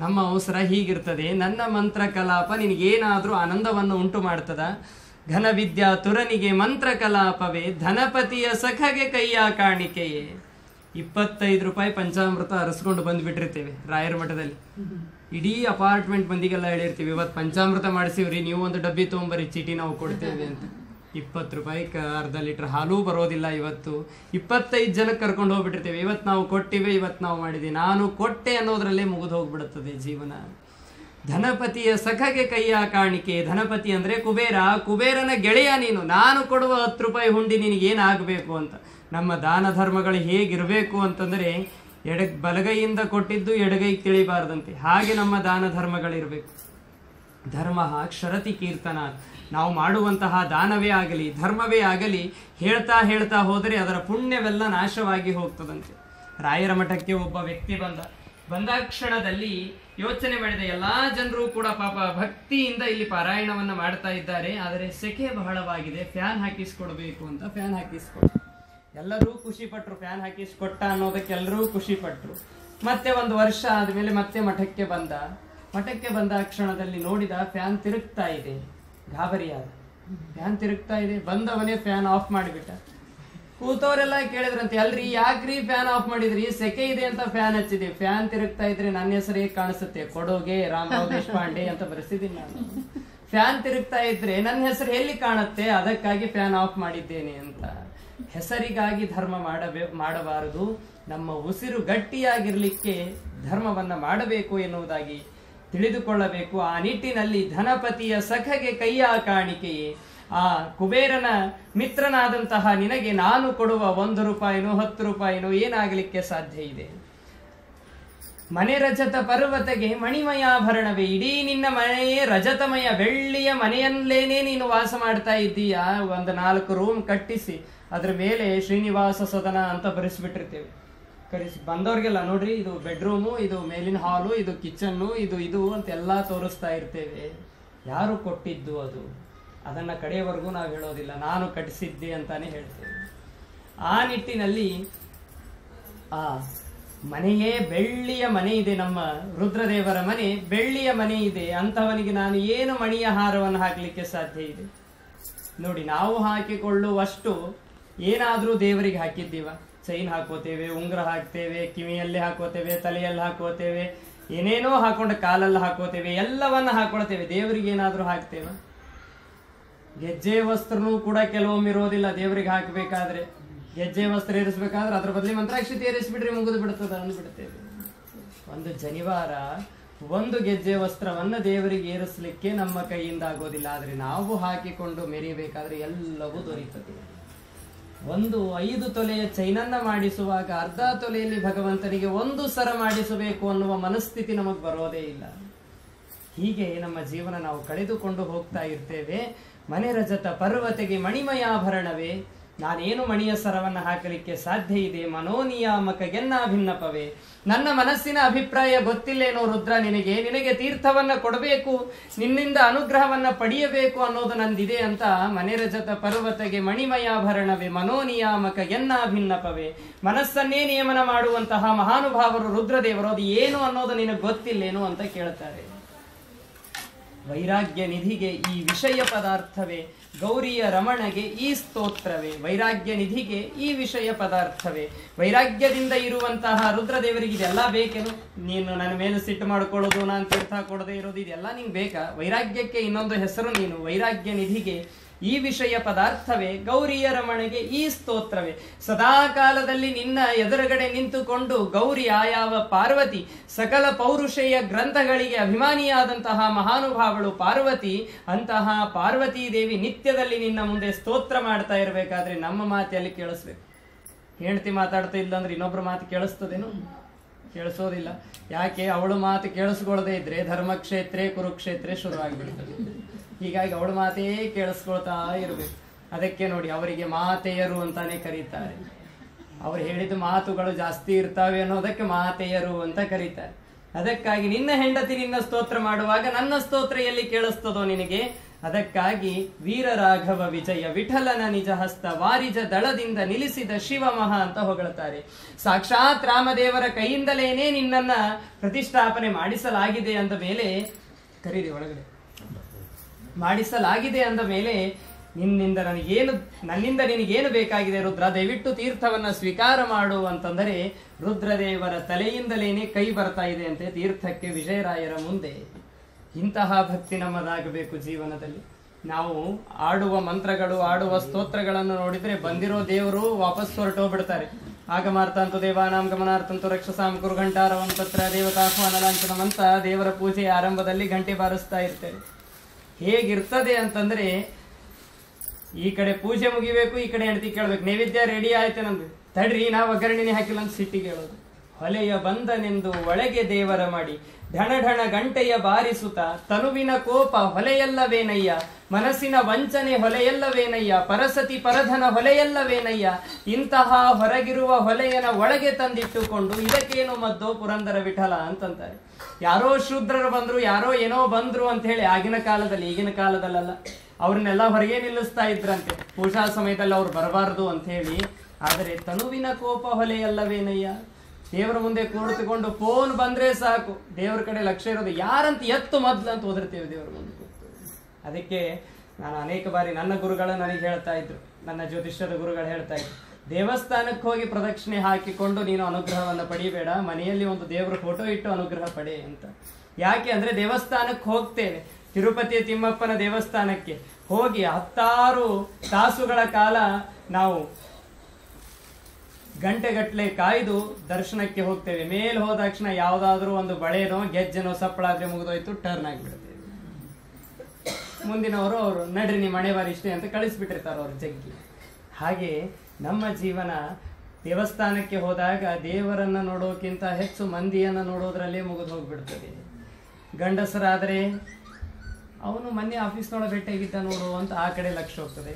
ನಮ್ಮ ಅವಸರ ಹೀಗಿರ್ತದೆ. ನನ್ನ ಮಂತ್ರ ಕಲಾಪ ನಿನಗೇನಾದರೂ ಆನಂದವನ್ನು ಉಂಟು ಮಾಡ್ತದ? ಘನ ವಿದ್ಯಾ ತುರನಿಗೆ ಮಂತ್ರ ಕಲಾಪವೇ, ಧನಪತಿಯ ಸಖಗೆ ಕೈಯ ಕಾಣಿಕೆಯೇ. 25 ರೂಪಾಯಿ ಪಂಚಾಮೃತ ಅರಸ್ಕೊಂಡು ಬಂದ್ಬಿಟ್ಟಿರ್ತೇವೆ ರಾಯರ ಮಠದಲ್ಲಿ. ಇಡೀ ಅಪಾರ್ಟ್ಮೆಂಟ್ ಮಂದಿಗೆಲ್ಲ ಹೇಳಿರ್ತೀವಿ, ಇವತ್ತು ಪಂಚಾಮೃತ ಮಾಡಿಸಿವ್ರಿ, ನೀವು ಒಂದು ಡಬ್ಬಿ ತೊಗೊಂಬರಿ, ಚೀಟಿ ನಾವು ಕೊಡ್ತೇವೆ ಅಂತ. 20 ರೂಪಾಯಿ ಅರ್ಧ ಲೀಟರ್ ಹಾಲೂ ಬರೋದಿಲ್ಲ. ಇವತ್ತು 25 ಜನಕ್ಕೆ ಕರ್ಕೊಂಡು ಹೋಗ್ಬಿಟ್ಟಿರ್ತೇವೆ. ಇವತ್ತು ನಾವು ಕೊಟ್ಟಿವೆ, ಇವತ್ತು ನಾವು ಮಾಡಿದ್ದೀವಿ, ನಾನು ಕೊಟ್ಟೆ ಅನ್ನೋದ್ರಲ್ಲೇ ಮುಗಿದು ಹೋಗ್ಬಿಡುತ್ತದೆ ಜೀವನ. ಧನಪತಿಯ ಸಖಗೆ ಕೈಯ ಕಾಣಿಕೆ. ಧನಪತಿ ಅಂದ್ರೆ ಕುಬೇರ, ಕುಬೇರನ ಗೆಳೆಯ ನೀನು. ನಾನು ಕೊಡುವ 10 ರೂಪಾಯಿ ಹುಂಡಿ ನಿನಗೇನಾಗಬೇಕು ಅಂತ. ನಮ್ಮ ದಾನ ಧರ್ಮಗಳು ಹೇಗಿರಬೇಕು ಅಂತಂದ್ರೆ, ಬಲಗೈಯಿಂದ ಕೊಟ್ಟಿದ್ದು ಎಡಗೈಗೆ ತಿಳಿಬಾರ್ದಂತೆ, ಹಾಗೆ ನಮ್ಮ ದಾನ ಧರ್ಮಗಳಿರಬೇಕು. ಧರ್ಮ ಕ್ಷರತಿ ಕೀರ್ತನ. ನಾವು ಮಾಡುವಂತಹ ದಾನವೇ ಆಗಲಿ ಧರ್ಮವೇ ಆಗಲಿ ಹೇಳ್ತಾ ಹೇಳ್ತಾ ಹೋದರೆ ಅದರ ಪುಣ್ಯವೆಲ್ಲ ನಾಶವಾಗಿ ಹೋಗ್ತದಂತೆ. ರಾಯರ ಮಠಕ್ಕೆ ಒಬ್ಬ ವ್ಯಕ್ತಿ ಬಂದ ಕ್ಷಣದಲ್ಲಿ ಯೋಚನೆ ಮಾಡಿದ, ಎಲ್ಲಾ ಜನರು ಕೂಡ ಪಾಪ ಭಕ್ತಿಯಿಂದ ಇಲ್ಲಿ ಪಾರಾಯಣವನ್ನ ಮಾಡ್ತಾ ಇದ್ದಾರೆ, ಆದರೆ ಸೆಕೆ ಬಹಳವಾಗಿದೆ, ಫ್ಯಾನ್ ಹಾಕಿಸ್ಕೊಡ್ಬೇಕು ಅಂತ ಫ್ಯಾನ್ ಹಾಕಿಸ್ಕೊಟ್ರು. ಎಲ್ಲರೂ ಖುಷಿ ಪಟ್ರು, ಫ್ಯಾನ್ ಹಾಕಿಸ್ಕೊಟ್ಟ ಅನ್ನೋದಕ್ಕೆ ಎಲ್ಲರೂ ಖುಷಿ ಪಟ್ರು. ಮತ್ತೆ 1 ವರ್ಷ ಆದ್ಮೇಲೆ ಮತ್ತೆ ಮಠಕ್ಕೆ ಬಂದ ಕ್ಷಣದಲ್ಲಿ ನೋಡಿದ ಫ್ಯಾನ್ ತಿರುಗ್ತಾ ಇದೆ, ಗಾಬರಿಯಾದ. ಫ್ಯಾನ್ ತಿರುಗ್ತಾ ಇದೆ, ಬಂದವನೇ ಫ್ಯಾನ್ ಆಫ್ ಮಾಡಿಬಿಟ್ಟ. ಕೂತವರೆಲ್ಲ ಕೇಳಿದ್ರಂತೆ, ಅಲ್ರಿ ಯಾಕ್ರಿ ಫ್ಯಾನ್ ಆಫ್ ಮಾಡಿದ್ರಿ? ಸೆಕೆ ಇದೆ ಅಂತ ಫ್ಯಾನ್ ಹಚ್ಚಿದೆ. ಫ್ಯಾನ್ ತಿರುಗ್ತಾ ಇದ್ರೆ ನನ್ನ ಹೆಸರು ಹೇಗೆ ಕಾಣಿಸುತ್ತೆ? ಕೊಡೋಗೆ ರಾಮರಾವ್ ದೇಶಪಾಂಡೆ ಅಂತ ಬರೆಸಿದ್ದೀನಿ ನಾನು. ಫ್ಯಾನ್ ತಿರುಗ್ತಾ ಇದ್ರೆ ನನ್ನ ಹೆಸರು ಎಲ್ಲಿ ಕಾಣುತ್ತೆ? ಅದಕ್ಕಾಗಿ ಫ್ಯಾನ್ ಆಫ್ ಮಾಡಿದ್ದೇನೆ ಅಂತ. ಹೆಸರಿಗಾಗಿ ಧರ್ಮ ಮಾಡಬಾರದು. ನಮ್ಮ ಉಸಿರು ಗಟ್ಟಿಯಾಗಿರ್ಲಿಕ್ಕೆ ಧರ್ಮವನ್ನ ಮಾಡಬೇಕು ಎನ್ನುವುದಾಗಿ ತಿಳಿದುಕೊಳ್ಳಬೇಕು. ಆ ನಿಟ್ಟಿನಲ್ಲಿ ಧನಪತಿಯ ಸಖಗೆ ಕೈಯ ಕಾಣಿಕೆಯೇ, ಆ ಕುಬೇರನ ಮಿತ್ರನಾದಂತಹ ನಿನಗೆ ನಾನು ಕೊಡುವ 1 ರೂಪಾಯಿನೋ 10 ರೂಪಾಯಿನೋ ಏನಾಗಲಿಕ್ಕೆ ಸಾಧ್ಯ ಇದೆ? ಮನೆ ರಜತ ಪರ್ವತಗೆ ಮಣಿಮಯಾಭರಣವೇ. ಇಡೀ ನಿನ್ನ ಮನೆಯೇ ರಜತಮಯ, ಬೆಳ್ಳಿಯ ಮನೆಯಲ್ಲೇನೆ ನೀನು ವಾಸ ಮಾಡ್ತಾ ಇದ್ದೀಯಾ. 4 ರೂಮ್ ಕಟ್ಟಿಸಿ ಅದ್ರ ಮೇಲೆ ಶ್ರೀನಿವಾಸ ಸದನ ಅಂತ ಬರೆಸ್ಬಿಟ್ಟಿರ್ತೇವೆ. ಬಂದವ್ರಿಗೆಲ್ಲ ನೋಡ್ರಿ, ಇದು ಬೆಡ್ರೂಮು, ಇದು ಮೇಲಿನ ಹಾಲು, ಇದು ಕಿಚನ್ನು, ಇದು ಅಂತೆಲ್ಲ ತೋರಿಸ್ತಾ ಇರ್ತೇವೆ. ಯಾರು ಕೊಟ್ಟಿದ್ದು ಅದು? ಅದನ್ನ ಕಡೆಯವರೆಗೂ ನಾವು ಹೇಳೋದಿಲ್ಲ, ನಾನು ಕಟ್ಟಿಸಿದ್ದೆ ಅಂತಾನೆ ಹೇಳ್ತೇವೆ. ಆ ನಿಟ್ಟಿನಲ್ಲಿ ಆ ಮನೆಯೇ ಬೆಳ್ಳಿಯ ಮನೆ ಇದೆ, ನಮ್ಮ ರುದ್ರದೇವರ ಮನೆ ಬೆಳ್ಳಿಯ ಮನೆ ಇದೆ. ಅಂತವನಿಗೆ ನಾನು ಏನು ಮಣಿಯ ಹಾರವನ್ನು ಹಾಕಲಿಕ್ಕೆ ಸಾಧ್ಯ ಇದೆ? ನೋಡಿ, ನಾವು ಹಾಕಿಕೊಳ್ಳುವಷ್ಟು ಏನಾದ್ರೂ ದೇವರಿಗೆ ಹಾಕಿದ್ದೀವ? ಚೈನ್ ಹಾಕೋತೇವೆ, ಉಂಗುರ ಹಾಕ್ತೇವೆ, ಕಿವಿಯಲ್ಲಿ ಹಾಕೋತೇವೆ, ತಲೆಯಲ್ಲಿ ಹಾಕೋತೇವೆ, ಏನೇನೋ ಹಾಕೊಂಡು ಕಾಲಲ್ಲಿ ಹಾಕೋತೇವೆ, ಎಲ್ಲವನ್ನ ಹಾಕೊಳ್ತೇವೆ. ದೇವರಿಗೆ ಏನಾದ್ರೂ ಹಾಕ್ತೇವ? ಗೆಜ್ಜೆ ವಸ್ತ್ರನೂ ಕೂಡ ಕೆಲವೊಮ್ಮೆ ಇರೋದಿಲ್ಲ ದೇವರಿಗೆ ಹಾಕಬೇಕಾದ್ರೆ. ಗೆಜ್ಜೆ ವಸ್ತ್ರ ಏರಿಸ್ಬೇಕಾದ್ರೆ ಅದ್ರ ಬದಲಿ ಮಂತ್ರಾಕ್ಷತೆ ಏರಿಸ್ಬಿಟ್ರೆ ಮುಗಿದು ಬಿಡ್ತದ ಅಂದ್ಬಿಡ್ತೇವೆ. ಒಂದು ಜನಿವಾರ, ಒಂದು ಗೆಜ್ಜೆ ವಸ್ತ್ರವನ್ನ ದೇವರಿಗೆ ಏರಿಸಲಿಕ್ಕೆ ನಮ್ಮ ಕೈಯಿಂದ ಆಗೋದಿಲ್ಲ. ಆದ್ರೆ ನಾವು ಹಾಕಿಕೊಂಡು ಮೆರೆಯಬೇಕಾದ್ರೆ ಎಲ್ಲವೂ ದೊರೀತದೆ. 5 ತೊಲೆಯ ಚೈನನ್ನ ಮಾಡಿಸುವಾಗ ಅರ್ಧ ತೊಲೆಯಲ್ಲಿ ಭಗವಂತನಿಗೆ 1 ಸರ ಮಾಡಿಸಬೇಕು ಅನ್ನುವ ಮನಸ್ಥಿತಿ ನಮಗೆ ಬರೋದೇ ಇಲ್ಲ. ಹೀಗೆ ನಮ್ಮ ಜೀವನ ನಾವು ಕಳೆದುಕೊಂಡು ಹೋಗ್ತಾ ಇರ್ತೇವೆ. ಮನೆ ರಜತ ಪರ್ವತೆಗೆ ಮಣಿಮಯಾಭರಣವೇ. ನಾನೇನು ಮಣಿಯ ಸರವನ್ನ ಹಾಕಲಿಕ್ಕೆ ಸಾಧ್ಯ ಇದೆ? ಮನೋನಿಯಾಮಕಗೆನ್ನ ಭಿನ್ನಪವೇ. ನನ್ನ ಮನಸ್ಸಿನ ಅಭಿಪ್ರಾಯ ಗೊತ್ತಿಲ್ಲೇನೋ ರುದ್ರ ನಿನಗೆ ತೀರ್ಥವನ್ನ ಕೊಡಬೇಕು, ನಿನ್ನಿಂದ ಅನುಗ್ರಹವನ್ನ ಪಡೆಯಬೇಕು ಅನ್ನೋದು ನಂದಿದೆ ಅಂತ. ಮನೆ ರಜತ ಪರ್ವತೆಗೆ ಮಣಿಮಯಾಭರಣವೇ, ಮನೋನಿಯಾಮಕಗೆನ್ನ ಭಿನ್ನಪವೇ. ಮನಸ್ಸನ್ನೇ ನಿಯಮನ ಮಾಡುವಂತಹ ಮಹಾನುಭಾವರು ರುದ್ರದೇವರು, ಅದು ಏನು ಅನ್ನೋದು ನಿನಗೆ ಗೊತ್ತಿಲ್ಲೇನೋ ಅಂತ ಕೇಳ್ತಾರೆ. ವೈರಾಗ್ಯ ನಿಧಿಗೆ ಈ ವಿಷಯ ಪದಾರ್ಥವೇ, ಗೌರಿಯ ರಮಣಗೆ ಈ ಸ್ತೋತ್ರವೇ. ವೈರಾಗ್ಯ ನಿಧಿಗೆ ಈ ವಿಷಯ ಪದಾರ್ಥವೇ. ವೈರಾಗ್ಯದಿಂದ ಇರುವಂತಹ ರುದ್ರದೇವರಿಗೆ ಇದೆಲ್ಲ ಬೇಕೇನು? ನೀನು ನನ್ನ ಮೇಲೆ ಸಿಟ್ಟು ಮಾಡ್ಕೊಳ್ಳೋದು, ನಾನು ತೀರ್ಥ ಕೊಡದೆ ಇರೋದು, ಇದೆಲ್ಲ ನಿಂಗೆ ಬೇಕಾ? ವೈರಾಗ್ಯಕ್ಕೆ ಇನ್ನೊಂದು ಹೆಸರು ನೀನು. ವೈರಾಗ್ಯ ನಿಧಿಗೆ ಈ ವಿಷಯ ಪದಾರ್ಥವೇ, ಗೌರಿಯ ರಮಣೆಗೆ ಈ ಸ್ತೋತ್ರವೇ. ಸದಾ ಕಾಲದಲ್ಲಿ ನಿನ್ನ ಎದುರುಗಡೆ ನಿಂತುಕೊಂಡು ಗೌರಿ, ಆಯಾವ ಪಾರ್ವತಿ, ಸಕಲ ಪೌರುಷೇಯ ಗ್ರಂಥಗಳಿಗೆ ಅಭಿಮಾನಿಯಾದಂತಹ ಮಹಾನುಭಾವಳು ಪಾರ್ವತಿ, ಅಂತಹ ಪಾರ್ವತೀ ದೇವಿ ನಿತ್ಯದಲ್ಲಿ ನಿನ್ನ ಮುಂದೆ ಸ್ತೋತ್ರ ಮಾಡ್ತಾ ಇರಬೇಕಾದ್ರೆ ನಮ್ಮ ಮಾತಲ್ಲಿ ಕೇಳಿಸ್ಬೇಕು. ಹೆಂಡತಿ ಮಾತಾಡ್ತಾ ಇಲ್ಲ ಅಂದ್ರೆ ಇನ್ನೊಬ್ರ ಮಾತು ಕೇಳಿಸ್ತದೇನು? ಕೇಳಿಸೋದಿಲ್ಲ. ಯಾಕೆ? ಅವಳು ಮಾತು ಕೇಳಿಸ್ಕೊಳ್ಳದೆ ಇದ್ರೆ ಧರ್ಮಕ್ಷೇತ್ರೇ ಕುರುಕ್ಷೇತ್ರೇ ಶುರುವಾಗಿಬಿಡ್ತದೆ. ಹೀಗಾಗಿ ಅವಳ ಮಾತೇ ಕೇಳಿಸ್ಕೊಳ್ತಾ ಇರಬೇಕು. ಅದಕ್ಕೆ ನೋಡಿ, ಅವರಿಗೆ ಮಾತೆಯರು ಅಂತಾನೆ ಕರೀತಾರೆ. ಅವ್ರು ಹೇಳಿದ ಮಾತುಗಳು ಜಾಸ್ತಿ ಇರ್ತಾವೆ ಅನ್ನೋದಕ್ಕೆ ಮಾತೆಯರು ಅಂತ ಕರೀತಾರೆ. ಅದಕ್ಕಾಗಿ ನಿನ್ನ ಹೆಂಡತಿ ನಿನ್ನ ಸ್ತೋತ್ರ ಮಾಡುವಾಗ ನನ್ನ ಸ್ತೋತ್ರ ಎಲ್ಲಿ ಕೇಳಿಸ್ತದೋ ನಿನಗೆ? ಅದಕ್ಕಾಗಿ ವೀರರಾಘವ ವಿಜಯ ವಿಠಲನ ನಿಜ ಹಸ್ತ ವಾರಿಜ ದಳದಿಂದ ನಿಲ್ಲಿಸಿದ ಶಿವಮಹ ಅಂತ ಹೊಗಳುತ್ತಾರೆ. ಸಾಕ್ಷಾತ್ ರಾಮದೇವರ ಕೈಯಿಂದಲೇನೆ ನಿನ್ನನ್ನ ಪ್ರತಿಷ್ಠಾಪನೆ ಮಾಡಿಸಲಾಗಿದೆ ಅಂದ ಮೇಲೆ, ಕರೀರಿ ಒಳಗಡೆ, ಮಾಡಿಸಲಾಗಿದೆ ಅಂದ ಮೇಲೆ ನನ್ನಿಂದ ನಿನಗೇನು ಬೇಕಾಗಿದೆ ರುದ್ರ, ದಯವಿಟ್ಟು ತೀರ್ಥವನ್ನ ಸ್ವೀಕಾರ ಮಾಡು ಅಂತಂದರೆ ರುದ್ರದೇವರ ತಲೆಯಿಂದಲೇನೆ ಕೈ ಬರ್ತಾ ಇದೆ ಅಂತೆ ತೀರ್ಥಕ್ಕೆ ವಿಜಯರಾಯರ ಮುಂದೆ. ಇಂತಹ ಭಕ್ತಿ ನಮ್ಮದಾಗಬೇಕು ಜೀವನದಲ್ಲಿ. ನಾವು ಆಡುವ ಮಂತ್ರಗಳು, ಆಡುವ ಸ್ತೋತ್ರಗಳನ್ನು ನೋಡಿದ್ರೆ ಬಂದಿರೋ ದೇವರು ವಾಪಸ್ ಹೊರಟೋಗ್ಬಿಡ್ತಾರೆ. ಆಗಮಾರ್ಥಂತು ದೇವಾನಾಂ ಗಮನಾರ್ಥಂತು ರಕ್ಷಸಾಂ ಕುರು ಘಂಟಾರವಂ ತತ್ರ ದೇವತಾಹ್ವಾನ ಲಾಂಛನವಂತ ದೇವರ ಪೂಜೆಯ ಆರಂಭದಲ್ಲಿ ಗಂಟೆ ಬಾರಿಸ್ತಾ ಇರ್ತೇವೆ. ಹೇಗಿರ್ತದೆ ಅಂತಂದ್ರೆ, ಈ ಕಡೆ ಪೂಜೆ ಮುಗಿಬೇಕು, ಈ ಕಡೆ ಹೆಂಡತಿ ಕೇಳ್ಬೇಕು, ನೈವೇದ್ಯ ರೆಡಿ ಆಯ್ತೆ ನಮ್ದು, ತಡ್ರಿ ನಾವು ಒಗ್ಗರಣೆನೇ ಹಾಕಿಲ್ಲ ಅಂತ ಸಿಟ್ಟಿಗೆ ಹೇಳೋದು. ಹೊಲೆಯ ಬಂದನೆಂದು ಒಳಗೆ ದೇವರ ಮಾಡಿ ಢಣ ಢಣ ಗಂಟೆಯ ಬಾರಿಸುತ್ತ ತನುವಿನ ಕೋಪ ಹೊಲೆಯಲ್ಲವೇನಯ್ಯ, ಮನಸ್ಸಿನ ವಂಚನೆ ಹೊಲೆಯಲ್ಲವೇನಯ್ಯ, ಪರಸತಿ ಪರಧನ ಹೊಲೆಯಲ್ಲವೇನಯ್ಯ, ಇಂತಹ ಹೊರಗಿರುವ ಹೊಲೆಯನ ಒಳಗೆ ತಂದಿಟ್ಟುಕೊಂಡು ಇದಕ್ಕೇನು ಮದ್ದೋ ಪುರಂದರ ವಿಠಲ ಅಂತಂತಾರೆ. ಯಾರೋ ಶೂದ್ರರು ಬಂದ್ರು, ಯಾರೋ ಏನೋ ಬಂದ್ರು ಅಂತ ಹೇಳಿ ಆಗಿನ ಕಾಲದಲ್ಲಿ, ಈಗಿನ ಕಾಲದಲ್ಲ, ಅವ್ರನ್ನೆಲ್ಲ ಹೊರಗೆ ನಿಲ್ಲಿಸ್ತಾ ಇದ್ರಂತೆ ಪೂಜಾ ಸಮಯದಲ್ಲಿ ಅವ್ರು ಬರಬಾರದು ಅಂತ ಹೇಳಿ. ಆದರೆ ತನುವಿನ ಕೋಪ ಹೊಲೆಯಲ್ಲವೇನಯ್ಯ, ದೇವರ ಮುಂದೆ ಕೂಡಿತುಕೊಂಡು ಫೋನ್ ಬಂದ್ರೆ ಸಾಕು, ದೇವರ ಕಡೆ ಲಕ್ಷ್ಯ ಇರೋದು, ಯಾರಂತ ಎತ್ತು ಮೊದ್ಲು ಅಂತ ಓದಿರ್ತೇವೆ ದೇವರ ಮುಂದೆ ಕೂತು. ಅದಕ್ಕೆ ನಾನು ಅನೇಕ ಬಾರಿ ನನ್ನ ಗುರುಗಳು ನನಗೆ ಹೇಳ್ತಾ ಇದ್ರು, ನನ್ನ ಜ್ಯೋತಿಷ್ಯದ ಗುರುಗಳು ಹೇಳ್ತಾ ಇದ್ರು, ದೇವಸ್ಥಾನಕ್ಕೆ ಹೋಗಿ ಪ್ರದಕ್ಷಿಣೆ ಹಾಕಿಕೊಂಡು ನೀನು ಅನುಗ್ರಹವನ್ನು ಪಡಿಬೇಡ, ಮನೆಯಲ್ಲಿ ಒಂದು ದೇವರ ಫೋಟೋ ಇಟ್ಟು ಅನುಗ್ರಹ ಪಡೆ ಅಂತ. ಯಾಕೆ ಅಂದ್ರೆ ದೇವಸ್ಥಾನಕ್ಕೆ ಹೋಗ್ತೇವೆ, ತಿರುಪತಿಯ ತಿಮ್ಮಪ್ಪನ ದೇವಸ್ಥಾನಕ್ಕೆ ಹೋಗಿ 10 ತಾಸುಗಳ ಕಾಲ ನಾವು ಗಂಟೆಗಟ್ಟಲೆ ಕಾಯ್ದು ದರ್ಶನಕ್ಕೆ ಹೋಗ್ತೇವೆ. ಮೇಲೆ ಹೋದ ತಕ್ಷಣ ಯಾವ್ದಾದ್ರು ಒಂದು ಬಳೆನೋ ಗೆಜ್ಜೆನೋ ಸಪ್ಪಳಾದ್ರೆ ಮುಗಿದೋಯ್ತು, ಟರ್ನ್ ಆಗಿಬಿಡ್ತೇವೆ. ಮುಂದಿನವರು ಅವರು ನಡ್ರಿ ನಿಮ್ಮ ಮನೆ ಬಾರಿ ಇಷ್ಟೇ ಅಂತ ಕಳಿಸ್ಬಿಟ್ಟಿರ್ತಾರೆ ಅವ್ರ ಜಗ್ಗಿ. ಹಾಗೆ ನಮ್ಮ ಜೀವನ ದೇವಸ್ಥಾನಕ್ಕೆ ಹೋದಾಗ ದೇವರನ್ನ ನೋಡೋಕ್ಕಿಂತ ಹೆಚ್ಚು ಮಂದಿಯನ್ನ ನೋಡೋದ್ರಲ್ಲೇ ಮುಗಿದು ಹೋಗ್ಬಿಡ್ತದೆ. ಗಂಡಸರಾದ್ರೆ ಅವನು ಮೊನ್ನೆ ಆಫೀಸ್ನೊಳಗೆ ಭೇಟಿಯಾಗಿದ್ದ ನೋಡು ಅಂತ ಆ ಕಡೆ ಲಕ್ಷ್ಯ ಹೋಗ್ತದೆ.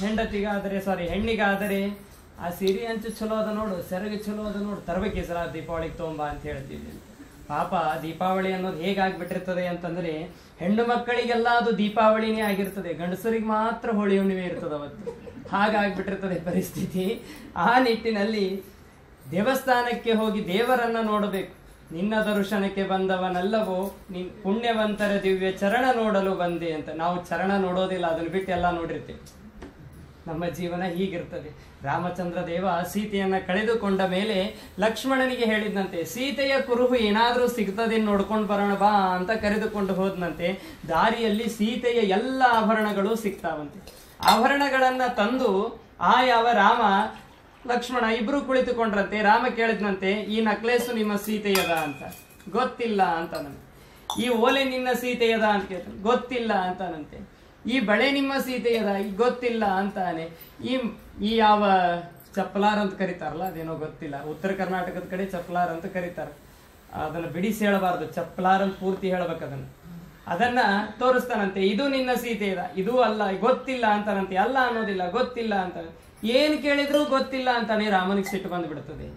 ಹೆಣ್ಣಿಗಾದರೆ ಆ ಸೀರೆ ಅಂಚು ಚಲೋ ಅದ ನೋಡು, ಸೆರಗು ಚಲೋ ಅದ ನೋಡು, ತರಬೇಕಿ ಸಲ ದೀಪಾವಳಿಗೆ ತೊಗೊಂಬ ಅಂತ ಹೇಳ್ತೀವಿ. ಪಾಪ ದೀಪಾವಳಿ ಅನ್ನೋದು ಹೇಗಾಗ್ಬಿಟ್ಟಿರ್ತದೆ ಅಂತಂದ್ರೆ, ಹೆಣ್ಣು ಮಕ್ಕಳಿಗೆಲ್ಲ ಅದು ದೀಪಾವಳಿನೇ ಆಗಿರ್ತದೆ, ಗಂಡಸರಿಗೆ ಮಾತ್ರ ಹೋಳಿ ಹುಣ್ಣಿಮೆ ಇರ್ತದೆ ಅವತ್ತು. ಹಾಗಾಗ್ಬಿಟ್ಟಿರ್ತದೆ ಪರಿಸ್ಥಿತಿ. ಆ ನಿಟ್ಟಿನಲ್ಲಿ ದೇವಸ್ಥಾನಕ್ಕೆ ಹೋಗಿ ದೇವರನ್ನ ನೋಡಬೇಕು. ನಿನ್ನ ದರ್ಶನಕ್ಕೆ ಬಂದವನಲ್ಲವೋ ನಿನ್ ಪುಣ್ಯವಂತರ ದಿವ್ಯ ಚರಣ ನೋಡಲು ಬಂದೆ ಅಂತ. ನಾವು ಚರಣ ನೋಡೋದಿಲ್ಲ, ಅದನ್ನು ಬಿಟ್ಟು ಎಲ್ಲ ನೋಡಿರ್ತೇವೆ. ನಮ್ಮ ಜೀವನ ಹೀಗಿರ್ತದೆ. ರಾಮಚಂದ್ರ ದೇವ ಸೀತೆಯನ್ನ ಕಳೆದುಕೊಂಡ ಮೇಲೆ ಲಕ್ಷ್ಮಣನಿಗೆ ಹೇಳಿದಂತೆ, ಸೀತೆಯ ಕುರುಹು ಏನಾದ್ರೂ ಸಿಗ್ತದೆ ನೋಡ್ಕೊಂಡು ಬರೋಣ ಬಾ ಅಂತ ಕರೆದುಕೊಂಡು ಹೋದನಂತೆ. ದಾರಿಯಲ್ಲಿ ಸೀತೆಯ ಎಲ್ಲ ಆಭರಣಗಳು ಸಿಗ್ತಾವಂತೆ. ಆಭರಣಗಳನ್ನ ತಂದು ಯಾವ ರಾಮ ಲಕ್ಷ್ಮಣ ಇಬ್ರು ಕುಳಿತುಕೊಂಡ್ರಂತೆ. ರಾಮ ಕೇಳಿದ್ನಂತೆ, ಈ ನಕ್ಲೇಸು ನಿಮ್ಮ ಸೀತೆಯದ ಅಂತ. ಗೊತ್ತಿಲ್ಲ ಅಂತಾನಂತೆ. ಈ ಓಲೆ ನಿನ್ನ ಸೀತೆಯದ ಅಂತ ಕೇಳ್ತಾನೆ, ಗೊತ್ತಿಲ್ಲ ಅಂತಾನಂತೆ. ಈ ಬಳೆ ನಿಮ್ಮ ಸೀತೆಯದ, ಗೊತ್ತಿಲ್ಲ ಅಂತಾನೆ. ಈ ಯಾವ ಚಪ್ಪಲಾರ್ ಅಂತ ಕರೀತಾರಲ್ಲ, ಅದೇನೋ ಗೊತ್ತಿಲ್ಲ. ಉತ್ತರ ಕರ್ನಾಟಕದ ಕಡೆ ಚಪ್ಪಲಾರ್ ಅಂತ ಕರೀತಾರ. ಅದನ್ನ ಬಿಡಿಸಿ ಹೇಳಬಾರ್ದು, ಚಪ್ಪಲಾರ್ ಅಂತ ಪೂರ್ತಿ ಹೇಳ್ಬೇಕು. ಅದನ್ನ ತೋರಿಸ್ತಾನಂತೆ. ಇದು ನಿನ್ನ ಸೀತೆಯದ, ಇದು ಅಲ್ಲ, ಗೊತ್ತಿಲ್ಲ ಅಂತಾನಂತೆ. ಅಲ್ಲ ಅನ್ನೋದಿಲ್ಲ, ಗೊತ್ತಿಲ್ಲ ಅಂತ. ಏನ್ ಕೇಳಿದ್ರು ಗೊತ್ತಿಲ್ಲ ಅಂತಾನೆ. ರಾಮನಿಗೆ ಸಿಟ್ಟು ಬಂದ್ಬಿಡ್ತದೆ.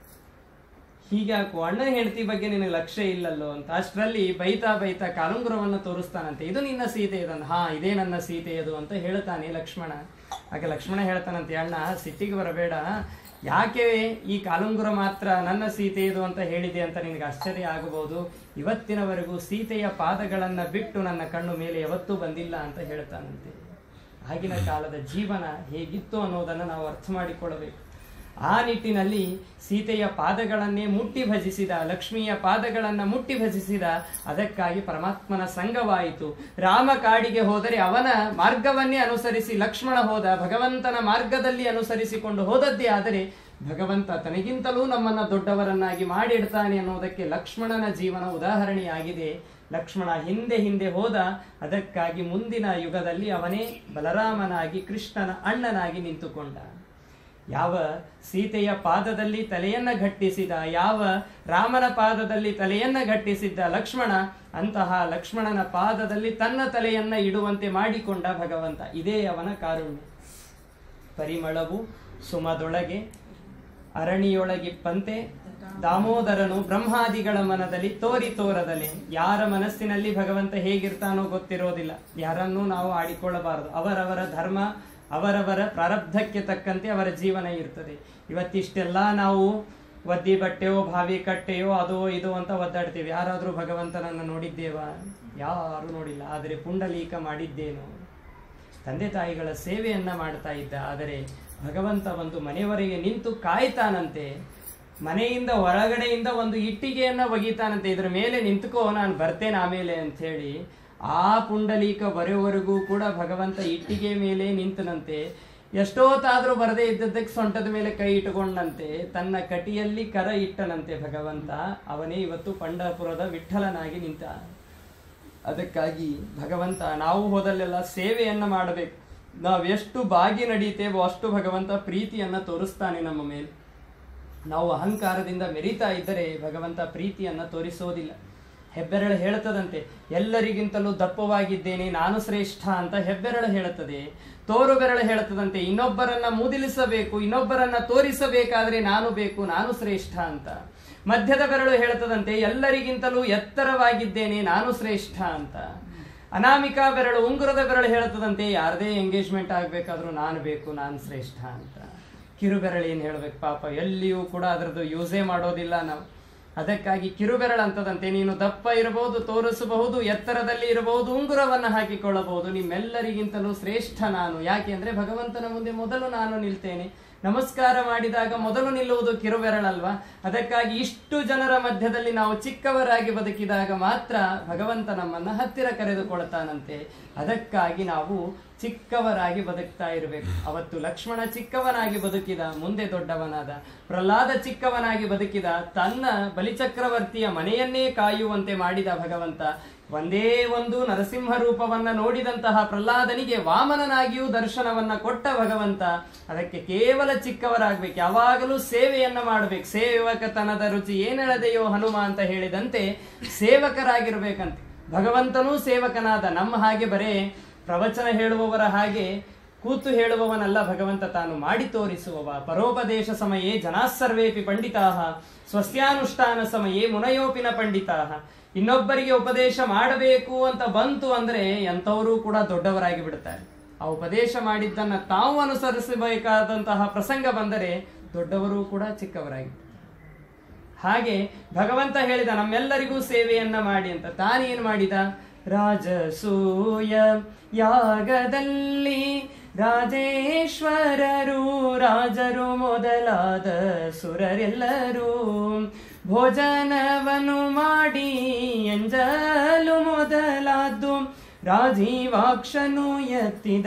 ಹೀಗಾಕು ಅಣ್ಣನ ಹೆಂಡತಿ ಬಗ್ಗೆ ನಿನಗೆ ಲಕ್ಷ್ಯ ಇಲ್ಲಲ್ಲೋ ಅಂತ. ಅಷ್ಟರಲ್ಲಿ ಬೈತಾ ಕಾಲುಂಗುರವನ್ನು ತೋರಿಸ್ತಾನಂತೆ. ಇದು ನಿನ್ನ ಸೀತೆಯದನ್ನ. ಇದೇ ನನ್ನ ಸೀತೆಯದು ಅಂತ ಹೇಳ್ತಾನೆ ಲಕ್ಷ್ಮಣ. ಹಾಗೆ ಲಕ್ಷ್ಮಣ ಹೇಳ್ತಾನಂತೆ, ಅಣ್ಣ ಸಿಟ್ಟಿಗೆ ಬರಬೇಡ, ಯಾಕೆ ಈ ಕಾಲುಂಗುರ ಮಾತ್ರ ನನ್ನ ಸೀತೆಯದು ಅಂತ ಹೇಳಿದೆ ಅಂತ ನಿನಗೆ ಆಶ್ಚರ್ಯ ಆಗಬಹುದು. ಇವತ್ತಿನವರೆಗೂ ಸೀತೆಯ ಪಾದಗಳನ್ನ ಬಿಟ್ಟು ನನ್ನ ಕಣ್ಣು ಮೇಲೆ ಯಾವತ್ತೂ ಬಂದಿಲ್ಲ ಅಂತ ಹೇಳ್ತಾನಂತೆ. ಆಗಿನ ಕಾಲದ ಜೀವನ ಹೇಗಿತ್ತು ಅನ್ನೋದನ್ನು ನಾವು ಅರ್ಥ ಮಾಡಿಕೊಳ್ಳಬೇಕು. ಆ ನಿಟ್ಟಿನಲ್ಲಿ ಸೀತೆಯ ಪಾದಗಳನ್ನೇ ಮುಟ್ಟಿ ಭಜಿಸಿದ, ಲಕ್ಷ್ಮಿಯ ಪಾದಗಳನ್ನ ಮುಟ್ಟಿ ಭಜಿಸಿದ. ಅದಕ್ಕಾಗಿ ಪರಮಾತ್ಮನ ಸಂಗವಾಯಿತು. ರಾಮ ಕಾಡಿಗೆ ಹೋದರೆ ಅವನ ಮಾರ್ಗವನ್ನೇ ಅನುಸರಿಸಿ ಲಕ್ಷ್ಮಣ ಹೋದ. ಭಗವಂತನ ಮಾರ್ಗದಲ್ಲಿ ಅನುಸರಿಸಿಕೊಂಡು ಹೋದದ್ದೇ ಆದರೆ ಭಗವಂತ ತನಗಿಂತಲೂ ನಮ್ಮನ್ನ ದೊಡ್ಡವರನ್ನಾಗಿ ಮಾಡಿಡ್ತಾನೆ ಅನ್ನೋದಕ್ಕೆ ಲಕ್ಷ್ಮಣನ ಜೀವನ ಉದಾಹರಣೆಯಾಗಿದೆ. ಲಕ್ಷ್ಮಣ ಹಿಂದೆ ಹೋದ. ಅದಕ್ಕಾಗಿ ಮುಂದಿನ ಯುಗದಲ್ಲಿ ಅವನೇ ಬಲರಾಮನಾಗಿ ಕೃಷ್ಣನ ಅಣ್ಣನಾಗಿ ನಿಂತುಕೊಂಡ. ಯಾವ ಸೀತೆಯ ಪಾದದಲ್ಲಿ ತಲೆಯನ್ನ ಘಟ್ಟಿಸಿದ, ಯಾವ ರಾಮನ ಪಾದದಲ್ಲಿ ತಲೆಯನ್ನ ಘಟ್ಟಿಸಿದ್ದ ಲಕ್ಷ್ಮಣ, ಅಂತಹ ಲಕ್ಷ್ಮಣನ ಪಾದದಲ್ಲಿ ತನ್ನ ತಲೆಯನ್ನ ಇಡುವಂತೆ ಮಾಡಿಕೊಂಡ ಭಗವಂತ. ಇದೇ ಅವನ ಕಾರುಣ್ಯ. ಪರಿಮಳವು ಸುಮದೊಳಗೆ ಅರಣಿಯೊಳಗಿಪ್ಪಂತೆ ದಾಮೋದರನು ಬ್ರಹ್ಮಾದಿಗಳ ಮನದಲ್ಲಿ ತೋರದಲೆ. ಯಾರ ಮನಸ್ಸಿನಲ್ಲಿ ಭಗವಂತ ಹೇಗಿರ್ತಾನೋ ಗೊತ್ತಿರೋದಿಲ್ಲ. ಯಾರನ್ನೂ ನಾವು ಆಡಿಕೊಳ್ಳಬಾರದು. ಅವರವರ ಧರ್ಮ, ಅವರವರ ಪ್ರಾರಬ್ಧಕ್ಕೆ ತಕ್ಕಂತೆ ಅವರ ಜೀವನ ಇರ್ತದೆ. ಇವತ್ತಿಷ್ಟೆಲ್ಲ ನಾವು ಒದ್ದಿ ಬಟ್ಟೆಯೋ ಭಾವಿ ಕಟ್ಟೆಯೋ ಅದೋ ಇದೋ ಅಂತ ಒದ್ದಾಡ್ತೀವಿ. ಯಾರಾದ್ರೂ ಭಗವಂತನನ್ನು ನೋಡಿದ್ದೇವಾ? ಯಾರು ನೋಡಿಲ್ಲ. ಆದರೆ ಪುಂಡಲೀಕ ಮಾಡಿದ್ದೇನು? ತಂದೆ ತಾಯಿಗಳ ಸೇವೆಯನ್ನ ಮಾಡ್ತಾ ಇದ್ದ. ಆದರೆ ಭಗವಂತ ಒಂದು ಮನೆಯವರೆಗೆ ನಿಂತು ಕಾಯ್ತಾನಂತೆ. ಮನೆಯಿಂದ ಹೊರಗಡೆಯಿಂದ ಒಂದು ಇಟ್ಟಿಗೆಯನ್ನ ಒಗಿತಾನಂತೆ. ಇದ್ರ ಮೇಲೆ ನಿಂತುಕೋ, ನಾನು ಬರ್ತೇನೆ ಆಮೇಲೆ ಅಂತ ಹೇಳಿ. ಆ ಪುಂಡಲೀಕ ಬರೆಯವರೆಗೂ ಕೂಡ ಭಗವಂತ ಇಟ್ಟಿಗೆ ಮೇಲೆ ನಿಂತನಂತೆ. ಎಷ್ಟೊತ್ತಾದ್ರೂ ಬರದೇ ಇದ್ದದ್ದಕ್ಕೆ ಸೊಂಟದ ಮೇಲೆ ಕೈ ಇಟ್ಟುಕೊಂಡಂತೆ. ತನ್ನ ಕಟಿಯಲ್ಲಿ ಕರ ಇಟ್ಟನಂತೆ ಭಗವಂತ. ಅವನೇ ಇವತ್ತು ಪಂಢರಪುರದ ವಿಠ್ಠಲನಾಗಿ ನಿಂತ. ಅದಕ್ಕಾಗಿ ಭಗವಂತ ನಾವು ಹೋದಲ್ಲೆಲ್ಲ ಸೇವೆಯನ್ನ ಮಾಡಬೇಕು. ನಾವೆಷ್ಟು ಬಾಗಿ ನಡೀತೇವೋ ಅಷ್ಟು ಭಗವಂತ ಪ್ರೀತಿಯನ್ನ ತೋರಿಸ್ತಾನೆ ನಮ್ಮ ಮೇಲೆ. ನಾವು ಅಹಂಕಾರದಿಂದ ಮೆರಿತಾ ಇದ್ದರೆ ಭಗವಂತ ಪ್ರೀತಿಯನ್ನ ತೋರಿಸೋದಿಲ್ಲ. ಹೆಬ್ಬೆರಳು ಹೇಳುತ್ತದಂತೆ, ಎಲ್ಲರಿಗಿಂತಲೂ ದಪ್ಪವಾಗಿದ್ದೇನೆ, ನಾನು ಶ್ರೇಷ್ಠ ಅಂತ ಹೆಬ್ಬೆರಳು ಹೇಳುತ್ತದೆ. ತೋರು ಬೆರಳು ಹೇಳುತ್ತದಂತೆ, ಇನ್ನೊಬ್ಬರನ್ನ ಮುದಿಲಿಸಬೇಕು, ಇನ್ನೊಬ್ಬರನ್ನ ತೋರಿಸಬೇಕಾದ್ರೆ ನಾನು ಬೇಕು, ನಾನು ಶ್ರೇಷ್ಠ ಅಂತ. ಮಧ್ಯದ ಬೆರಳು ಹೇಳುತ್ತದಂತೆ, ಎಲ್ಲರಿಗಿಂತಲೂ ಎತ್ತರವಾಗಿದ್ದೇನೆ, ನಾನು ಶ್ರೇಷ್ಠ ಅಂತ. ಅನಾಮಿಕಾ ಬೆರಳು, ಉಂಗುರದ ಬೆರಳು ಹೇಳುತ್ತದಂತೆ, ಯಾರದೇ ಎಂಗೇಜ್ಮೆಂಟ್ ಆಗ್ಬೇಕಾದ್ರೂ ನಾನು ಬೇಕು, ನಾನು ಶ್ರೇಷ್ಠ ಅಂತ. ಕಿರುಬೆರಳು ಏನ್ ಹೇಳ್ಬೇಕು ಪಾಪ, ಎಲ್ಲಿಯೂ ಕೂಡ ಅದರದ್ದು ಯೂಸೇ ಮಾಡೋದಿಲ್ಲ ನಾವು. ಅದಕ್ಕಾಗಿ ಕಿರುಬೆರಳು ಅಂತದಂತೆ, ನೀನು ದಪ್ಪ ಇರಬಹುದು, ತೋರಿಸಬಹುದು, ಎತ್ತರದಲ್ಲಿ ಇರಬಹುದು, ಉಂಗುರವನ್ನ ಹಾಕಿಕೊಳ್ಳಬಹುದು, ನಿಮ್ಮೆಲ್ಲರಿಗಿಂತಲೂ ಶ್ರೇಷ್ಠ ನಾನು. ಯಾಕೆ ಅಂದ್ರೆ ಭಗವಂತನ ಮುಂದೆ ಮೊದಲು ನಾನು ನಿಲ್ತೇನೆ. ನಮಸ್ಕಾರ ಮಾಡಿದಾಗ ಮೊದಲು ನಿಲ್ಲುವುದು ಕಿರುಬೆರಳಲ್ವಾ? ಅದಕ್ಕಾಗಿ ಇಷ್ಟು ಜನರ ಮಧ್ಯದಲ್ಲಿ ನಾವು ಚಿಕ್ಕವರಾಗಿ ಬದುಕಿದಾಗ ಮಾತ್ರ ಭಗವಂತ ನಮ್ಮನ್ನ ಹತ್ತಿರ ಕರೆದುಕೊಳ್ತಾನಂತೆ. ಅದಕ್ಕಾಗಿ ನಾವು ಚಿಕ್ಕವರಾಗಿ ಬದುಕ್ತಾ ಇರಬೇಕು. ಅವತ್ತು ಲಕ್ಷ್ಮಣ ಚಿಕ್ಕವನಾಗಿ ಬದುಕಿದ, ಮುಂದೆ ದೊಡ್ಡವನಾದ. ಪ್ರಹ್ಲಾದ ಚಿಕ್ಕವನಾಗಿ ಬದುಕಿದ, ತನ್ನ ಬಲಿಚಕ್ರವರ್ತಿಯ ಮನೆಯನ್ನೇ ಕಾಯುವಂತೆ ಮಾಡಿದ ಭಗವಂತ. ಒಂದೇ ಒಂದು ನರಸಿಂಹ ರೂಪವನ್ನ ನೋಡಿದಂತಹ ಪ್ರಹ್ಲಾದನಿಗೆ ವಾಮನನಾಗಿಯೂ ದರ್ಶನವನ್ನ ಕೊಟ್ಟ ಭಗವಂತ. ಅದಕ್ಕೆ ಕೇವಲ ಚಿಕ್ಕವರಾಗ್ಬೇಕು, ಯಾವಾಗಲೂ ಸೇವೆಯನ್ನ ಮಾಡಬೇಕು. ಸೇವಕತನದ ರುಚಿ ಏನೆಳದೆಯೋ ಹನುಮ ಅಂತ ಹೇಳಿದಂತೆ ಸೇವಕರಾಗಿರ್ಬೇಕಂತೆ. ಭಗವಂತನೂ ಸೇವಕನಾದ. ನಮ್ಮ ಹಾಗೆ ಬರೇ ಪ್ರವಚನ ಹೇಳುವವರ ಹಾಗೆ ಕೂತು ಹೇಳುವವನಲ್ಲ ಭಗವಂತ, ತಾನು ಮಾಡಿ ತೋರಿಸುವವ. ಪರೋಪದೇಶ ಸಮಯೇ ಜನಾಸ್ಸರ್ವೇಪಿ ಪಂಡಿತಾಹ ಸ್ವಸ್ಯಾನುಷ್ಠಾನ ಸಮಯೇ ಮುನಯೋಪಿನ ಪಂಡಿತಾಹ. ಇನ್ನೊಬ್ಬರಿಗೆ ಉಪದೇಶ ಮಾಡಬೇಕು ಅಂತ ಬಂತು ಅಂದ್ರೆ ಎಂಥವರು ಕೂಡ ದೊಡ್ಡವರಾಗಿ ಬಿಡುತ್ತಾರೆ. ಆ ಉಪದೇಶ ಮಾಡಿದ್ದನ್ನ ತಾವು ಅನುಸರಿಸಬೇಕಾದಂತಹ ಪ್ರಸಂಗ ಬಂದರೆ ದೊಡ್ಡವರು ಕೂಡ ಚಿಕ್ಕವರಾಗಿ. ಹಾಗೆ ಭಗವಂತ ಹೇಳಿದ ನಮ್ಮೆಲ್ಲರಿಗೂ ಸೇವೆಯನ್ನ ಮಾಡಿ ಅಂತ. ತಾನೇನ್ ಮಾಡಿದ? ರಾಜಸೂಯ ಯಾಗದಲ್ಲಿ ರಾಜೇಶ್ವರರು ರಾಜರು ಮೊದಲಾದ ಸುರರೆಲ್ಲರೂ ಭೋಜನವನ್ನು ಮಾಡಿ ಎಂಜಲು ಮೊದಲಾದ್ದು ರಾಜೀವಾಕ್ಷನು ಎತ್ತಿದ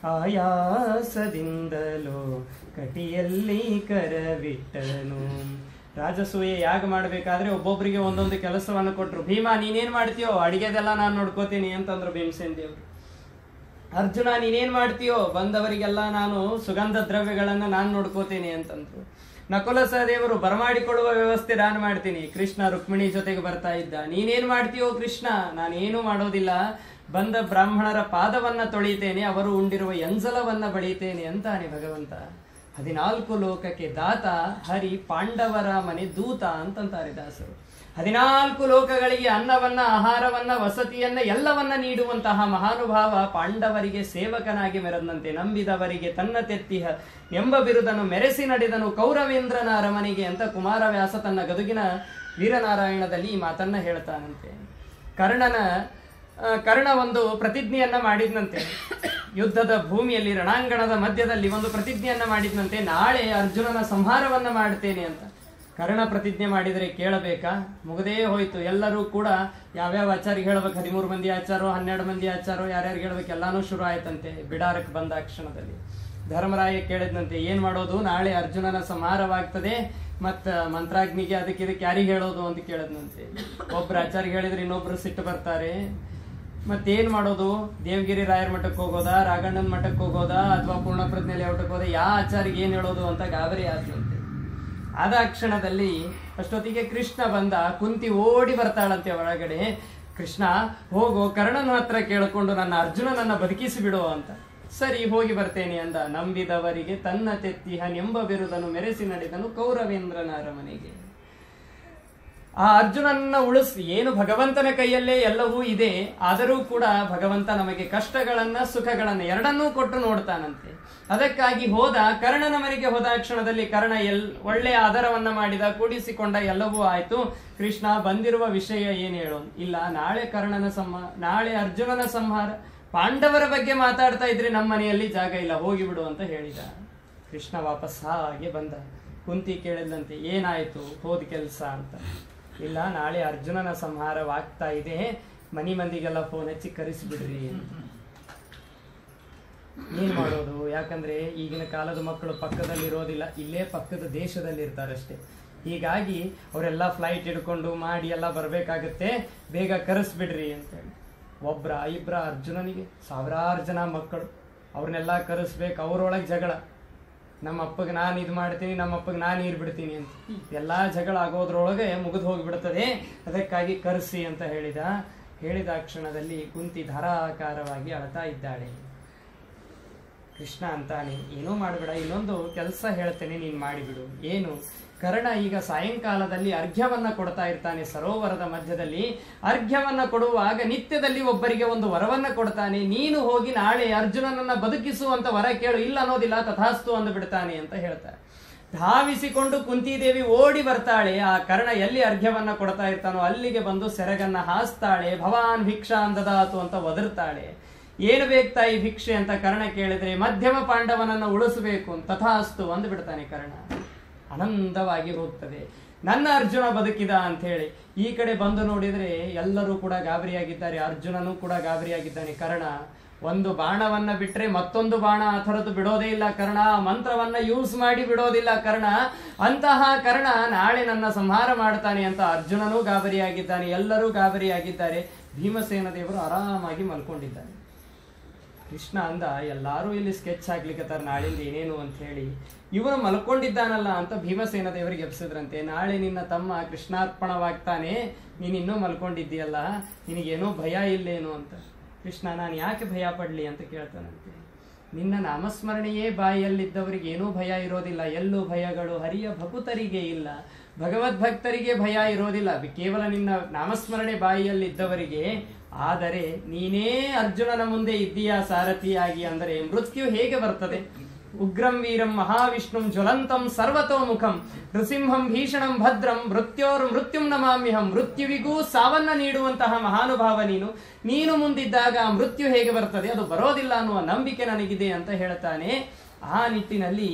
ಆಯಾಸದಿಂದಲೋ ಕಟಿಯಲ್ಲಿ ಕರವಿಟ್ಟನು. ರಾಜಸೂಯ ಯಾಗ ಮಾಡ್ಬೇಕಾದ್ರೆ ಒಬ್ಬೊಬ್ಬರಿಗೆ ಒಂದೊಂದು ಕೆಲಸವನ್ನು ಕೊಟ್ರು. ಭೀಮಾ ನೀನೇನ್ ಮಾಡ್ತೀಯೋ? ಅಡಿಗೆದೆಲ್ಲ ನಾನು ನೋಡ್ಕೋತೀನಿ ಅಂತಂದ್ರು ಭೀಮಸೇನ್ ದೇವ್ರು. ಅರ್ಜುನ ನೀನೇನ್ ಮಾಡ್ತೀಯೋ? ಬಂದವರಿಗೆಲ್ಲ ನಾನು ಸುಗಂಧ ದ್ರವ್ಯಗಳನ್ನ ನಾನು ನೋಡ್ಕೋತೀನಿ ಅಂತಂದ್ರು. ನಕುಲ ಸಹದೇವರು ಬರಮಾಡಿಕೊಳ್ಳುವ ವ್ಯವಸ್ಥೆ ನಾನು ಮಾಡ್ತೀನಿ. ಕೃಷ್ಣ ರುಕ್ಮಿಣಿ ಜೊತೆಗೆ ಬರ್ತಾ ಇದ್ದ. ನೀನೇನ್ ಮಾಡ್ತೀಯೋ ಕೃಷ್ಣ? ನಾನೇನು ಮಾಡೋದಿಲ್ಲ, ಬಂದ ಬ್ರಾಹ್ಮಣರ ಪಾದವನ್ನ ತೊಳಿತೇನೆ, ಅವರು ಉಂಡಿರುವ ಎಂಜಲವನ್ನ ಬಳಿತೇನೆ ಅಂತಾನೆ ಭಗವಂತ. 14 ಲೋಕಕ್ಕೆ ದಾತ ಹರಿ, ಪಾಂಡವರ ಮನೆ ದೂತ ಅಂತಂತಾರೆ ದಾಸರು. 14 ಲೋಕಗಳಿಗೆ ಅನ್ನವನ್ನ, ಆಹಾರವನ್ನ, ವಸತಿಯನ್ನ ಎಲ್ಲವನ್ನ ನೀಡುವಂತಹ ಮಹಾನುಭಾವ ಪಾಂಡವರಿಗೆ ಸೇವಕನಾಗಿ ಮೆರೆದಂತೆ. ನಂಬಿದವರಿಗೆ ತನ್ನ ತೆತ್ತಿಹ ಎಂಬ ಬಿರುದನ್ನು ಮೆರೆಸಿ ನಡೆದನು ಕೌರವೇಂದ್ರನ ಅರಮನೆಗೆ ಅಂತ ಕುಮಾರವ್ಯಾಸ ತನ್ನ ಗದುಗಿನ ವೀರನಾರಾಯಣದಲ್ಲಿ ಈ ಮಾತನ್ನ ಹೇಳ್ತಾನಂತೆ. ಕರ್ಣ ಒಂದು ಪ್ರತಿಜ್ಞೆಯನ್ನ ಮಾಡಿದ್ನಂತೆ. ಯುದ್ಧದ ಭೂಮಿಯಲ್ಲಿ, ರಣಾಂಗಣದ ಮಧ್ಯದಲ್ಲಿ ಒಂದು ಪ್ರತಿಜ್ಞೆಯನ್ನ ಮಾಡಿದ್ನಂತೆ, ನಾಳೆ ಅರ್ಜುನನ ಸಂಹಾರವನ್ನ ಮಾಡ್ತೇನೆ ಅಂತ. ಕರ್ಣ ಪ್ರತಿಜ್ಞೆ ಮಾಡಿದರೆ ಕೇಳಬೇಕಾ? ಮುಗದೇ ಹೋಯ್ತು. ಎಲ್ಲರೂ ಕೂಡ ಯಾವ್ಯಾವ ಆಚಾರ್ಯ ಹೇಳ್ಬೇಕು, 13 ಮಂದಿ ಆಚಾರೋ 12 ಮಂದಿ ಆಚಾರೋ ಯಾರ್ಯಾರು ಹೇಳ್ಬೇಕು, ಎಲ್ಲಾನು ಶುರು ಆಯ್ತಂತೆ. ಬಿಡಾರಕ್ಕೆ ಬಂದ ಕ್ಷಣದಲ್ಲಿ ಧರ್ಮರಾಯ ಕೇಳಿದ್ನಂತೆ, ಏನ್ ಮಾಡೋದು? ನಾಳೆ ಅರ್ಜುನನ ಸಂಹಾರವಾಗ್ತದೆ, ಮತ್ತ ಮಂತ್ರಾಗ್ನಿಗೆ ಅದಕ್ಕೆ ಇದಕ್ಕೆ ಯಾರಿಗೆ ಹೇಳೋದು ಅಂತ ಕೇಳದ್ನಂತೆ. ಒಬ್ರು ಆಚಾರ್ಯ ಹೇಳಿದ್ರೆ ಇನ್ನೊಬ್ರು ಸಿಟ್ಟು ಬರ್ತಾರೆ. ಮತ್ತೇನ್ ಮಾಡೋದು? ದೇವಗಿರಿ ರಾಯರ ಮಠಕ್ಕೆ ಹೋಗೋದಾ, ರಾಘಣ್ಣನ ಮಠಕ್ಕೆ ಹೋಗೋದಾ, ಅಥವಾ ಪೂರ್ಣಪ್ರಜ್ಞೆ ಲೇಔಟಕ್ಕೆ ಹೋದ, ಯಾ ಆಚಾರ್ಯಗೆ ಏನ್ ಹೇಳೋದು ಅಂತ ಗಾಬರಿ ಆದ್ನಂತೆ. ಆದ ಕ್ಷಣದಲ್ಲಿ ಅಷ್ಟೊತ್ತಿಗೆ ಕೃಷ್ಣ ಬಂದ. ಕುಂತಿ ಓಡಿ ಬರ್ತಾಳಂತೆ ಒಳಗಡೆ. ಕೃಷ್ಣ ಹೋಗೋ, ಕರ್ಣನ ಹತ್ರ ಕೇಳಿಕೊಂಡು ನನ್ನ ಅರ್ಜುನನನ್ನ ಬದುಕಿಸಿ ಬಿಡು ಅಂತ. ಸರಿ ಹೋಗಿ ಬರ್ತೇನೆ ಅಂದ. ನಂಬಿದವರಿಗೆ ತನ್ನ ತೆತ್ತಿಹನೆಂಬ ಬಿರುದನ್ನು ಮೆರೆಸಿ ನಡೆದನು ಕೌರವೇಂದ್ರನ ಅರಮನೆಗೆ. ಆ ಅರ್ಜುನನ್ನ ಉಳಿಸಿ, ಏನು ಭಗವಂತನ ಕೈಯಲ್ಲೇ ಎಲ್ಲವೂ ಇದೆ, ಆದರೂ ಕೂಡ ಭಗವಂತ ನಮಗೆ ಕಷ್ಟಗಳನ್ನ ಸುಖಗಳನ್ನ ಎರಡನ್ನೂ ಕೊಟ್ಟು ನೋಡ್ತಾನಂತೆ. ಅದಕ್ಕಾಗಿ ಹೋದ ಕರ್ಣನ ಮನೆಗೆ ಹೋದ ಕ್ಷಣದಲ್ಲಿ ಕರ್ಣ ಒಳ್ಳೆಯ ಆಧಾರವನ್ನ ಮಾಡಿದ, ಕೂಡಿಸಿಕೊಂಡ, ಎಲ್ಲವೂ ಆಯ್ತು. ಕೃಷ್ಣ ಬಂದಿರುವ ವಿಷಯ ಏನ್ ಹೇಳೋ, ಇಲ್ಲ ನಾಳೆ ನಾಳೆ ಅರ್ಜುನನ ಸಂಹಾರ, ಪಾಂಡವರ ಬಗ್ಗೆ ಮಾತಾಡ್ತಾ ಇದ್ರೆ ನಮ್ಮ ಮನೆಯಲ್ಲಿ ಜಾಗ ಇಲ್ಲ, ಹೋಗಿಬಿಡು ಅಂತ ಹೇಳಿದ. ಕೃಷ್ಣ ವಾಪಸ್ ಹಾಗೆ ಬಂದ. ಕುಂತಿ ಕೇಳಿದಂತೆ ಏನಾಯ್ತು ಹೋದ ಕೆಲಸ ಅಂತ. ಇಲ್ಲ ನಾಳೆ ಅರ್ಜುನನ ಸಂಹಾರವಾಗ್ತಾ ಇದೆ, ಮನಿ ಮಂದಿಗೆಲ್ಲ ಫೋನ್ ಹಚ್ಚಿ ಕರೆಸಿಬಿಡ್ರಿ. ಏನ್ ಮಾಡೋದು, ಯಾಕಂದ್ರೆ ಈಗಿನ ಕಾಲದ ಮಕ್ಕಳು ಪಕ್ಕದಲ್ಲಿ ಇರೋದಿಲ್ಲ, ಇಲ್ಲೇ ಪಕ್ಕದ ದೇಶದಲ್ಲಿ ಇರ್ತಾರಷ್ಟೇ. ಹೀಗಾಗಿ ಅವರೆಲ್ಲ ಫ್ಲೈಟ್ ಹಿಡ್ಕೊಂಡು ಮಾಡಿ ಎಲ್ಲ ಬರ್ಬೇಕಾಗತ್ತೆ, ಬೇಗ ಕರೆಸ್ಬಿಡ್ರಿ ಅಂತೇಳಿ. ಒಬ್ರ ಇಬ್ರ ಅರ್ಜುನನಿಗೆ ಸಾವಿರಾರು ಜನ ಮಕ್ಕಳು, ಅವ್ರನ್ನೆಲ್ಲ ಕರೆಸ್ಬೇಕು. ಅವರೊಳಗೆ ಜಗಳ, ನಮ್ಮ ಅಪ್ಪಗೆ ನಾನು ಇದು ಮಾಡ್ತೀನಿ, ನಮ್ಮ ಅಪ್ಪಗೆ ನಾನು ನೀರು ಬಿಡ್ತೀನಿ ಅಂತ ಎಲ್ಲಾ ಜಗಳ ಆಗೋದ್ರೊಳಗೆ ಮುಗಿದು ಹೋಗಿಬಿಡ್ತದೆ. ಅದಕ್ಕಾಗಿ ಕರೆಸಿ ಅಂತ ಹೇಳಿದ ಕ್ಷಣದಲ್ಲಿ ಕುಂತಿ ಧಾರಾಕಾರವಾಗಿ ಅಳ್ತಾ ಇದ್ದಾಳೆ. ಕೃಷ್ಣ ಅಂತಾನೆ, ಏನೂ ಮಾಡಬೇಡ, ಇನ್ನೊಂದು ಕೆಲಸ ಹೇಳ್ತೇನೆ, ನೀನ್ ಮಾಡಿಬಿಡು. ಏನು? ಕರ್ಣ ಈಗ ಸಾಯಂಕಾಲದಲ್ಲಿ ಅರ್ಘ್ಯವನ್ನ ಕೊಡ್ತಾ ಇರ್ತಾನೆ ಸರೋವರದ ಮಧ್ಯದಲ್ಲಿ. ಅರ್ಘ್ಯವನ್ನ ಕೊಡುವಾಗ ನಿತ್ಯದಲ್ಲಿ ಒಬ್ಬರಿಗೆ ಒಂದು ವರವನ್ನ ಕೊಡ್ತಾನೆ. ನೀನು ಹೋಗಿ ನಾಳೆ ಅರ್ಜುನನನ್ನ ಬದುಕಿಸುವಂತ ವರ ಕೇಳು, ಇಲ್ಲ ಅನ್ನೋದಿಲ್ಲ, ತಥಾಸ್ತು ಅಂದು ಬಿಡ್ತಾನೆ ಅಂತ ಹೇಳ್ತಾರೆ. ಧಾವಿಸಿಕೊಂಡು ಕುಂತಿದೇವಿ ಓಡಿ ಬರ್ತಾಳೆ. ಆ ಕರ್ಣ ಎಲ್ಲಿ ಅರ್ಘ್ಯವನ್ನ ಕೊಡ್ತಾ ಇರ್ತಾನೋ ಅಲ್ಲಿಗೆ ಬಂದು ಸೆರಗನ್ನ ಹಾಸ್ತಾಳೆ. ಭವಾನ್ ಭಿಕ್ಷಾ ಅಂದದಾತು ಅಂತ ಒದರ್ತಾಳೆ. ಏನು ಬೇಕು ತಾಯಿ ಭಿಕ್ಷೆ ಅಂತ ಕರ್ಣ ಕೇಳಿದ್ರೆ, ಮಧ್ಯಮ ಪಾಂಡವನನ್ನ ಉಳಿಸಬೇಕು ಅಂತ, ತಥಾಸ್ತು ಅಂದು ಬಿಡ್ತಾನೆ ಕರ್ಣ. ಆನಂದವಾಗಿ ಹೋಗ್ತದೆ, ನನ್ನ ಅರ್ಜುನ ಬದುಕಿದ ಅಂತ ಹೇಳಿ. ಈ ಕಡೆ ಬಂದು ನೋಡಿದ್ರೆ ಎಲ್ಲರೂ ಕೂಡ ಗಾಬರಿಯಾಗಿದ್ದಾರೆ, ಅರ್ಜುನನೂ ಕೂಡ ಗಾಬರಿಯಾಗಿದ್ದಾನೆ. ಕರ್ಣ ಒಂದು ಬಾಣವನ್ನ ಬಿಟ್ರೆ ಮತ್ತೊಂದು ಬಾಣ ಆ ಥರದ್ದು ಬಿಡೋದೇ ಇಲ್ಲ ಕರ್ಣ, ಮಂತ್ರವನ್ನ ಯೂಸ್ ಮಾಡಿ ಬಿಡೋದಿಲ್ಲ ಕರ್ಣ. ಅಂತಹ ಕರ್ಣ ನಾಳೆ ನನ್ನ ಸಂಹಾರ ಮಾಡ್ತಾನೆ ಅಂತ ಅರ್ಜುನನೂ ಗಾಬರಿಯಾಗಿದ್ದಾನೆ, ಎಲ್ಲರೂ ಗಾಬರಿಯಾಗಿದ್ದಾರೆ. ಭೀಮಸೇನ ದೇವರು ಆರಾಮಾಗಿ ಮಲ್ಕೊಂಡಿದ್ದಾನೆ. ಕೃಷ್ಣ ಅಂದ, ಎಲ್ಲಾರು ಇಲ್ಲಿ ಸ್ಕೆಚ್ ಹಾಕ್ಲಿಕ್ಕತ್ತಾರ ನಾಳಿಂದ ಏನೇನು ಅಂತ ಹೇಳಿ, ಇವನು ಮಲ್ಕೊಂಡಿದ್ದಾನಲ್ಲ ಅಂತ ಭೀಮಸೇನ ದೇವರಿಗೆ ಎಬ್ಸಿದ್ರಂತೆ. ನಾಳೆ ನಿನ್ನ ತಮ್ಮ ಕೃಷ್ಣಾರ್ಪಣವಾಗ್ತಾನೆ, ನೀನಿನ್ನೂ ಮಲ್ಕೊಂಡಿದ್ದೀಯಲ್ಲ, ನಿನಗೇನೋ ಭಯ ಇಲ್ಲೇನು ಅಂತ. ಕೃಷ್ಣ, ನಾನು ಯಾಕೆ ಭಯ ಪಡ್ಲಿ ಅಂತ ಕೇಳ್ತಾನಂತೆ. ನಿನ್ನ ನಾಮಸ್ಮರಣೆಯೇ ಬಾಯಿಯಲ್ಲಿದ್ದವರಿಗೆ ಏನೂ ಭಯ ಇರೋದಿಲ್ಲ, ಎಲ್ಲೂ ಭಯಗಳು ಹರಿಯ ಭಕುತರಿಗೆ ಇಲ್ಲ, ಭಗವದ್ಭಕ್ತರಿಗೆ ಭಯ ಇರೋದಿಲ್ಲ, ಕೇವಲ ನಿನ್ನ ನಾಮಸ್ಮರಣೆ ಬಾಯಿಯಲ್ಲಿದ್ದವರಿಗೆ. ಆದರೆ ನೀನೇ ಅರ್ಜುನನ ಮುಂದೆ ಇದ್ದೀಯಾ ಸಾರಥಿಯಾಗಿ, ಅಂದರೆ ಮೃತ್ಯು ಹೇಗೆ ಬರ್ತದೆ? ಉಗ್ರಂ ವೀರಂ ಮಹಾವಿಷ್ಣುಂ ಜ್ವಲಂತಂ ಸರ್ವತೋಮುಖಂ ನೃಸಿಂಹಂ ಭೀಷಣಂ ಭದ್ರಂ ಮೃತ್ಯುಂ ನಮಾಮ್ಯಹಂ. ಮೃತ್ಯುವಿಗೂ ಸಾವನ್ನ ನೀಡುವಂತಹ ಮಹಾನುಭಾವ ನೀನು ಮುಂದಿದ್ದಾಗ ಮೃತ್ಯು ಹೇಗೆ ಬರ್ತದೆ? ಅದು ಬರೋದಿಲ್ಲ ಅನ್ನುವ ನಂಬಿಕೆ ನನಗಿದೆ ಅಂತ ಹೇಳ್ತಾನೆ. ಆ ನಿಟ್ಟಿನಲ್ಲಿ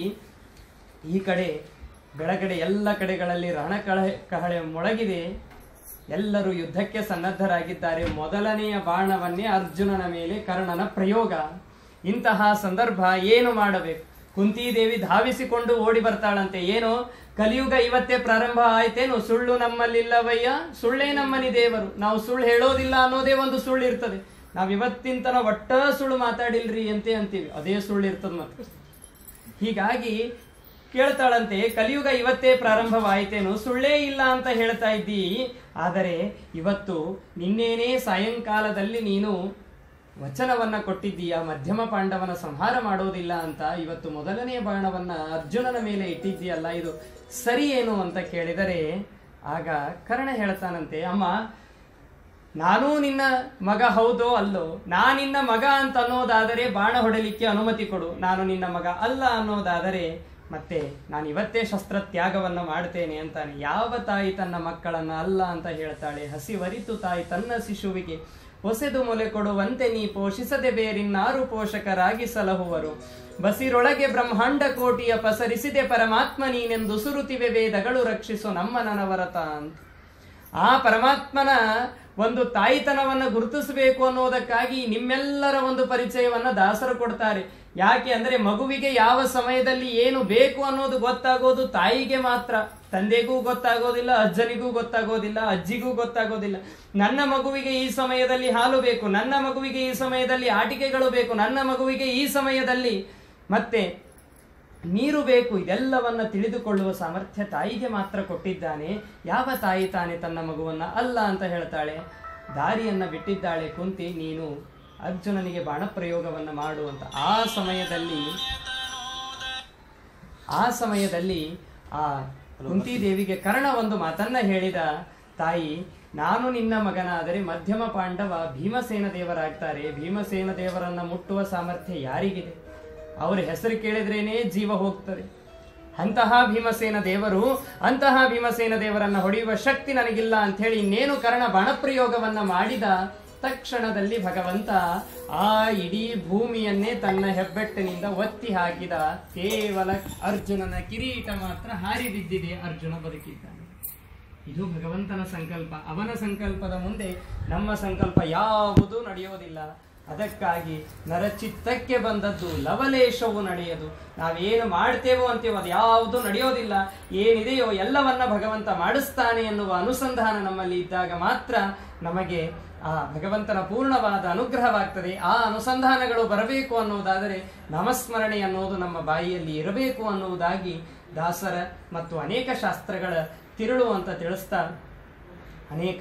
ಈ ಕಡೆ ಬೆಳಗಡೆ ಎಲ್ಲ ಕಡೆಗಳಲ್ಲಿ ಕಹಳೆ ಮೊಳಗಿದೆ, ಎಲ್ಲರೂ ಯುದ್ಧಕ್ಕೆ ಸನ್ನದ್ಧರಾಗಿದ್ದಾರೆ. ಮೊದಲನೆಯ ಬಾಣವನ್ನೇ ಅರ್ಜುನನ ಮೇಲೆ ಕರ್ಣನ ಪ್ರಯೋಗ. ಇಂತಹ ಸಂದರ್ಭ ಏನು ಮಾಡಬೇಕು? ಕುಂತಿದೇವಿ ಧಾವಿಸಿಕೊಂಡು ಓಡಿ ಬರ್ತಾಳಂತೆ. ಏನು ಕಲಿಯುಗ ಇವತ್ತೇ ಪ್ರಾರಂಭ ಆಯ್ತೇನು? ಸುಳ್ಳು ನಮ್ಮಲ್ಲಿಲ್ಲವಯ್ಯ, ಸುಳ್ಳೇ ನಮ್ಮನಿ ದೇವರು. ನಾವು ಸುಳ್ಳು ಹೇಳೋದಿಲ್ಲ ಅನ್ನೋದೇ ಒಂದು ಸುಳ್ಳು ಇರ್ತದೆ. ನಾವ್ ಇವತ್ತಿನ ಒಟ್ಟ ಸುಳ್ಳು ಮಾತಾಡಿಲ್ರಿ ಅಂತೀವಿ, ಅದೇ ಸುಳ್ಳು ಇರ್ತದ. ಮತ್ತೆ ಹೀಗಾಗಿ ಕೇಳ್ತಾಳಂತೆ, ಕಲಿಯುಗ ಇವತ್ತೇ ಪ್ರಾರಂಭವಾಯಿತೇನು? ಸುಳ್ಳೇ ಇಲ್ಲ ಅಂತ ಹೇಳ್ತಾ ಇದ್ದೀ. ಆದರೆ ಇವತ್ತು ನಿನ್ನೇನೇ ಸಾಯಂಕಾಲದಲ್ಲಿ ನೀನು ವಚನವನ್ನ ಕೊಟ್ಟಿದ್ದೀಯ, ಮಧ್ಯಮ ಪಾಂಡವನ ಸಂಹಾರ ಮಾಡೋದಿಲ್ಲ ಅಂತ. ಇವತ್ತು ಮೊದಲನೇ ಬಾಣವನ್ನ ಅರ್ಜುನನ ಮೇಲೆ ಇಟ್ಟಿದ್ದೀಯಲ್ಲ, ಇದು ಸರಿ ಏನು ಅಂತ ಕೇಳಿದರೆ ಆಗ ಕರ್ಣ ಹೇಳ್ತಾನಂತೆ, ಅಮ್ಮ ನಾನೂ ನಿನ್ನ ಮಗ ಹೌದೋ ಅಲ್ಲೋ, ನಾನಿನ್ನ ಮಗ ಅಂತ ಅನ್ನೋದಾದರೆ ಬಾಣ ಹೊಡಲಿಕ್ಕೆ ಅನುಮತಿ ಕೊಡು, ನಾನು ನಿನ್ನ ಮಗ ಅಲ್ಲ ಅನ್ನೋದಾದರೆ ಮತ್ತೆ ನಾನು ಇವತ್ತೇ ಶಸ್ತ್ರ ತ್ಯಾಗವನ್ನ ಮಾಡ್ತೇನೆ ಅಂತಾನೆ. ಯಾವ ತಾಯಿ ತನ್ನ ಮಕ್ಕಳನ್ನ ಅಲ್ಲ ಅಂತ ಹೇಳ್ತಾಳೆ? ಹಸಿವರಿತು ತಾಯಿ ತನ್ನ ಶಿಶುವಿಗೆ ಹೊಸೆದು ಮೊಲೆ ಕೊಡುವಂತೆ ನೀ ಪೋಷಿಸದೆ ಬೇರಿನ್ನಾರು ಪೋಷಕರಾಗಿ ಸಲಹುವರು. ಬಸಿರೊಳಗೆ ಬ್ರಹ್ಮಾಂಡ ಕೋಟಿಯ ಪಸರಿಸಿದೆ ಪರಮಾತ್ಮ ನೀನೆಂದು ಸುರುತಿವೆ ವೇದಗಳು ರಕ್ಷಿಸು ನಮ್ಮ ನನವರತ ಅಂತ. ಆ ಪರಮಾತ್ಮನ ಒಂದು ತಾಯಿತನವನ್ನ ಗುರುತಿಸಬೇಕು ಅನ್ನೋದಕ್ಕಾಗಿ ನಿಮ್ಮೆಲ್ಲರ ಒಂದು ಪರಿಚಯವನ್ನ ದಾಸರು ಕೊಡ್ತಾರೆ. ಯಾಕೆ ಅಂದ್ರೆ ಮಗುವಿಗೆ ಯಾವ ಸಮಯದಲ್ಲಿ ಏನು ಬೇಕು ಅನ್ನೋದು ಗೊತ್ತಾಗೋದು ತಾಯಿಗೆ ಮಾತ್ರ. ತಂದೆಗೂ ಗೊತ್ತಾಗೋದಿಲ್ಲ, ಅಜ್ಜನಿಗೂ ಗೊತ್ತಾಗೋದಿಲ್ಲ, ಅಜ್ಜಿಗೂ ಗೊತ್ತಾಗೋದಿಲ್ಲ. ನನ್ನ ಮಗುವಿಗೆ ಈ ಸಮಯದಲ್ಲಿ ಹಾಲು ಬೇಕು, ನನ್ನ ಮಗುವಿಗೆ ಈ ಸಮಯದಲ್ಲಿ ಆಟಿಕೆಗಳು ಬೇಕು, ನನ್ನ ಮಗುವಿಗೆ ಈ ಸಮಯದಲ್ಲಿ ಮತ್ತೆ ನೀರು ಬೇಕು, ಇದೆಲ್ಲವನ್ನ ತಿಳಿದುಕೊಳ್ಳುವ ಸಾಮರ್ಥ್ಯ ತಾಯಿಗೆ ಮಾತ್ರ ಕೊಟ್ಟಿದ್ದಾನೆ. ಯಾವ ತಾಯಿ ತಾನೇ ತನ್ನ ಮಗುವನ್ನ ಅಲ್ಲ ಅಂತ ಹೇಳ್ತಾಳೆ? ದಾರಿಯನ್ನ ಬಿಟ್ಟಿದ್ದಾಳೆ ಕುಂತಿ, ನೀನು ಅರ್ಜುನನಿಗೆ ಬಾಣಪ್ರಯೋಗವನ್ನ ಮಾಡು ಅಂತ. ಆ ಸಮಯದಲ್ಲಿ ಆ ಕುಂತಿ ದೇವಿಗೆ ಕರ್ಣ ಒಂದು ಮಾತನ್ನ ಹೇಳಿದ. ತಾಯಿ, ನಾನು ನಿನ್ನ ಮಗನಾದರೆ ಮಧ್ಯಮ ಪಾಂಡವ ಭೀಮಸೇನ ದೇವರಾಗ್ತಾರೆ. ಭೀಮಸೇನ ದೇವರನ್ನ ಮುಟ್ಟುವ ಸಾಮರ್ಥ್ಯ ಯಾರಿಗಿದೆ? ಅವರ ಹೆಸರು ಕೇಳಿದ್ರೇನೆ ಜೀವ ಹೋಗ್ತದೆ. ಅಂತಹ ಭೀಮಸೇನ ದೇವರನ್ನ ಹೊಡೆಯುವ ಶಕ್ತಿ ನನಗಿಲ್ಲ ಅಂತ ಹೇಳಿ ಇನ್ನೇನು ಕರ್ಣ ಬಾಣಪ್ರಯೋಗವನ್ನ ಮಾಡಿದ ತಕ್ಷಣದಲ್ಲಿ ಭಗವಂತ ಆ ಇಡೀ ಭೂಮಿಯನ್ನೇ ತನ್ನ ಹೆಬ್ಬೆಟ್ಟಿನಿಂದ ಒತ್ತಿ ಹಾಕಿದ. ಕೇವಲ ಅರ್ಜುನನ ಕಿರೀಟ ಮಾತ್ರ ಹಾರಿ ಬಿದ್ದಿದೆ. ಅರ್ಜುನ ಬದುಕಿದ್ದಾನೆ. ಇದು ಭಗವಂತನ ಸಂಕಲ್ಪ. ಅವನ ಸಂಕಲ್ಪದ ಮುಂದೆ ನಮ್ಮ ಸಂಕಲ್ಪ ಯಾವುದೂ ನಡೆಯೋದಿಲ್ಲ. ಅದಕ್ಕಾಗಿ ನರಚಿತ್ತಕ್ಕೆ ಬಂದದ್ದು ಲವಲೇಶವು ನಡೆಯದು. ನಾವೇನು ಮಾಡ್ತೇವೋ ಅಂತೇವೋ ಅದು ಯಾವುದು ನಡೆಯೋದಿಲ್ಲ. ಏನಿದೆಯೋ ಎಲ್ಲವನ್ನ ಭಗವಂತ ಮಾಡಿಸ್ತಾನೆ ಎನ್ನುವ ಅನುಸಂಧಾನ ನಮ್ಮಲ್ಲಿ ಇದ್ದಾಗ ಮಾತ್ರ ನಮಗೆ ಆ ಭಗವಂತನ ಪೂರ್ಣವಾದ ಅನುಗ್ರಹವಾಗ್ತದೆ. ಆ ಅನುಸಂಧಾನಗಳು ಬರಬೇಕು ಅನ್ನುವುದಾದರೆ ನಾಮಸ್ಮರಣೆ ಅನ್ನೋದು ನಮ್ಮ ಬಾಯಿಯಲ್ಲಿ ಇರಬೇಕು ಅನ್ನುವುದಾಗಿ ದಾಸರ ಮತ್ತು ಅನೇಕ ಶಾಸ್ತ್ರಗಳ ತಿರುಳು ಅಂತ ತಿಳಿಸ್ತಾ ಅನೇಕ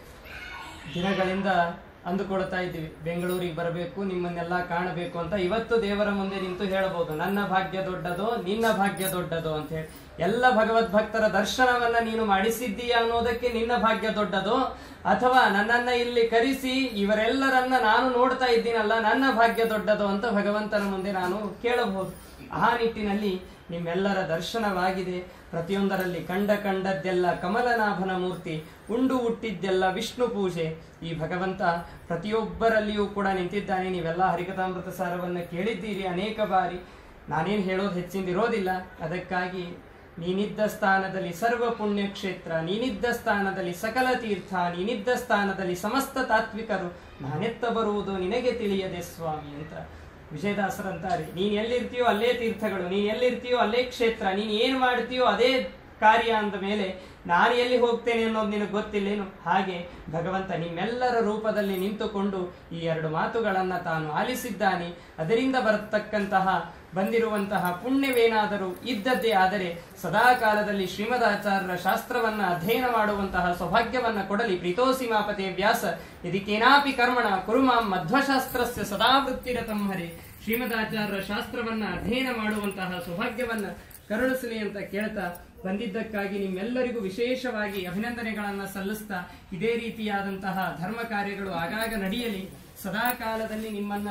ದಿನಗಳಿಂದ ಅಂದುಕೊಳ್ತಾ ಇದ್ದೀವಿ, ಬೆಂಗಳೂರಿಗೆ ಬರಬೇಕು, ನಿಮ್ಮನ್ನೆಲ್ಲ ಕಾಣಬೇಕು ಅಂತ. ಇವತ್ತು ದೇವರ ಮುಂದೆ ನಿಂತು ಹೇಳಬಹುದು, ನನ್ನ ಭಾಗ್ಯ ದೊಡ್ಡದೋ ನಿನ್ನ ಭಾಗ್ಯ ದೊಡ್ಡದೋ ಅಂತ ಹೇಳಿ. ಎಲ್ಲ ಭಗವದ್ಭಕ್ತರ ದರ್ಶನವನ್ನ ನೀನು ಮಾಡಿಸಿದ್ದೀಯಾ ಅನ್ನೋದಕ್ಕೆ ನಿನ್ನ ಭಾಗ್ಯ ದೊಡ್ಡದೋ, ಅಥವಾ ನನ್ನನ್ನ ಇಲ್ಲಿ ಕರೆಸಿ ಇವರೆಲ್ಲರನ್ನ ನಾನು ನೋಡ್ತಾ ಇದ್ದೀನಲ್ಲ ನನ್ನ ಭಾಗ್ಯ ದೊಡ್ಡದೋ ಅಂತ ಭಗವಂತನ ಮುಂದೆ ನಾನು ಕೇಳಬಹುದು. ಆ ನಿಟ್ಟಿನಲ್ಲಿ ನಿಮ್ಮೆಲ್ಲರ ದರ್ಶನವಾಗಿದೆ. ಪ್ರತಿಯೊಂದರಲ್ಲಿ ಕಂಡದ್ದೆಲ್ಲ ಕಮಲನಾಭನ ಮೂರ್ತಿ, ಉಂಡು ಹುಟ್ಟಿದ್ದೆಲ್ಲ ವಿಷ್ಣು ಪೂಜೆ. ಈ ಭಗವಂತ ಪ್ರತಿಯೊಬ್ಬರಲ್ಲಿಯೂ ಕೂಡ ನಿಂತಿದ್ದಾನೆ. ನೀವೆಲ್ಲ ಹರಿಕಥಾಮೃತ ಸಾರವನ್ನ ಕೇಳಿದ್ದೀರಿ ಅನೇಕ ಬಾರಿ. ನಾನೇನು ಹೇಳೋದು ಹೆಚ್ಚಿಂದಿರೋದಿಲ್ಲ. ಅದಕ್ಕಾಗಿ ನೀನಿದ್ದ ಸ್ಥಾನದಲ್ಲಿ ಸರ್ವ ಪುಣ್ಯ ಕ್ಷೇತ್ರ, ನೀನಿದ್ದ ಸ್ಥಾನದಲ್ಲಿ ಸಕಲ ತೀರ್ಥ, ನೀನಿದ್ದ ಸ್ಥಾನದಲ್ಲಿ ಸಮಸ್ತ ತಾತ್ವಿಕರು, ನಾನೆತ್ತ ಬರುವುದು ನಿನಗೆ ತಿಳಿಯದೆ ಸ್ವಾಮಿ ಅಂತ ವಿಜಯದಾಸರಂತಾರೆ. ನೀನ್ ಎಲ್ಲಿರ್ತೀಯೋ ಅಲ್ಲೇ ತೀರ್ಥಗಳು, ನೀನ್ ಎಲ್ಲಿರ್ತೀಯೋ ಅಲ್ಲೇ ಕ್ಷೇತ್ರ, ನೀನ್ ಏನ್ ಮಾಡ್ತೀಯೋ ಅದೇ ಕಾರ್ಯ ಅಂದ ಮೇಲೆ ನಾನು ಎಲ್ಲಿ ಹೋಗ್ತೇನೆ ಅನ್ನೋದು ನಿನಗೆ ಗೊತ್ತಿಲ್ಲೇನು? ಹಾಗೆ ಭಗವಂತ ನಿಮ್ಮೆಲ್ಲರ ರೂಪದಲ್ಲಿ ನಿಂತುಕೊಂಡು ಈ ಎರಡು ಮಾತುಗಳನ್ನ ತಾನು ಆಲಿಸಿದ್ದಾನೆ. ಅದರಿಂದ ಬರತಕ್ಕಂತಹ ಬಂದಿರುವಂತಹ ಪುಣ್ಯವೇನಾದರೂ ಇದ್ದದ್ದೇ ಆದರೆ ಸದಾ ಕಾಲದಲ್ಲಿ ಶ್ರೀಮದಾಚಾರ್ಯರ ಶಾಸ್ತ್ರವನ್ನ ಅಧ್ಯಯನ ಮಾಡುವಂತಹ ಸೌಭಾಗ್ಯವನ್ನ ಕೊಡಲಿ. ಪ್ರೀತೋಸಿ ಮಾಪತೆ ವ್ಯಾಸ ಯದಿಕೇನಾಪಿ ಕರ್ಮಣ ಕುರುಮಾಂ ಮಧ್ವಶಾಸ್ತ್ರಸ್ಯ ಸದಾ ವೃತ್ತಿರತಂ ಹರಿ. ಶ್ರೀಮದಾಚಾರ್ಯರ ಶಾಸ್ತ್ರವನ್ನ ಅಧ್ಯಯನ ಮಾಡುವಂತಹ ಸೌಭಾಗ್ಯವನ್ನ ಕರುಣಿಸಲಿ ಅಂತ ಕೇಳ್ತಾ ಬಂದಿದ್ದಕ್ಕಾಗಿ ನಿಮ್ಮೆಲ್ಲರಿಗೂ ವಿಶೇಷವಾಗಿ ಅಭಿನಂದನೆಗಳನ್ನ ಸಲ್ಲಿಸ್ತಾ, ಇದೇ ರೀತಿಯಾದಂತಹ ಧರ್ಮ ಕಾರ್ಯಗಳು ಆಗಾಗ ನಡೆಯಲಿ. ಸದಾ ಕಾಲದಲ್ಲಿ ನಿಮ್ಮನ್ನ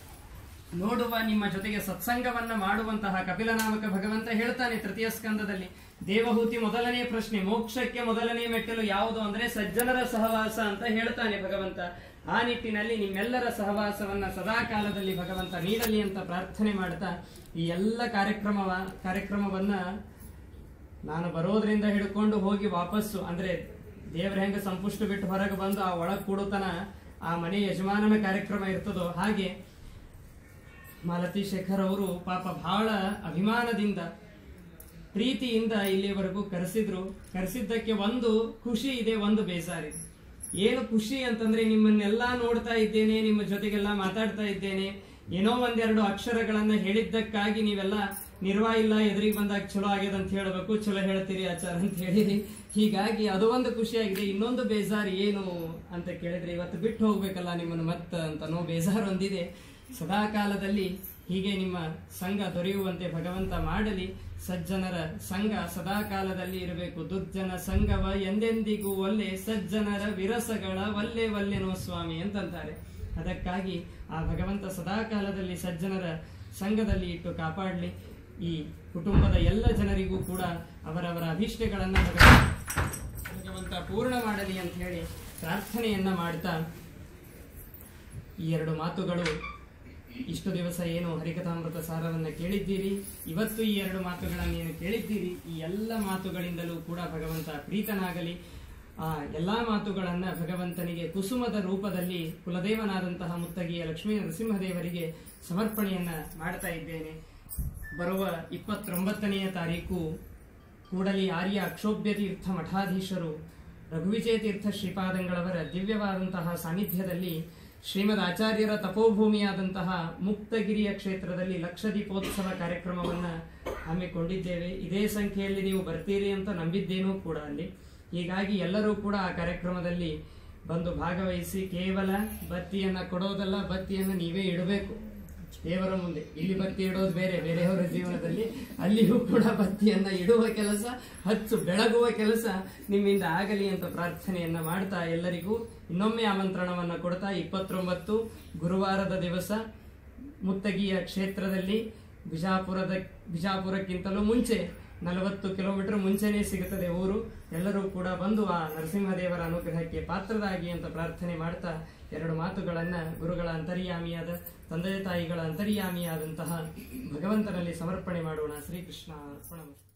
ನೋಡುವ, ನಿಮ್ಮ ಜೊತೆಗೆ ಸತ್ಸಂಗವನ್ನ ಮಾಡುವಂತಹ ಕಪಿಲನಾಮಕ ಭಗವಂತ ಹೇಳ್ತಾನೆ ತೃತೀಯ ಸ್ಕಂದದಲ್ಲಿ, ದೇವಹೂತಿ ಮೊದಲನೇ ಪ್ರಶ್ನೆ, ಮೋಕ್ಷಕ್ಕೆ ಮೊದಲನೇ ಮೆಟ್ಟಲು ಯಾವುದು ಅಂದ್ರೆ ಸಜ್ಜನರ ಸಹವಾಸ ಅಂತ ಹೇಳ್ತಾನೆ ಭಗವಂತ. ಆ ನಿಟ್ಟಿನಲ್ಲಿ ನಿಮ್ಮೆಲ್ಲರ ಸಹವಾಸವನ್ನ ಸದಾ ಕಾಲದಲ್ಲಿ ಭಗವಂತ ನೀಡಲಿ ಅಂತ ಪ್ರಾರ್ಥನೆ ಮಾಡ್ತಾ, ಈ ಎಲ್ಲ ಕಾರ್ಯಕ್ರಮವನ್ನ ನಾನು ಬರೋದ್ರಿಂದ ಹಿಡ್ಕೊಂಡು ಹೋಗಿ ವಾಪಸ್ಸು ಅಂದ್ರೆ ದೇವ್ರ ಹೆಂಗ ಸಂಪುಷ್ಟು ಬಿಟ್ಟು ಹೊರಗೆ ಬಂದು ಆ ಒಳಗ್ ಕೂಡುತನ ಆ ಮನೆ ಯಜಮಾನನ ಕಾರ್ಯಕ್ರಮ ಇರ್ತದೋ ಹಾಗೆ ಮಾಲತಿ ಶೇಖರ್ ಅವರು ಪಾಪ ಬಹಳ ಅಭಿಮಾನದಿಂದ ಪ್ರೀತಿಯಿಂದ ಇಲ್ಲಿವರೆಗೂ ಕರೆಸಿದ್ದಕ್ಕೆ ಒಂದು ಖುಷಿ ಇದೆ, ಒಂದು ಬೇಜಾರಿದೆ. ಏನು ಖುಷಿ ಅಂತಂದ್ರೆ ನಿಮ್ಮನ್ನೆಲ್ಲಾ ನೋಡ್ತಾ ಇದ್ದೇನೆ, ನಿಮ್ಮ ಜೊತೆಗೆಲ್ಲ ಮಾತಾಡ್ತಾ ಇದ್ದೇನೆ, ಏನೋ ಒಂದೆರಡು ಅಕ್ಷರಗಳನ್ನ ಹೇಳಿದ್ದಕ್ಕಾಗಿ ನೀವೆಲ್ಲ ನಿರ್ವಾ ಇಲ್ಲ ಎದುರಿಗೆ ಬಂದಾಗ ಚಲೋ ಆಗ್ಯದ ಅಂತ ಹೇಳ್ಬೇಕು, ಚಲೋ ಹೇಳ್ತೀರಿ ಆಚಾರ ಅಂತ ಹೇಳಿ. ಹೀಗಾಗಿ ಅದು ಒಂದು ಖುಷಿಯಾಗಿದೆ. ಇನ್ನೊಂದು ಬೇಜಾರು ಏನು ಅಂತ ಕೇಳಿದ್ರೆ, ಇವತ್ತು ಬಿಟ್ಟು ಹೋಗ್ಬೇಕಲ್ಲ ನಿಮ್ಮನ್ನು ಮತ್ತ ಅಂತನೋ ಬೇಜಾರು ಒಂದಿದೆ. ಸದಾ ಕಾಲದಲ್ಲಿ ಹೀಗೆ ನಿಮ್ಮ ಸಂಘ ದೊರೆಯುವಂತೆ ಭಗವಂತ ಮಾಡಲಿ. ಸಜ್ಜನರ ಸಂಘ ಸದಾ ಕಾಲದಲ್ಲಿ ಇರಬೇಕು. ದುರ್ಜನ ಸಂಘವ ಎಂದೆಂದಿಗೂ ಒಲ್ಲೆ, ಸಜ್ಜನರ ವಿರಸಗಳ ಒಲ್ಲೆ ಒಲ್ಲೆನೋ ಸ್ವಾಮಿ ಅಂತಂತಾರೆ. ಅದಕ್ಕಾಗಿ ಆ ಭಗವಂತ ಸದಾ ಕಾಲದಲ್ಲಿ ಸಜ್ಜನರ ಸಂಘದಲ್ಲಿ ಇಟ್ಟು ಕಾಪಾಡಲಿ. ಈ ಕುಟುಂಬದ ಎಲ್ಲ ಜನರಿಗೂ ಕೂಡ ಅವರವರ ಅಭೀಷ್ಟಗಳನ್ನ ಭಗವಂತ ಪೂರ್ಣ ಮಾಡಲಿ ಅಂತ ಹೇಳಿ ಪ್ರಾರ್ಥನೆಯನ್ನ ಮಾಡ್ತಾ, ಈ ಎರಡು ಮಾತುಗಳು ಇಷ್ಟು ದಿವಸ ಏನು ಹರಿಕಥಾಮೃತ ಸಾರವನ್ನ ಕೇಳಿದ್ದೀರಿ, ಇವತ್ತು ಈ ಎರಡು ಮಾತುಗಳನ್ನೇನು ಕೇಳಿದ್ದೀರಿ, ಈ ಎಲ್ಲ ಮಾತುಗಳಿಂದಲೂ ಕೂಡ ಭಗವಂತ ಪ್ರೀತನಾಗಲಿ. ಆ ಎಲ್ಲಾ ಮಾತುಗಳನ್ನ ಭಗವಂತನಿಗೆ ಕುಸುಮದ ರೂಪದಲ್ಲಿ ಕುಲದೇವನಾದಂತಹ ಮುತ್ತಗಿಯ ಲಕ್ಷ್ಮೀ ನರಸಿಂಹದೇವರಿಗೆ ಸಮರ್ಪಣೆಯನ್ನ ಮಾಡ್ತಾ ಇದ್ದೇನೆ. ಬರುವ 29ನೇ ತಾರೀಕು ಕೂಡಲಿ ಆರ್ಯ ಅಕ್ಷೋಭ್ಯ ತೀರ್ಥ ಮಠಾಧೀಶರು ರಘುವಿಜಯ ತೀರ್ಥ ಶ್ರೀಪಾದಂಗಳವರ ದಿವ್ಯವಾದಂತಹ ಸಾನ್ನಿಧ್ಯದಲ್ಲಿ ಶ್ರೀಮದ್ ಆಚಾರ್ಯರ ತಪೋಭೂಮಿಯಾದಂತಹ ಮುಕ್ತಗಿರಿಯ ಕ್ಷೇತ್ರದಲ್ಲಿ ಲಕ್ಷದೀಪೋತ್ಸವ ಕಾರ್ಯಕ್ರಮವನ್ನ ಹಮ್ಮಿಕೊಂಡಿದ್ದೇವೆ. ಇದೇ ಸಂಖ್ಯೆಯಲ್ಲಿ ನೀವು ಬರ್ತೀರಿ ಅಂತ ನಂಬಿದ್ದೇನೂ ಕೂಡ ಅಲ್ಲಿ. ಹೀಗಾಗಿ ಎಲ್ಲರೂ ಕೂಡ ಆ ಕಾರ್ಯಕ್ರಮದಲ್ಲಿ ಬಂದು ಭಾಗವಹಿಸಿ, ಕೇವಲ ಬತ್ತಿಯನ್ನ ಕೊಡೋದಲ್ಲ, ಬತ್ತಿಯನ್ನು ನೀವೇ ಇಡಬೇಕು. ದೇವರ ಮುಂದೆ. ಇಲ್ಲಿ ಬತ್ತಿ ಇಡೋದು ಬೇರೆ, ಬೇರೆಯವರ ಜೀವನದಲ್ಲಿ ಅಲ್ಲಿಯೂ ಕೂಡ ಬತ್ತಿಯನ್ನ ಇಡುವ ಕೆಲಸ, ಹಚ್ಚು ಬೆಳಗುವ ಕೆಲಸ ನಿಮ್ಮಿಂದ ಆಗಲಿ ಅಂತ ಪ್ರಾರ್ಥನೆಯನ್ನ ಮಾಡ್ತಾ ಎಲ್ಲರಿಗೂ ಇನ್ನೊಮ್ಮೆ ಆಮಂತ್ರಣವನ್ನ ಕೊಡ್ತಾ 29 ಗುರುವಾರದ ದಿವಸ ಮುತ್ತಗಿಯ ಕ್ಷೇತ್ರದಲ್ಲಿ ಬಿಜಾಪುರಕ್ಕಿಂತಲೂ ಮುಂಚೆ 40 ಕಿಲೋಮೀಟರ್ ಮುಂಚೆನೇ ಸಿಗುತ್ತದೆ ಊರು. ಎಲ್ಲರೂ ಕೂಡ ಬಂದು ಆ ನರಸಿಂಹದೇವರ ಅನುಗ್ರಹಕ್ಕೆ ಪಾತ್ರರಾಗಿ ಅಂತ ಪ್ರಾರ್ಥನೆ ಮಾಡ್ತಾ 2 ಮಾತುಗಳನ್ನ ಗುರುಗಳ ಅಂತರ್ಯಾಮಿಯಾದ ತಂದೆ ತಾಯಿಗಳ ಅಂತರ್ಯಾಮಿಯಾದಂತಹ ಭಗವಂತನಲ್ಲಿ ಸಮರ್ಪಣೆ ಮಾಡೋಣ. ಶ್ರೀಕೃಷ್ಣ ಅರ್ಪಣ.